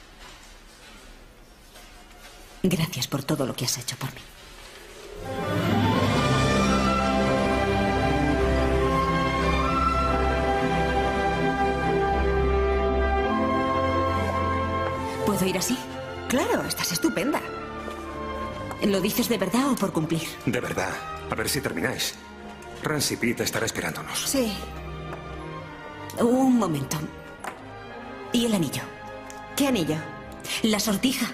Gracias por todo lo que has hecho por mí. ¿Puedo ir así? Claro, estás estupenda. ¿Lo dices de verdad o por cumplir? De verdad. A ver si termináis. Rance y Pete estará esperándonos. Sí. Un momento. ¿Y el anillo? ¿Qué anillo? La sortija.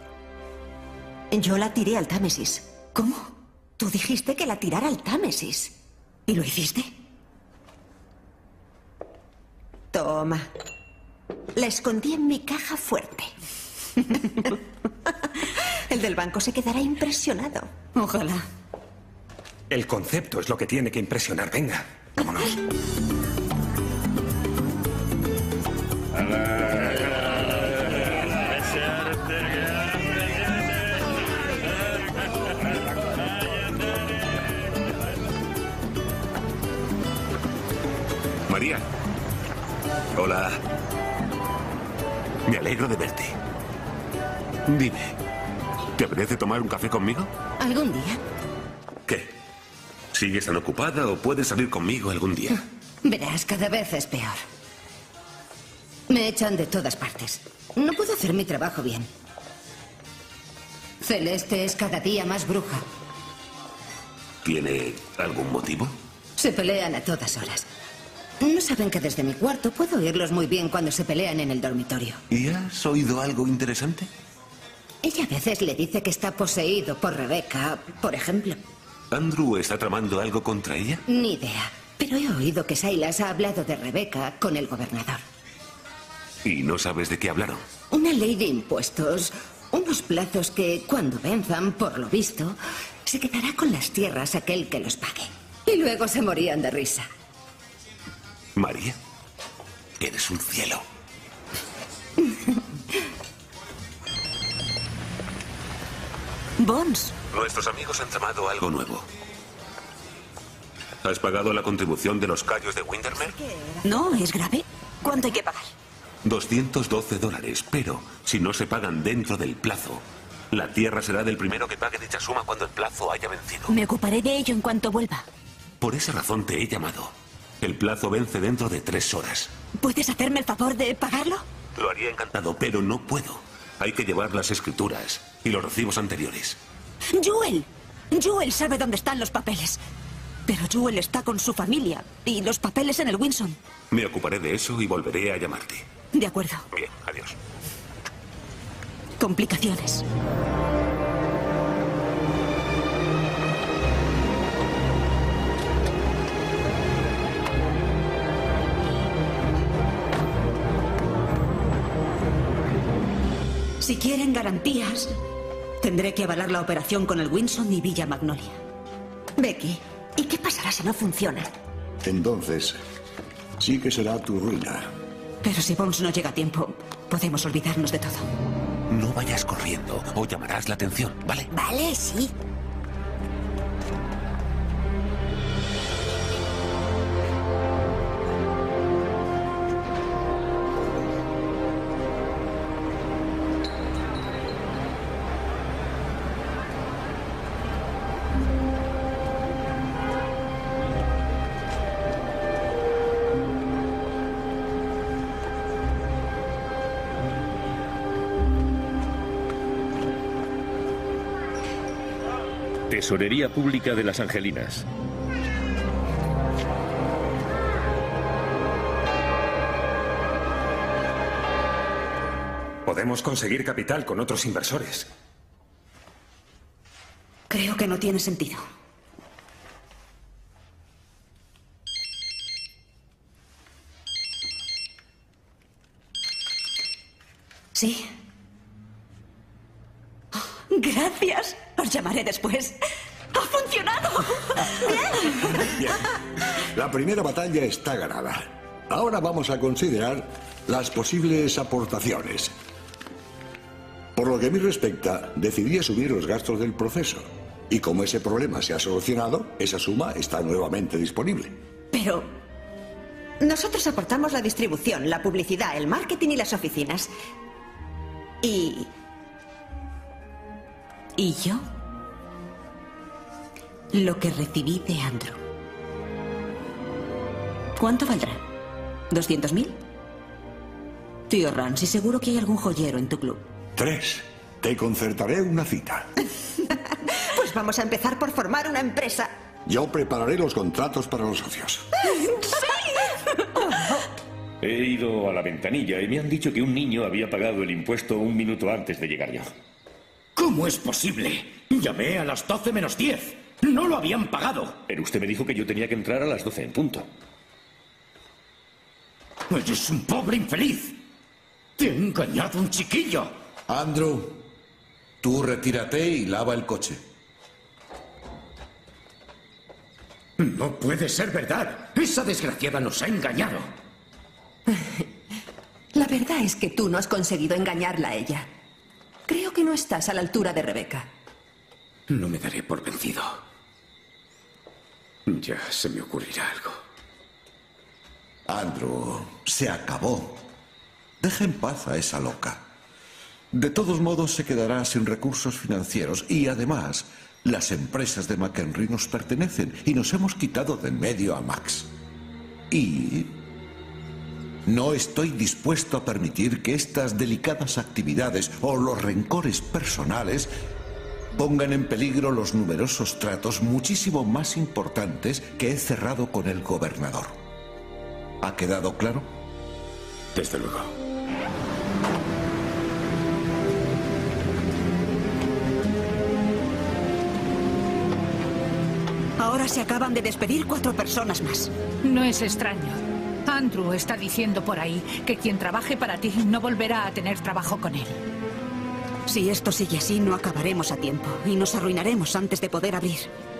Yo la tiré al Támesis. ¿Cómo? Tú dijiste que la tirara al Támesis. ¿Y lo hiciste? Toma. La escondí en mi caja fuerte. El del banco se quedará impresionado. Ojalá. El concepto es lo que tiene que impresionar. Venga, vámonos. Me alegro de verte. Dime, ¿te apetece tomar un café conmigo? ¿Algún día? ¿Qué? ¿Sigues tan ocupada o puedes salir conmigo algún día? Verás, cada vez es peor. Me echan de todas partes. No puedo hacer mi trabajo bien. Celeste es cada día más bruja. ¿Tiene algún motivo? Se pelean a todas horas. No saben que desde mi cuarto puedo oírlos muy bien cuando se pelean en el dormitorio. ¿Y has oído algo interesante? Ella a veces le dice que está poseído por Rebeca, por ejemplo. ¿Andrew está tramando algo contra ella? Ni idea. Pero he oído que Silas ha hablado de Rebeca con el gobernador. ¿Y no sabes de qué hablaron? Una ley de impuestos. Unos plazos que, cuando venzan, por lo visto, se quedará con las tierras aquel que los pague. Y luego se morían de risa. María, eres un cielo. Bones. Nuestros amigos han tramado algo nuevo. ¿Has pagado la contribución de los callos de Windermere? No, ¿es grave? ¿Cuánto hay que pagar? doscientos doce dólares, pero si no se pagan dentro del plazo, la tierra será del primero que pague dicha suma cuando el plazo haya vencido. Me ocuparé de ello en cuanto vuelva. Por esa razón te he llamado. El plazo vence dentro de tres horas. ¿Puedes hacerme el favor de pagarlo? Lo haría encantado, pero no puedo. Hay que llevar las escrituras y los recibos anteriores. ¡Joel! Joel sabe dónde están los papeles. Pero Joel está con su familia y los papeles en el Winson. Me ocuparé de eso y volveré a llamarte. De acuerdo. Bien, adiós. Complicaciones. Si quieren garantías, tendré que avalar la operación con el Winson y Villa Magnolia. Becky, ¿y qué pasará si no funciona? Entonces, sí que será tu ruina. Pero si Bones no llega a tiempo, podemos olvidarnos de todo. No vayas corriendo o llamarás la atención, ¿vale? Vale, sí. Tesorería Pública de las Angelinas. Podemos conseguir capital con otros inversores. Creo que no tiene sentido. Sí. Oh, gracias. Os llamaré después. ¡Ha funcionado! ¡Bien! Bien. La primera batalla está ganada. Ahora vamos a considerar las posibles aportaciones. Por lo que a mí respecta, decidí asumir los gastos del proceso. Y como ese problema se ha solucionado, esa suma está nuevamente disponible. Pero nosotros aportamos la distribución, la publicidad, el marketing y las oficinas. Y... ¿Y yo? Lo que recibí de Andrew. ¿Cuánto valdrá? ¿Doscientos mil? Tío Ramsey, seguro que hay algún joyero en tu club. Tres. Te concertaré una cita. Pues vamos a empezar por formar una empresa. Yo prepararé los contratos para los socios. ¡Sí! He ido a la ventanilla y me han dicho que un niño había pagado el impuesto un minuto antes de llegar yo. ¿Cómo es posible? Llamé a las doce menos diez. No lo habían pagado. Pero usted me dijo que yo tenía que entrar a las doce en punto. Eres un pobre infeliz. Te ha engañado un chiquillo. Andrew, tú retírate y lava el coche. No puede ser verdad. Esa desgraciada nos ha engañado. La verdad es que tú no has conseguido engañarla a ella. Creo que no estás a la altura de Rebeca. No me daré por vencido. Ya se me ocurrirá algo. Andrew, se acabó. Deja en paz a esa loca. De todos modos, se quedará sin recursos financieros y, además, las empresas de McHenry nos pertenecen y nos hemos quitado de en medio a Max. Y no estoy dispuesto a permitir que estas delicadas actividades o los rencores personales pongan en peligro los numerosos tratos muchísimo más importantes que he cerrado con el gobernador. ¿Ha quedado claro? Desde luego. Ahora se acaban de despedir cuatro personas más. No es extraño. Andrew está diciendo por ahí que quien trabaje para ti no volverá a tener trabajo con él. Si esto sigue así, no acabaremos a tiempo y nos arruinaremos antes de poder abrir.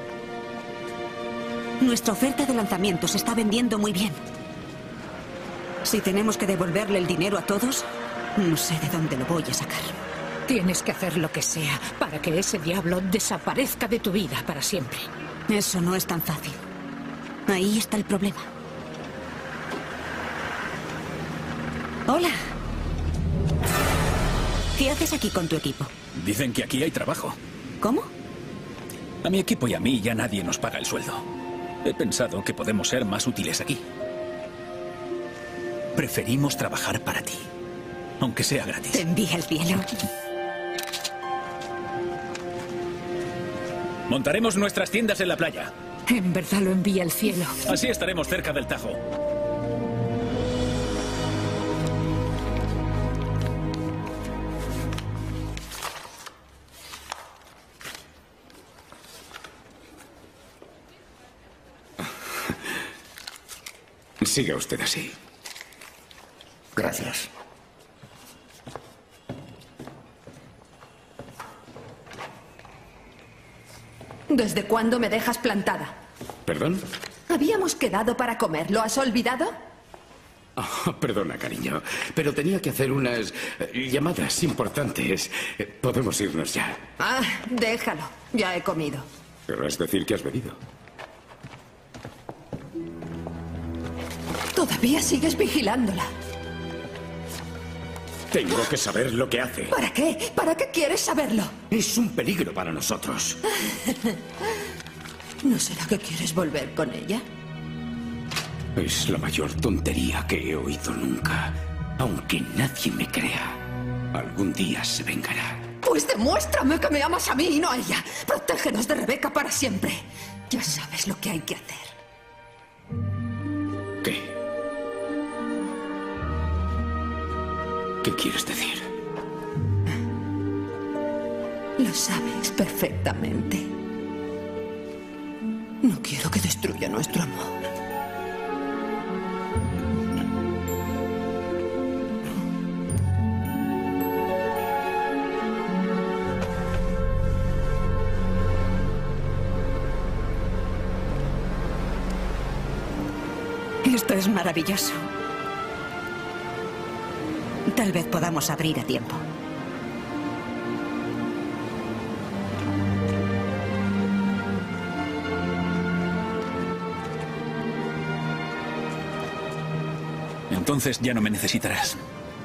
Nuestra oferta de lanzamiento se está vendiendo muy bien. Si tenemos que devolverle el dinero a todos, no sé de dónde lo voy a sacar. Tienes que hacer lo que sea para que ese diablo desaparezca de tu vida para siempre. Eso no es tan fácil. Ahí está el problema. Hola. ¿Qué haces aquí con tu equipo? Dicen que aquí hay trabajo. ¿Cómo? A mi equipo y a mí ya nadie nos paga el sueldo. He pensado que podemos ser más útiles aquí. Preferimos trabajar para ti, aunque sea gratis. Te envía el cielo. Montaremos nuestras tiendas en la playa. En verdad lo envía el cielo. Así estaremos cerca del Tajo. Siga usted así. Gracias. ¿Desde cuándo me dejas plantada? ¿Perdón? Habíamos quedado para comer. ¿Lo has olvidado? Oh, perdona, cariño, pero tenía que hacer unas eh, llamadas importantes. Eh, Podemos irnos ya. Ah, déjalo. Ya he comido. Querrás decir que has bebido. Todavía sigues vigilándola. Tengo que saber lo que hace. ¿Para qué? ¿Para qué quieres saberlo? Es un peligro para nosotros. ¿No será que quieres volver con ella? Es la mayor tontería que he oído nunca. Aunque nadie me crea, algún día se vengará. Pues demuéstrame que me amas a mí y no a ella. Protégenos de Rebeca para siempre. Ya sabes lo que hay que hacer. ¿Qué? ¿Qué quieres decir? Lo sabes perfectamente. No quiero que destruya nuestro amor. Esto es maravilloso. Tal vez podamos abrir a tiempo. Entonces ya no me necesitarás.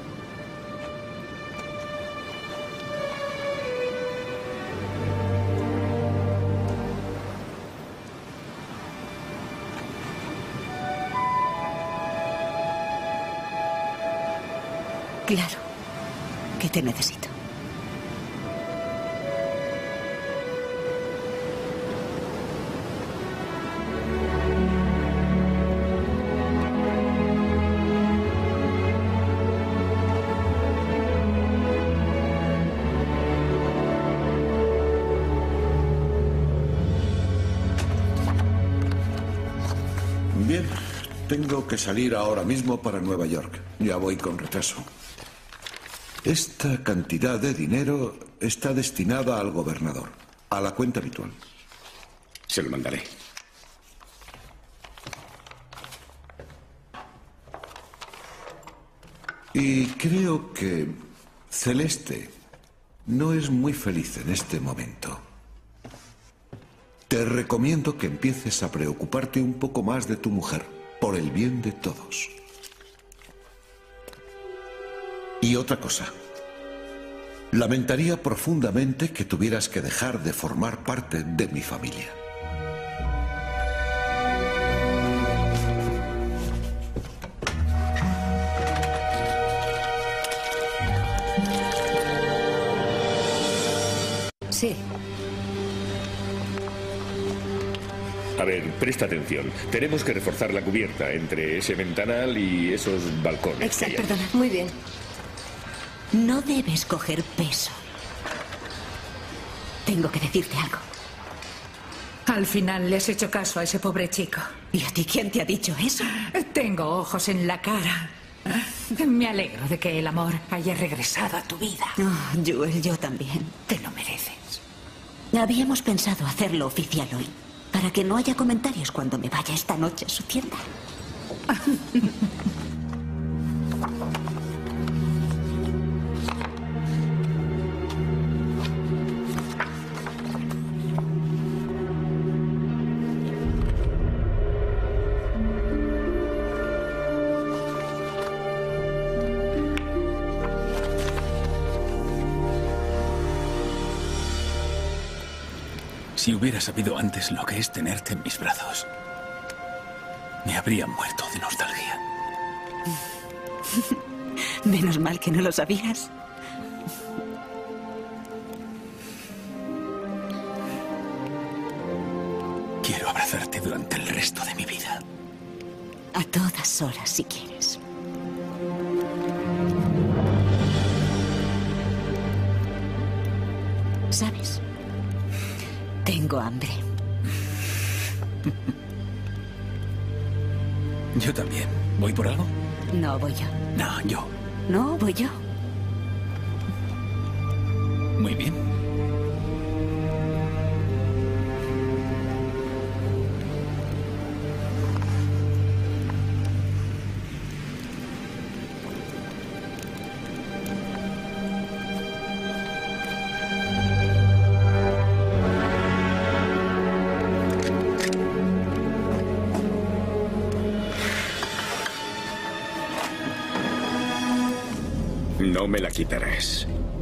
Claro que te necesito. Bien, tengo que salir ahora mismo para Nueva York. Ya voy con retraso. Esta cantidad de dinero está destinada al gobernador, a la cuenta habitual. Se lo mandaré. Y creo que Celeste no es muy feliz en este momento. Te recomiendo que empieces a preocuparte un poco más de tu mujer. por el bien de todos. Y otra cosa. Lamentaría profundamente que tuvieras que dejar de formar parte de mi familia. Sí. A ver, presta atención. Tenemos que reforzar la cubierta entre ese ventanal y esos balcones. Exacto, perdona. Muy bien. No debes coger peso. Tengo que decirte algo. Al final le has hecho caso a ese pobre chico. ¿Y a ti quién te ha dicho eso? Tengo ojos en la cara. Me alegro de que el amor haya regresado a tu vida. Oh, Joel, yo también. Te lo mereces. Habíamos pensado hacerlo oficial hoy, para que no haya comentarios cuando me vaya esta noche a su tienda. Si hubiera sabido antes lo que es tenerte en mis brazos, me habría muerto de nostalgia. Menos mal que no lo sabías. Quiero abrazarte durante el resto de mi vida. A todas horas, si quieres. ¿Sabes? Tengo hambre. Yo también. ¿Voy por algo? No, voy yo. No, yo. No, voy yo. Muy bien. No me la quitarás.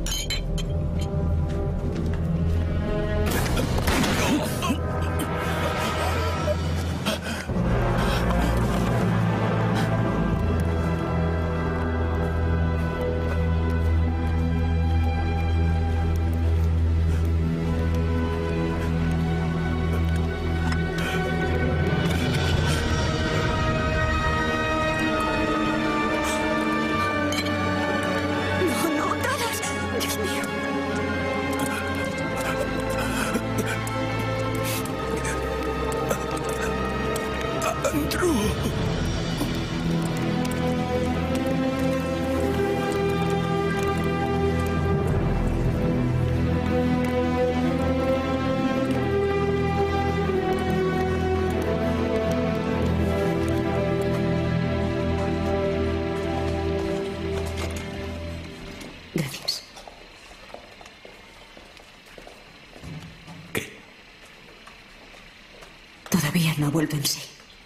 Gracias. ¿Qué? Todavía no vuelvo en sí.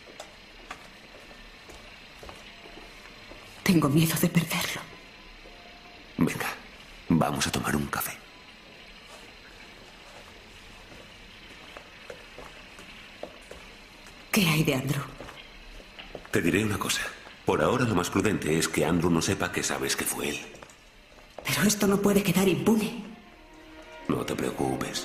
Tengo miedo de perderlo. Venga, vamos a tomar un café. ¿Qué hay de Andrew? Te diré una cosa. Por ahora lo más prudente es que Andrew no sepa que sabes que fue él. Pero esto no puede quedar impune. No te preocupes.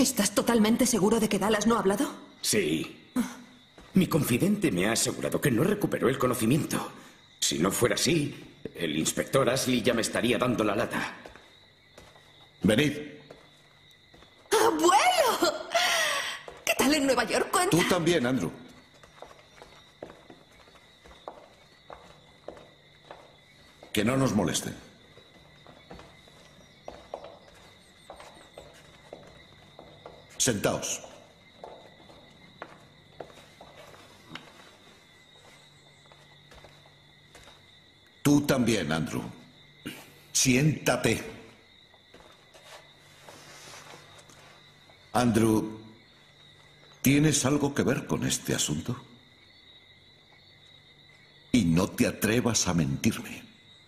¿Estás totalmente seguro de que Dallas no ha hablado? Sí. Mi confidente me ha asegurado que no recuperó el conocimiento. Si no fuera así, el inspector Ashley ya me estaría dando la lata. Venid. ¡Abuelo! ¿Qué tal en Nueva York? Cuenta. Tú también, Andrew. Que no nos molesten. Sentaos. Tú también, Andrew. Siéntate. Andrew, ¿tienes algo que ver con este asunto? Y no te atrevas a mentirme.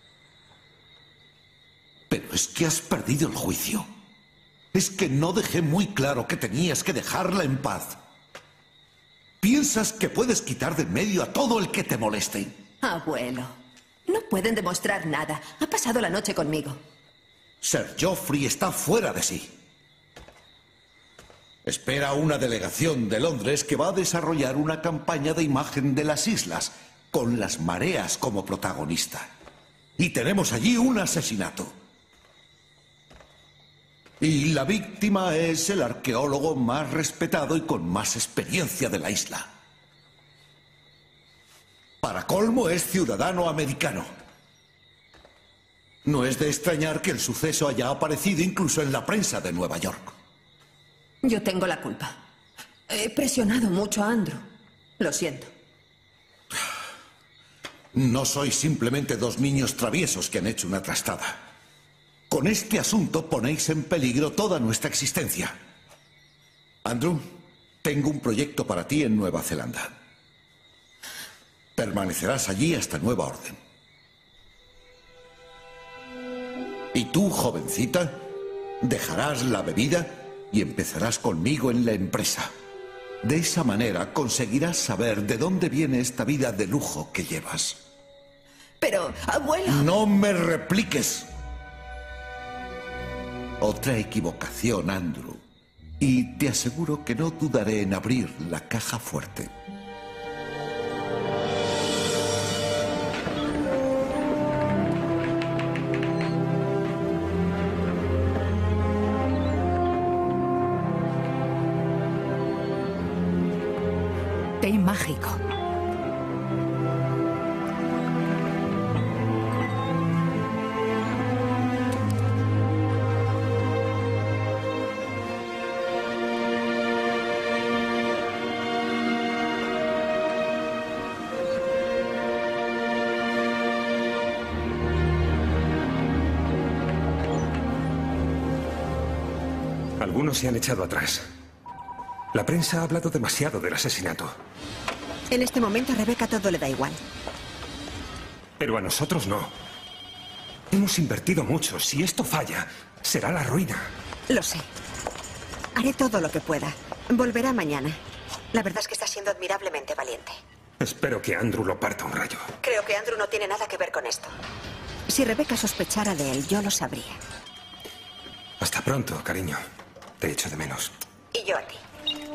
Pero es que has perdido el juicio. Es que no dejé muy claro que tenías que dejarla en paz. ¿Piensas que puedes quitar de en medio a todo el que te moleste? Abuelo, no pueden demostrar nada. Ha pasado la noche conmigo. Sir Geoffrey está fuera de sí. Espera una delegación de Londres que va a desarrollar una campaña de imagen de las islas, con las mareas como protagonista. Y tenemos allí un asesinato. Y la víctima es el arqueólogo más respetado y con más experiencia de la isla. Para colmo, es ciudadano americano. No es de extrañar que el suceso haya aparecido incluso en la prensa de Nueva York. Yo tengo la culpa. He presionado mucho a Andrew. Lo siento. No sois simplemente dos niños traviesos que han hecho una trastada. Con este asunto ponéis en peligro toda nuestra existencia. Andrew, tengo un proyecto para ti en Nueva Zelanda. Permanecerás allí hasta nueva orden. Y tú, jovencita, dejarás la bebida y empezarás conmigo en la empresa. De esa manera conseguirás saber de dónde viene esta vida de lujo que llevas. Pero, abuelo... No me repliques. Otra equivocación, Andrew. Y te aseguro que no dudaré en abrir la caja fuerte. Té mágico. Algunos se han echado atrás. La prensa ha hablado demasiado del asesinato. En este momento a Rebeca todo le da igual. Pero a nosotros no. Hemos invertido mucho. Si esto falla, será la ruina. Lo sé. Haré todo lo que pueda. Volverá mañana. La verdad es que está siendo admirablemente valiente. Espero que Andrew lo parta un rayo. Creo que Andrew no tiene nada que ver con esto. Si Rebeca sospechara de él, yo lo sabría. Hasta pronto, cariño. Te echo de menos. Y yo a ti.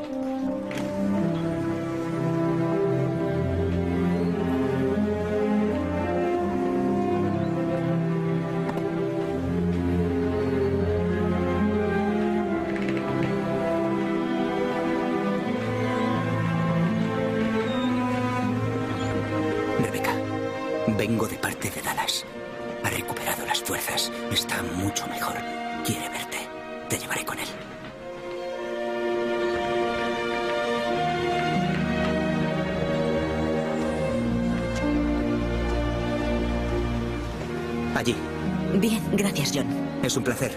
Rebeca, vengo de parte de Dallas. Ha recuperado las fuerzas. Está mucho mejor. Quiere verte. Te llevaré con él. Allí. Bien, gracias, John. Es un placer.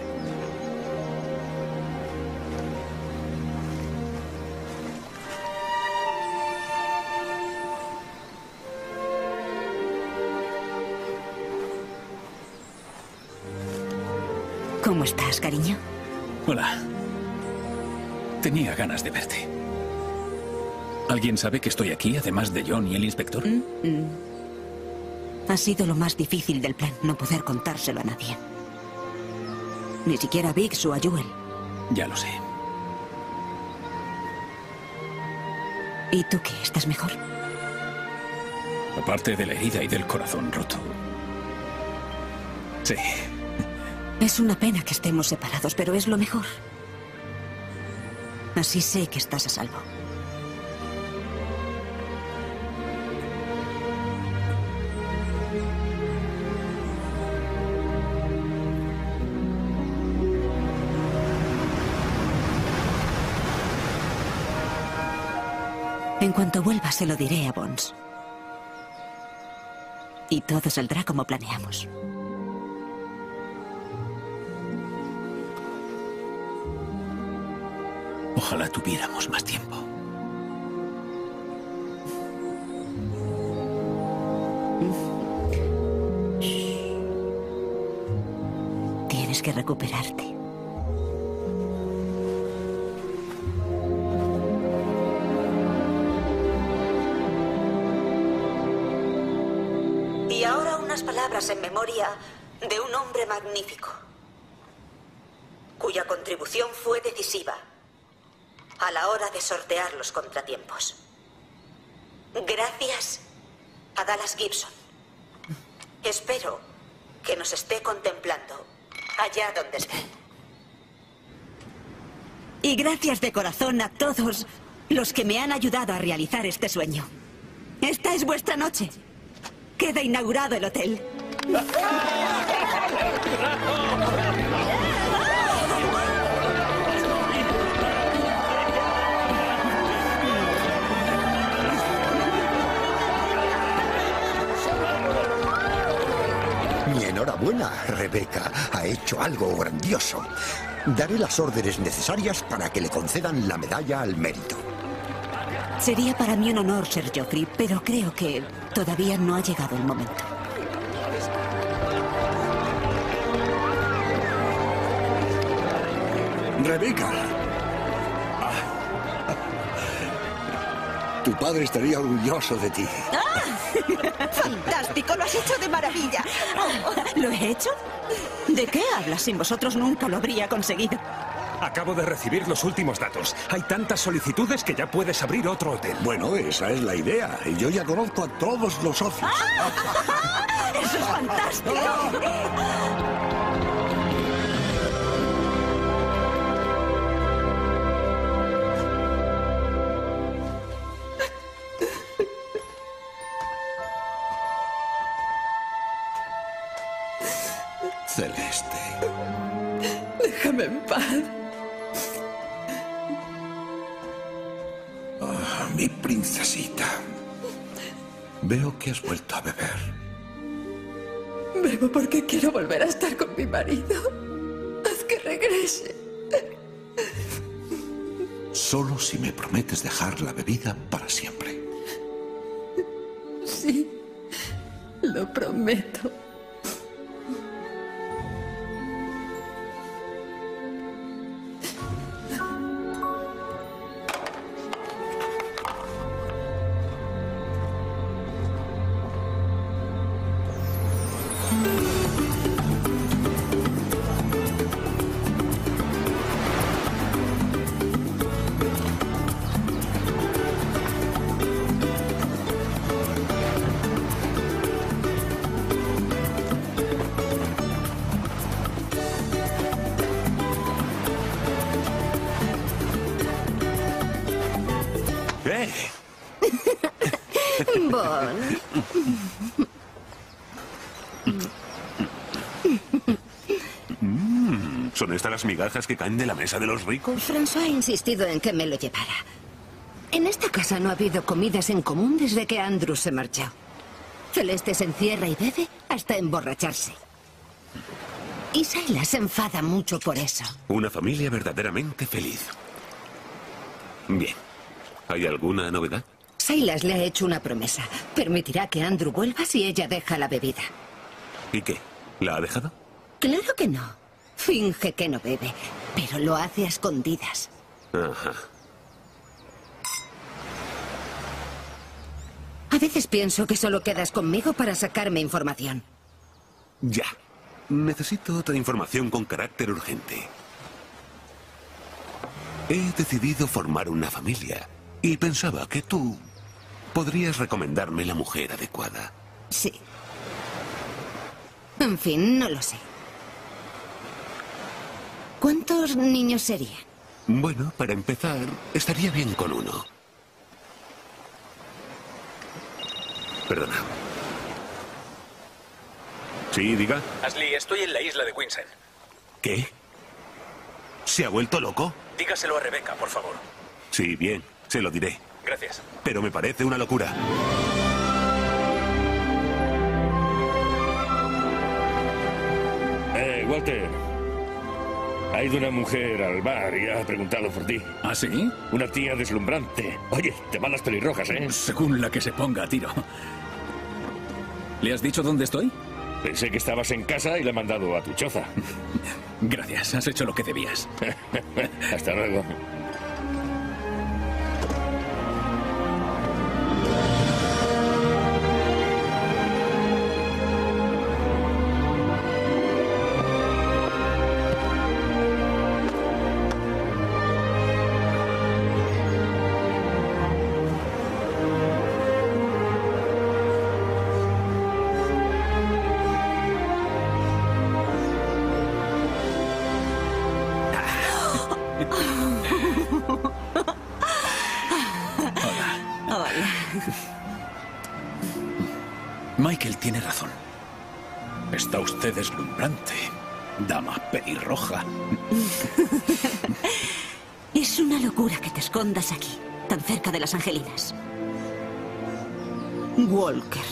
¿Cómo estás, cariño? Hola. Tenía ganas de verte. ¿Alguien sabe que estoy aquí, además de John y el inspector? Mm, mm. Ha sido lo más difícil del plan, no poder contárselo a nadie. Ni siquiera a Biggs o a Joel. Ya lo sé. ¿Y tú qué? ¿Estás mejor? Aparte de la herida y del corazón roto. Sí. Es una pena que estemos separados, pero es lo mejor. Así sé que estás a salvo. En cuanto vuelva, se lo diré a Bones. Y todo saldrá como planeamos. Ojalá tuviéramos más tiempo. Tienes que recuperarte. Y ahora unas palabras en memoria de un hombre magnífico, cuya contribución fue decisiva a la hora de sortear los contratiempos. Gracias a Dallas Gibson. Espero que nos esté contemplando allá donde esté. Y gracias de corazón a todos los que me han ayudado a realizar este sueño. Esta es vuestra noche. Queda inaugurado el hotel. Mi enhorabuena, Rebeca. Ha hecho algo grandioso. Daré las órdenes necesarias para que le concedan la medalla al mérito. Sería para mí un honor, Sir Geoffrey, pero creo que todavía no ha llegado el momento. Rebeca. Tu padre estaría orgulloso de ti. ¡Ah! ¡Fantástico! ¡Lo has hecho de maravilla! ¿Lo he hecho? ¿De qué hablas? Sin vosotros nunca lo habría conseguido. Acabo de recibir los últimos datos. Hay tantas solicitudes que ya puedes abrir otro hotel. Bueno, esa es la idea. Y yo ya conozco a todos los socios. ¡Ah! ¡Eso es fantástico! Celeste. Déjame en paz. Ah, mi princesita. Veo que has vuelto a beber. Bebo porque quiero volver a estar con mi marido. Haz que regrese. Solo si me prometes dejar la bebida para siempre. Sí, lo prometo. Bon. Mm, ¿Son estas las migajas que caen de la mesa de los ricos? François ha insistido en que me lo llevara. En esta casa no ha habido comidas en común desde que Andrew se marchó. Celeste se encierra y bebe hasta emborracharse. Y Silas se enfada mucho por eso. Una familia verdaderamente feliz. Bien. ¿Hay alguna novedad? Silas le ha hecho una promesa. Permitirá que Andrew vuelva si ella deja la bebida. ¿Y qué? ¿La ha dejado? Claro que no. Finge que no bebe, pero lo hace a escondidas. Ajá. A veces pienso que solo quedas conmigo para sacarme información. Ya. Necesito otra información con carácter urgente. He decidido formar una familia. Y pensaba que tú podrías recomendarme la mujer adecuada. Sí. En fin, no lo sé. ¿Cuántos niños serían? Bueno, para empezar, estaría bien con uno. Perdona. Sí, diga. Ashley, estoy en la isla de Winston. ¿Qué? ¿Se ha vuelto loco? Dígaselo a Rebeca, por favor. Sí, bien, se lo diré. Gracias. Pero me parece una locura. Eh, Walter. Ha ido una mujer al bar y ha preguntado por ti. ¿Ah, sí? Una tía deslumbrante. Oye, te van las pelirrojas, ¿eh? Según la que se ponga a tiro. ¿Le has dicho dónde estoy? Pensé que estabas en casa y le he mandado a tu choza. Gracias, has hecho lo que debías. Hasta luego. Michael tiene razón. Está usted deslumbrante, dama pelirroja. Es una locura que te escondas aquí, tan cerca de las Angelinas. Walker.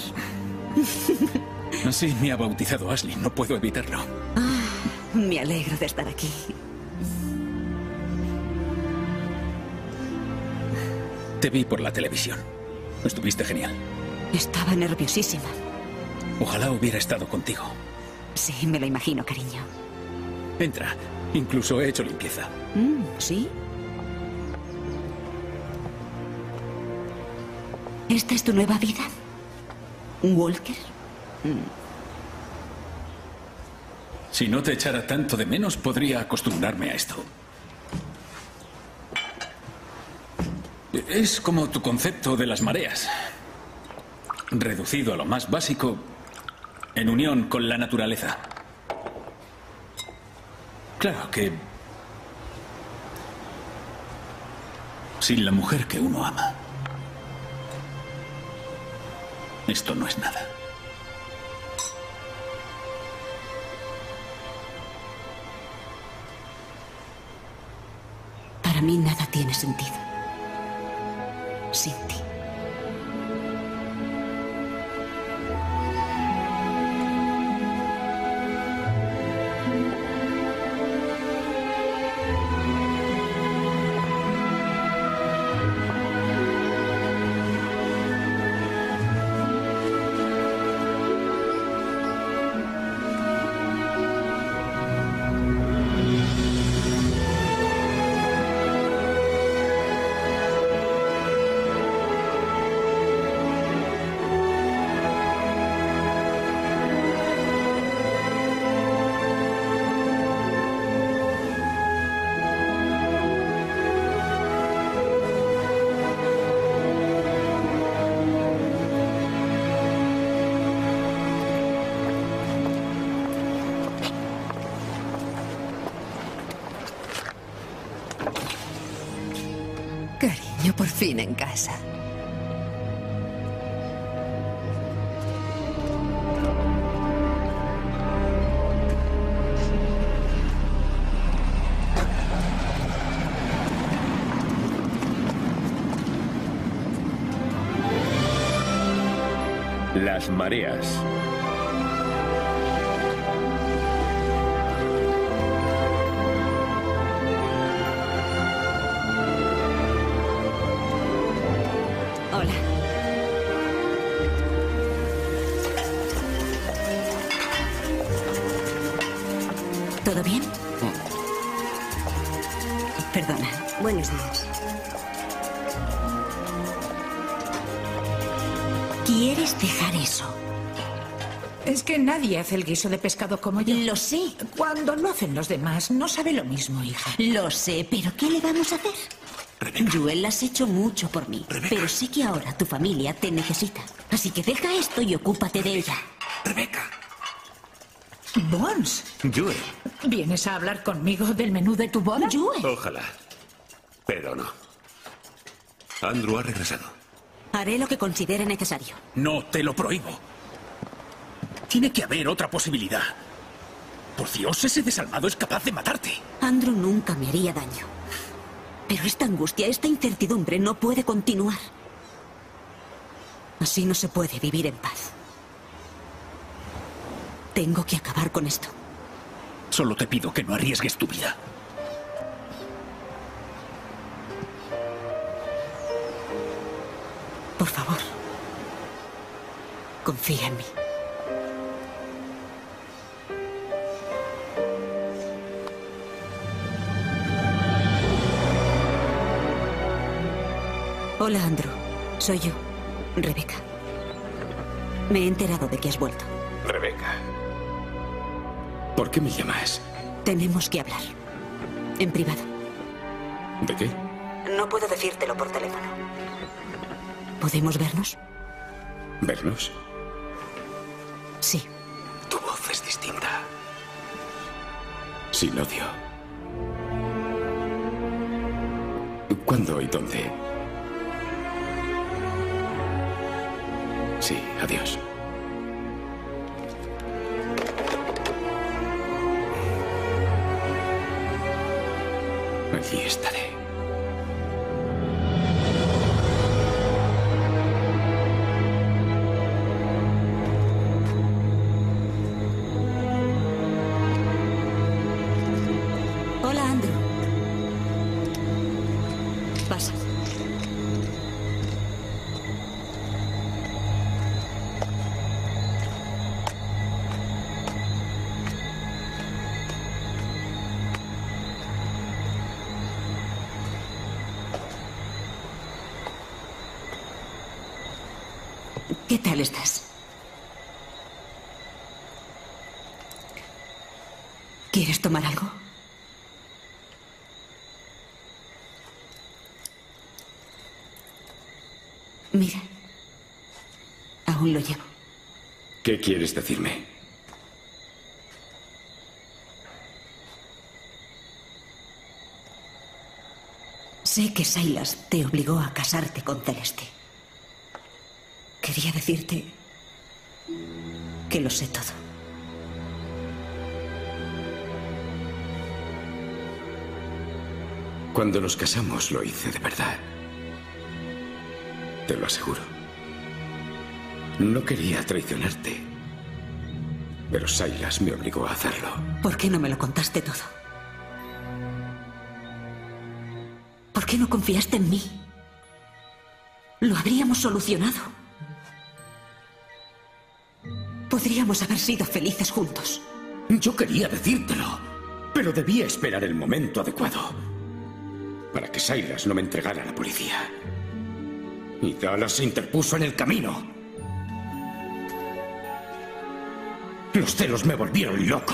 Así me ha bautizado Ashley, no puedo evitarlo. Ah, me alegro de estar aquí. Te vi por la televisión. Estuviste genial. Estaba nerviosísima. Ojalá hubiera estado contigo. Sí, me lo imagino, cariño. Entra. Incluso he hecho limpieza. Mm, ¿sí? ¿Esta es tu nueva vida, Walker? Mm. Si no te echara tanto de menos, podría acostumbrarme a esto. Es como tu concepto de las mareas. Reducido a lo más básico, en unión con la naturaleza. Claro que sin la mujer que uno ama, esto no es nada. Para mí nada tiene sentido sin ti. Cariño, por fin en casa. Las mareas. Hola. ¿Todo bien? Perdona. Buenos días. ¿Quieres dejar eso? Es que nadie hace el guiso de pescado como yo. Lo sé. Cuando lo hacen los demás, no sabe lo mismo, hija. Lo sé, pero ¿qué le vamos a hacer? Rebeca. Joel, has hecho mucho por mí. Rebeca. Pero sé que ahora tu familia te necesita. Así que deja esto y ocúpate de ella. Rebeca. Bones, Joel. ¿vienes a hablar conmigo del menú de tu boda? Joel. Ojalá. Pero no. Andrew ha regresado. Haré lo que considere necesario. No te lo prohíbo. Tiene que haber otra posibilidad. Por Dios, ese desalmado es capaz de matarte. Andrew nunca me haría daño. Pero esta angustia, esta incertidumbre no puede continuar. Así no se puede vivir en paz. Tengo que acabar con esto. Solo te pido que no arriesgues tu vida. Por favor, confía en mí. Hola, Andrew. Soy yo, Rebeca. Me he enterado de que has vuelto. Rebeca. ¿Por qué me llamas? Tenemos que hablar. En privado. ¿De qué? No puedo decírtelo por teléfono. ¿Podemos vernos? ¿Vernos? Sí. Tu voz es distinta. Sin odio. ¿Cuándo y dónde? Sí, adiós. Allí estaré. Hola, Andrew. Pasa. ¿Qué tal estás? ¿Quieres tomar algo? Mira, aún lo llevo. ¿Qué quieres decirme? Sé que Silas te obligó a casarte con Celeste. Quería decirte que lo sé todo. Cuando nos casamos lo hice de verdad. Te lo aseguro. No quería traicionarte. Pero Silas me obligó a hacerlo. ¿Por qué no me lo contaste todo? ¿Por qué no confiaste en mí? Lo habríamos solucionado. Podríamos haber sido felices juntos. Yo quería decírtelo, pero debía esperar el momento adecuado. Para que Silas no me entregara a la policía. Y Dallas se interpuso en el camino. Los celos me volvieron loco.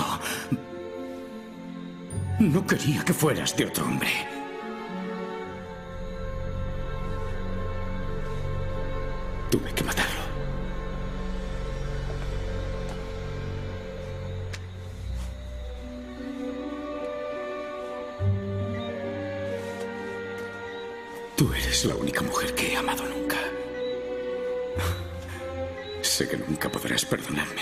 No quería que fueras de otro hombre. Tuve que matarlo. Tú eres la única mujer que he amado nunca. Sé que nunca podrás perdonarme.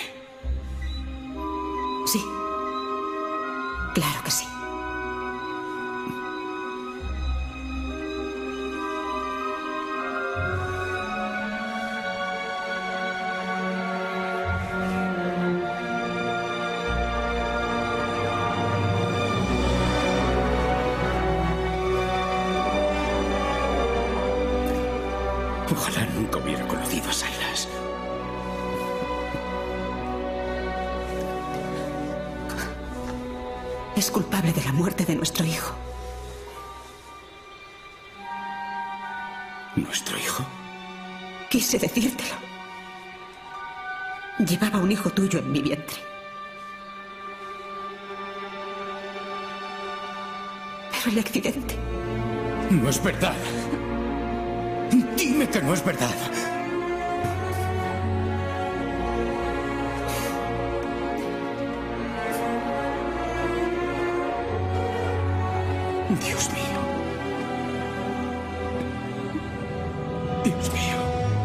Sí. Claro que sí. Ojalá nunca hubiera conocido a Silas. Es culpable de la muerte de nuestro hijo. ¿Nuestro hijo? Quise decírtelo. Llevaba un hijo tuyo en mi vientre. Pero el accidente No es verdad. Dime que no es verdad. Dios mío. Dios mío.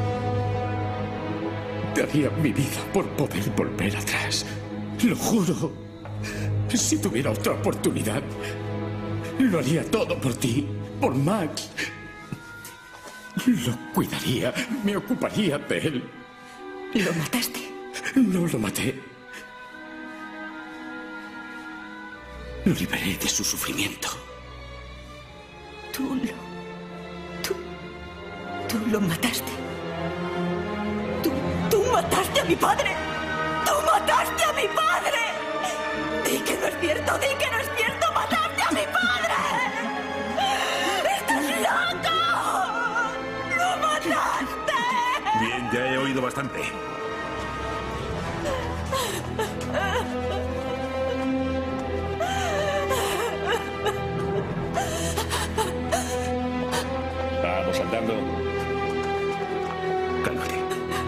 Daría mi vida por poder volver atrás. Lo juro. Si tuviera otra oportunidad, lo haría todo por ti, por Max. Lo cuidaría, me ocuparía de él. ¿Lo mataste? No lo maté. Lo liberé de su sufrimiento. Tú lo... Tú... Tú lo mataste. Tú... Tú mataste a mi padre. Tú mataste a mi padre. Di que no es cierto, di que no es cierto. Mataste a mi padre. ¡Estás loco! ¡Lo mataste! Bien, ya he oído bastante. Vamos andando. Cálmate.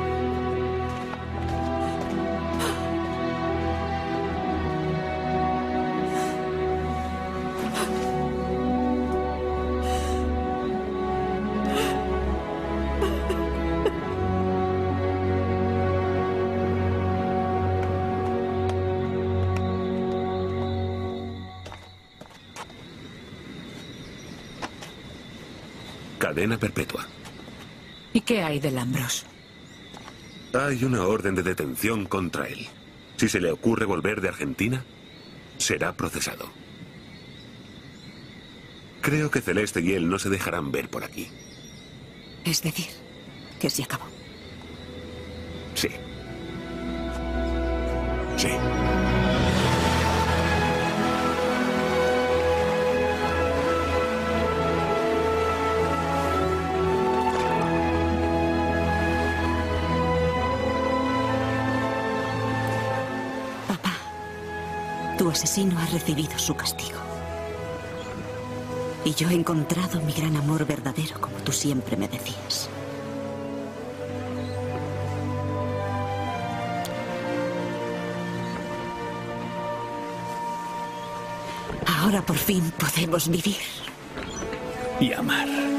Cadena perpetua. ¿Y qué hay de Lambros? Hay una orden de detención contra él. Si se le ocurre volver de Argentina, será procesado. Creo que Celeste y él no se dejarán ver por aquí. Es decir, que se acabó. Sí. Sí. Tu asesino ha recibido su castigo. Y yo he encontrado mi gran amor verdadero, como tú siempre me decías. Ahora por fin podemos vivir. Y amar.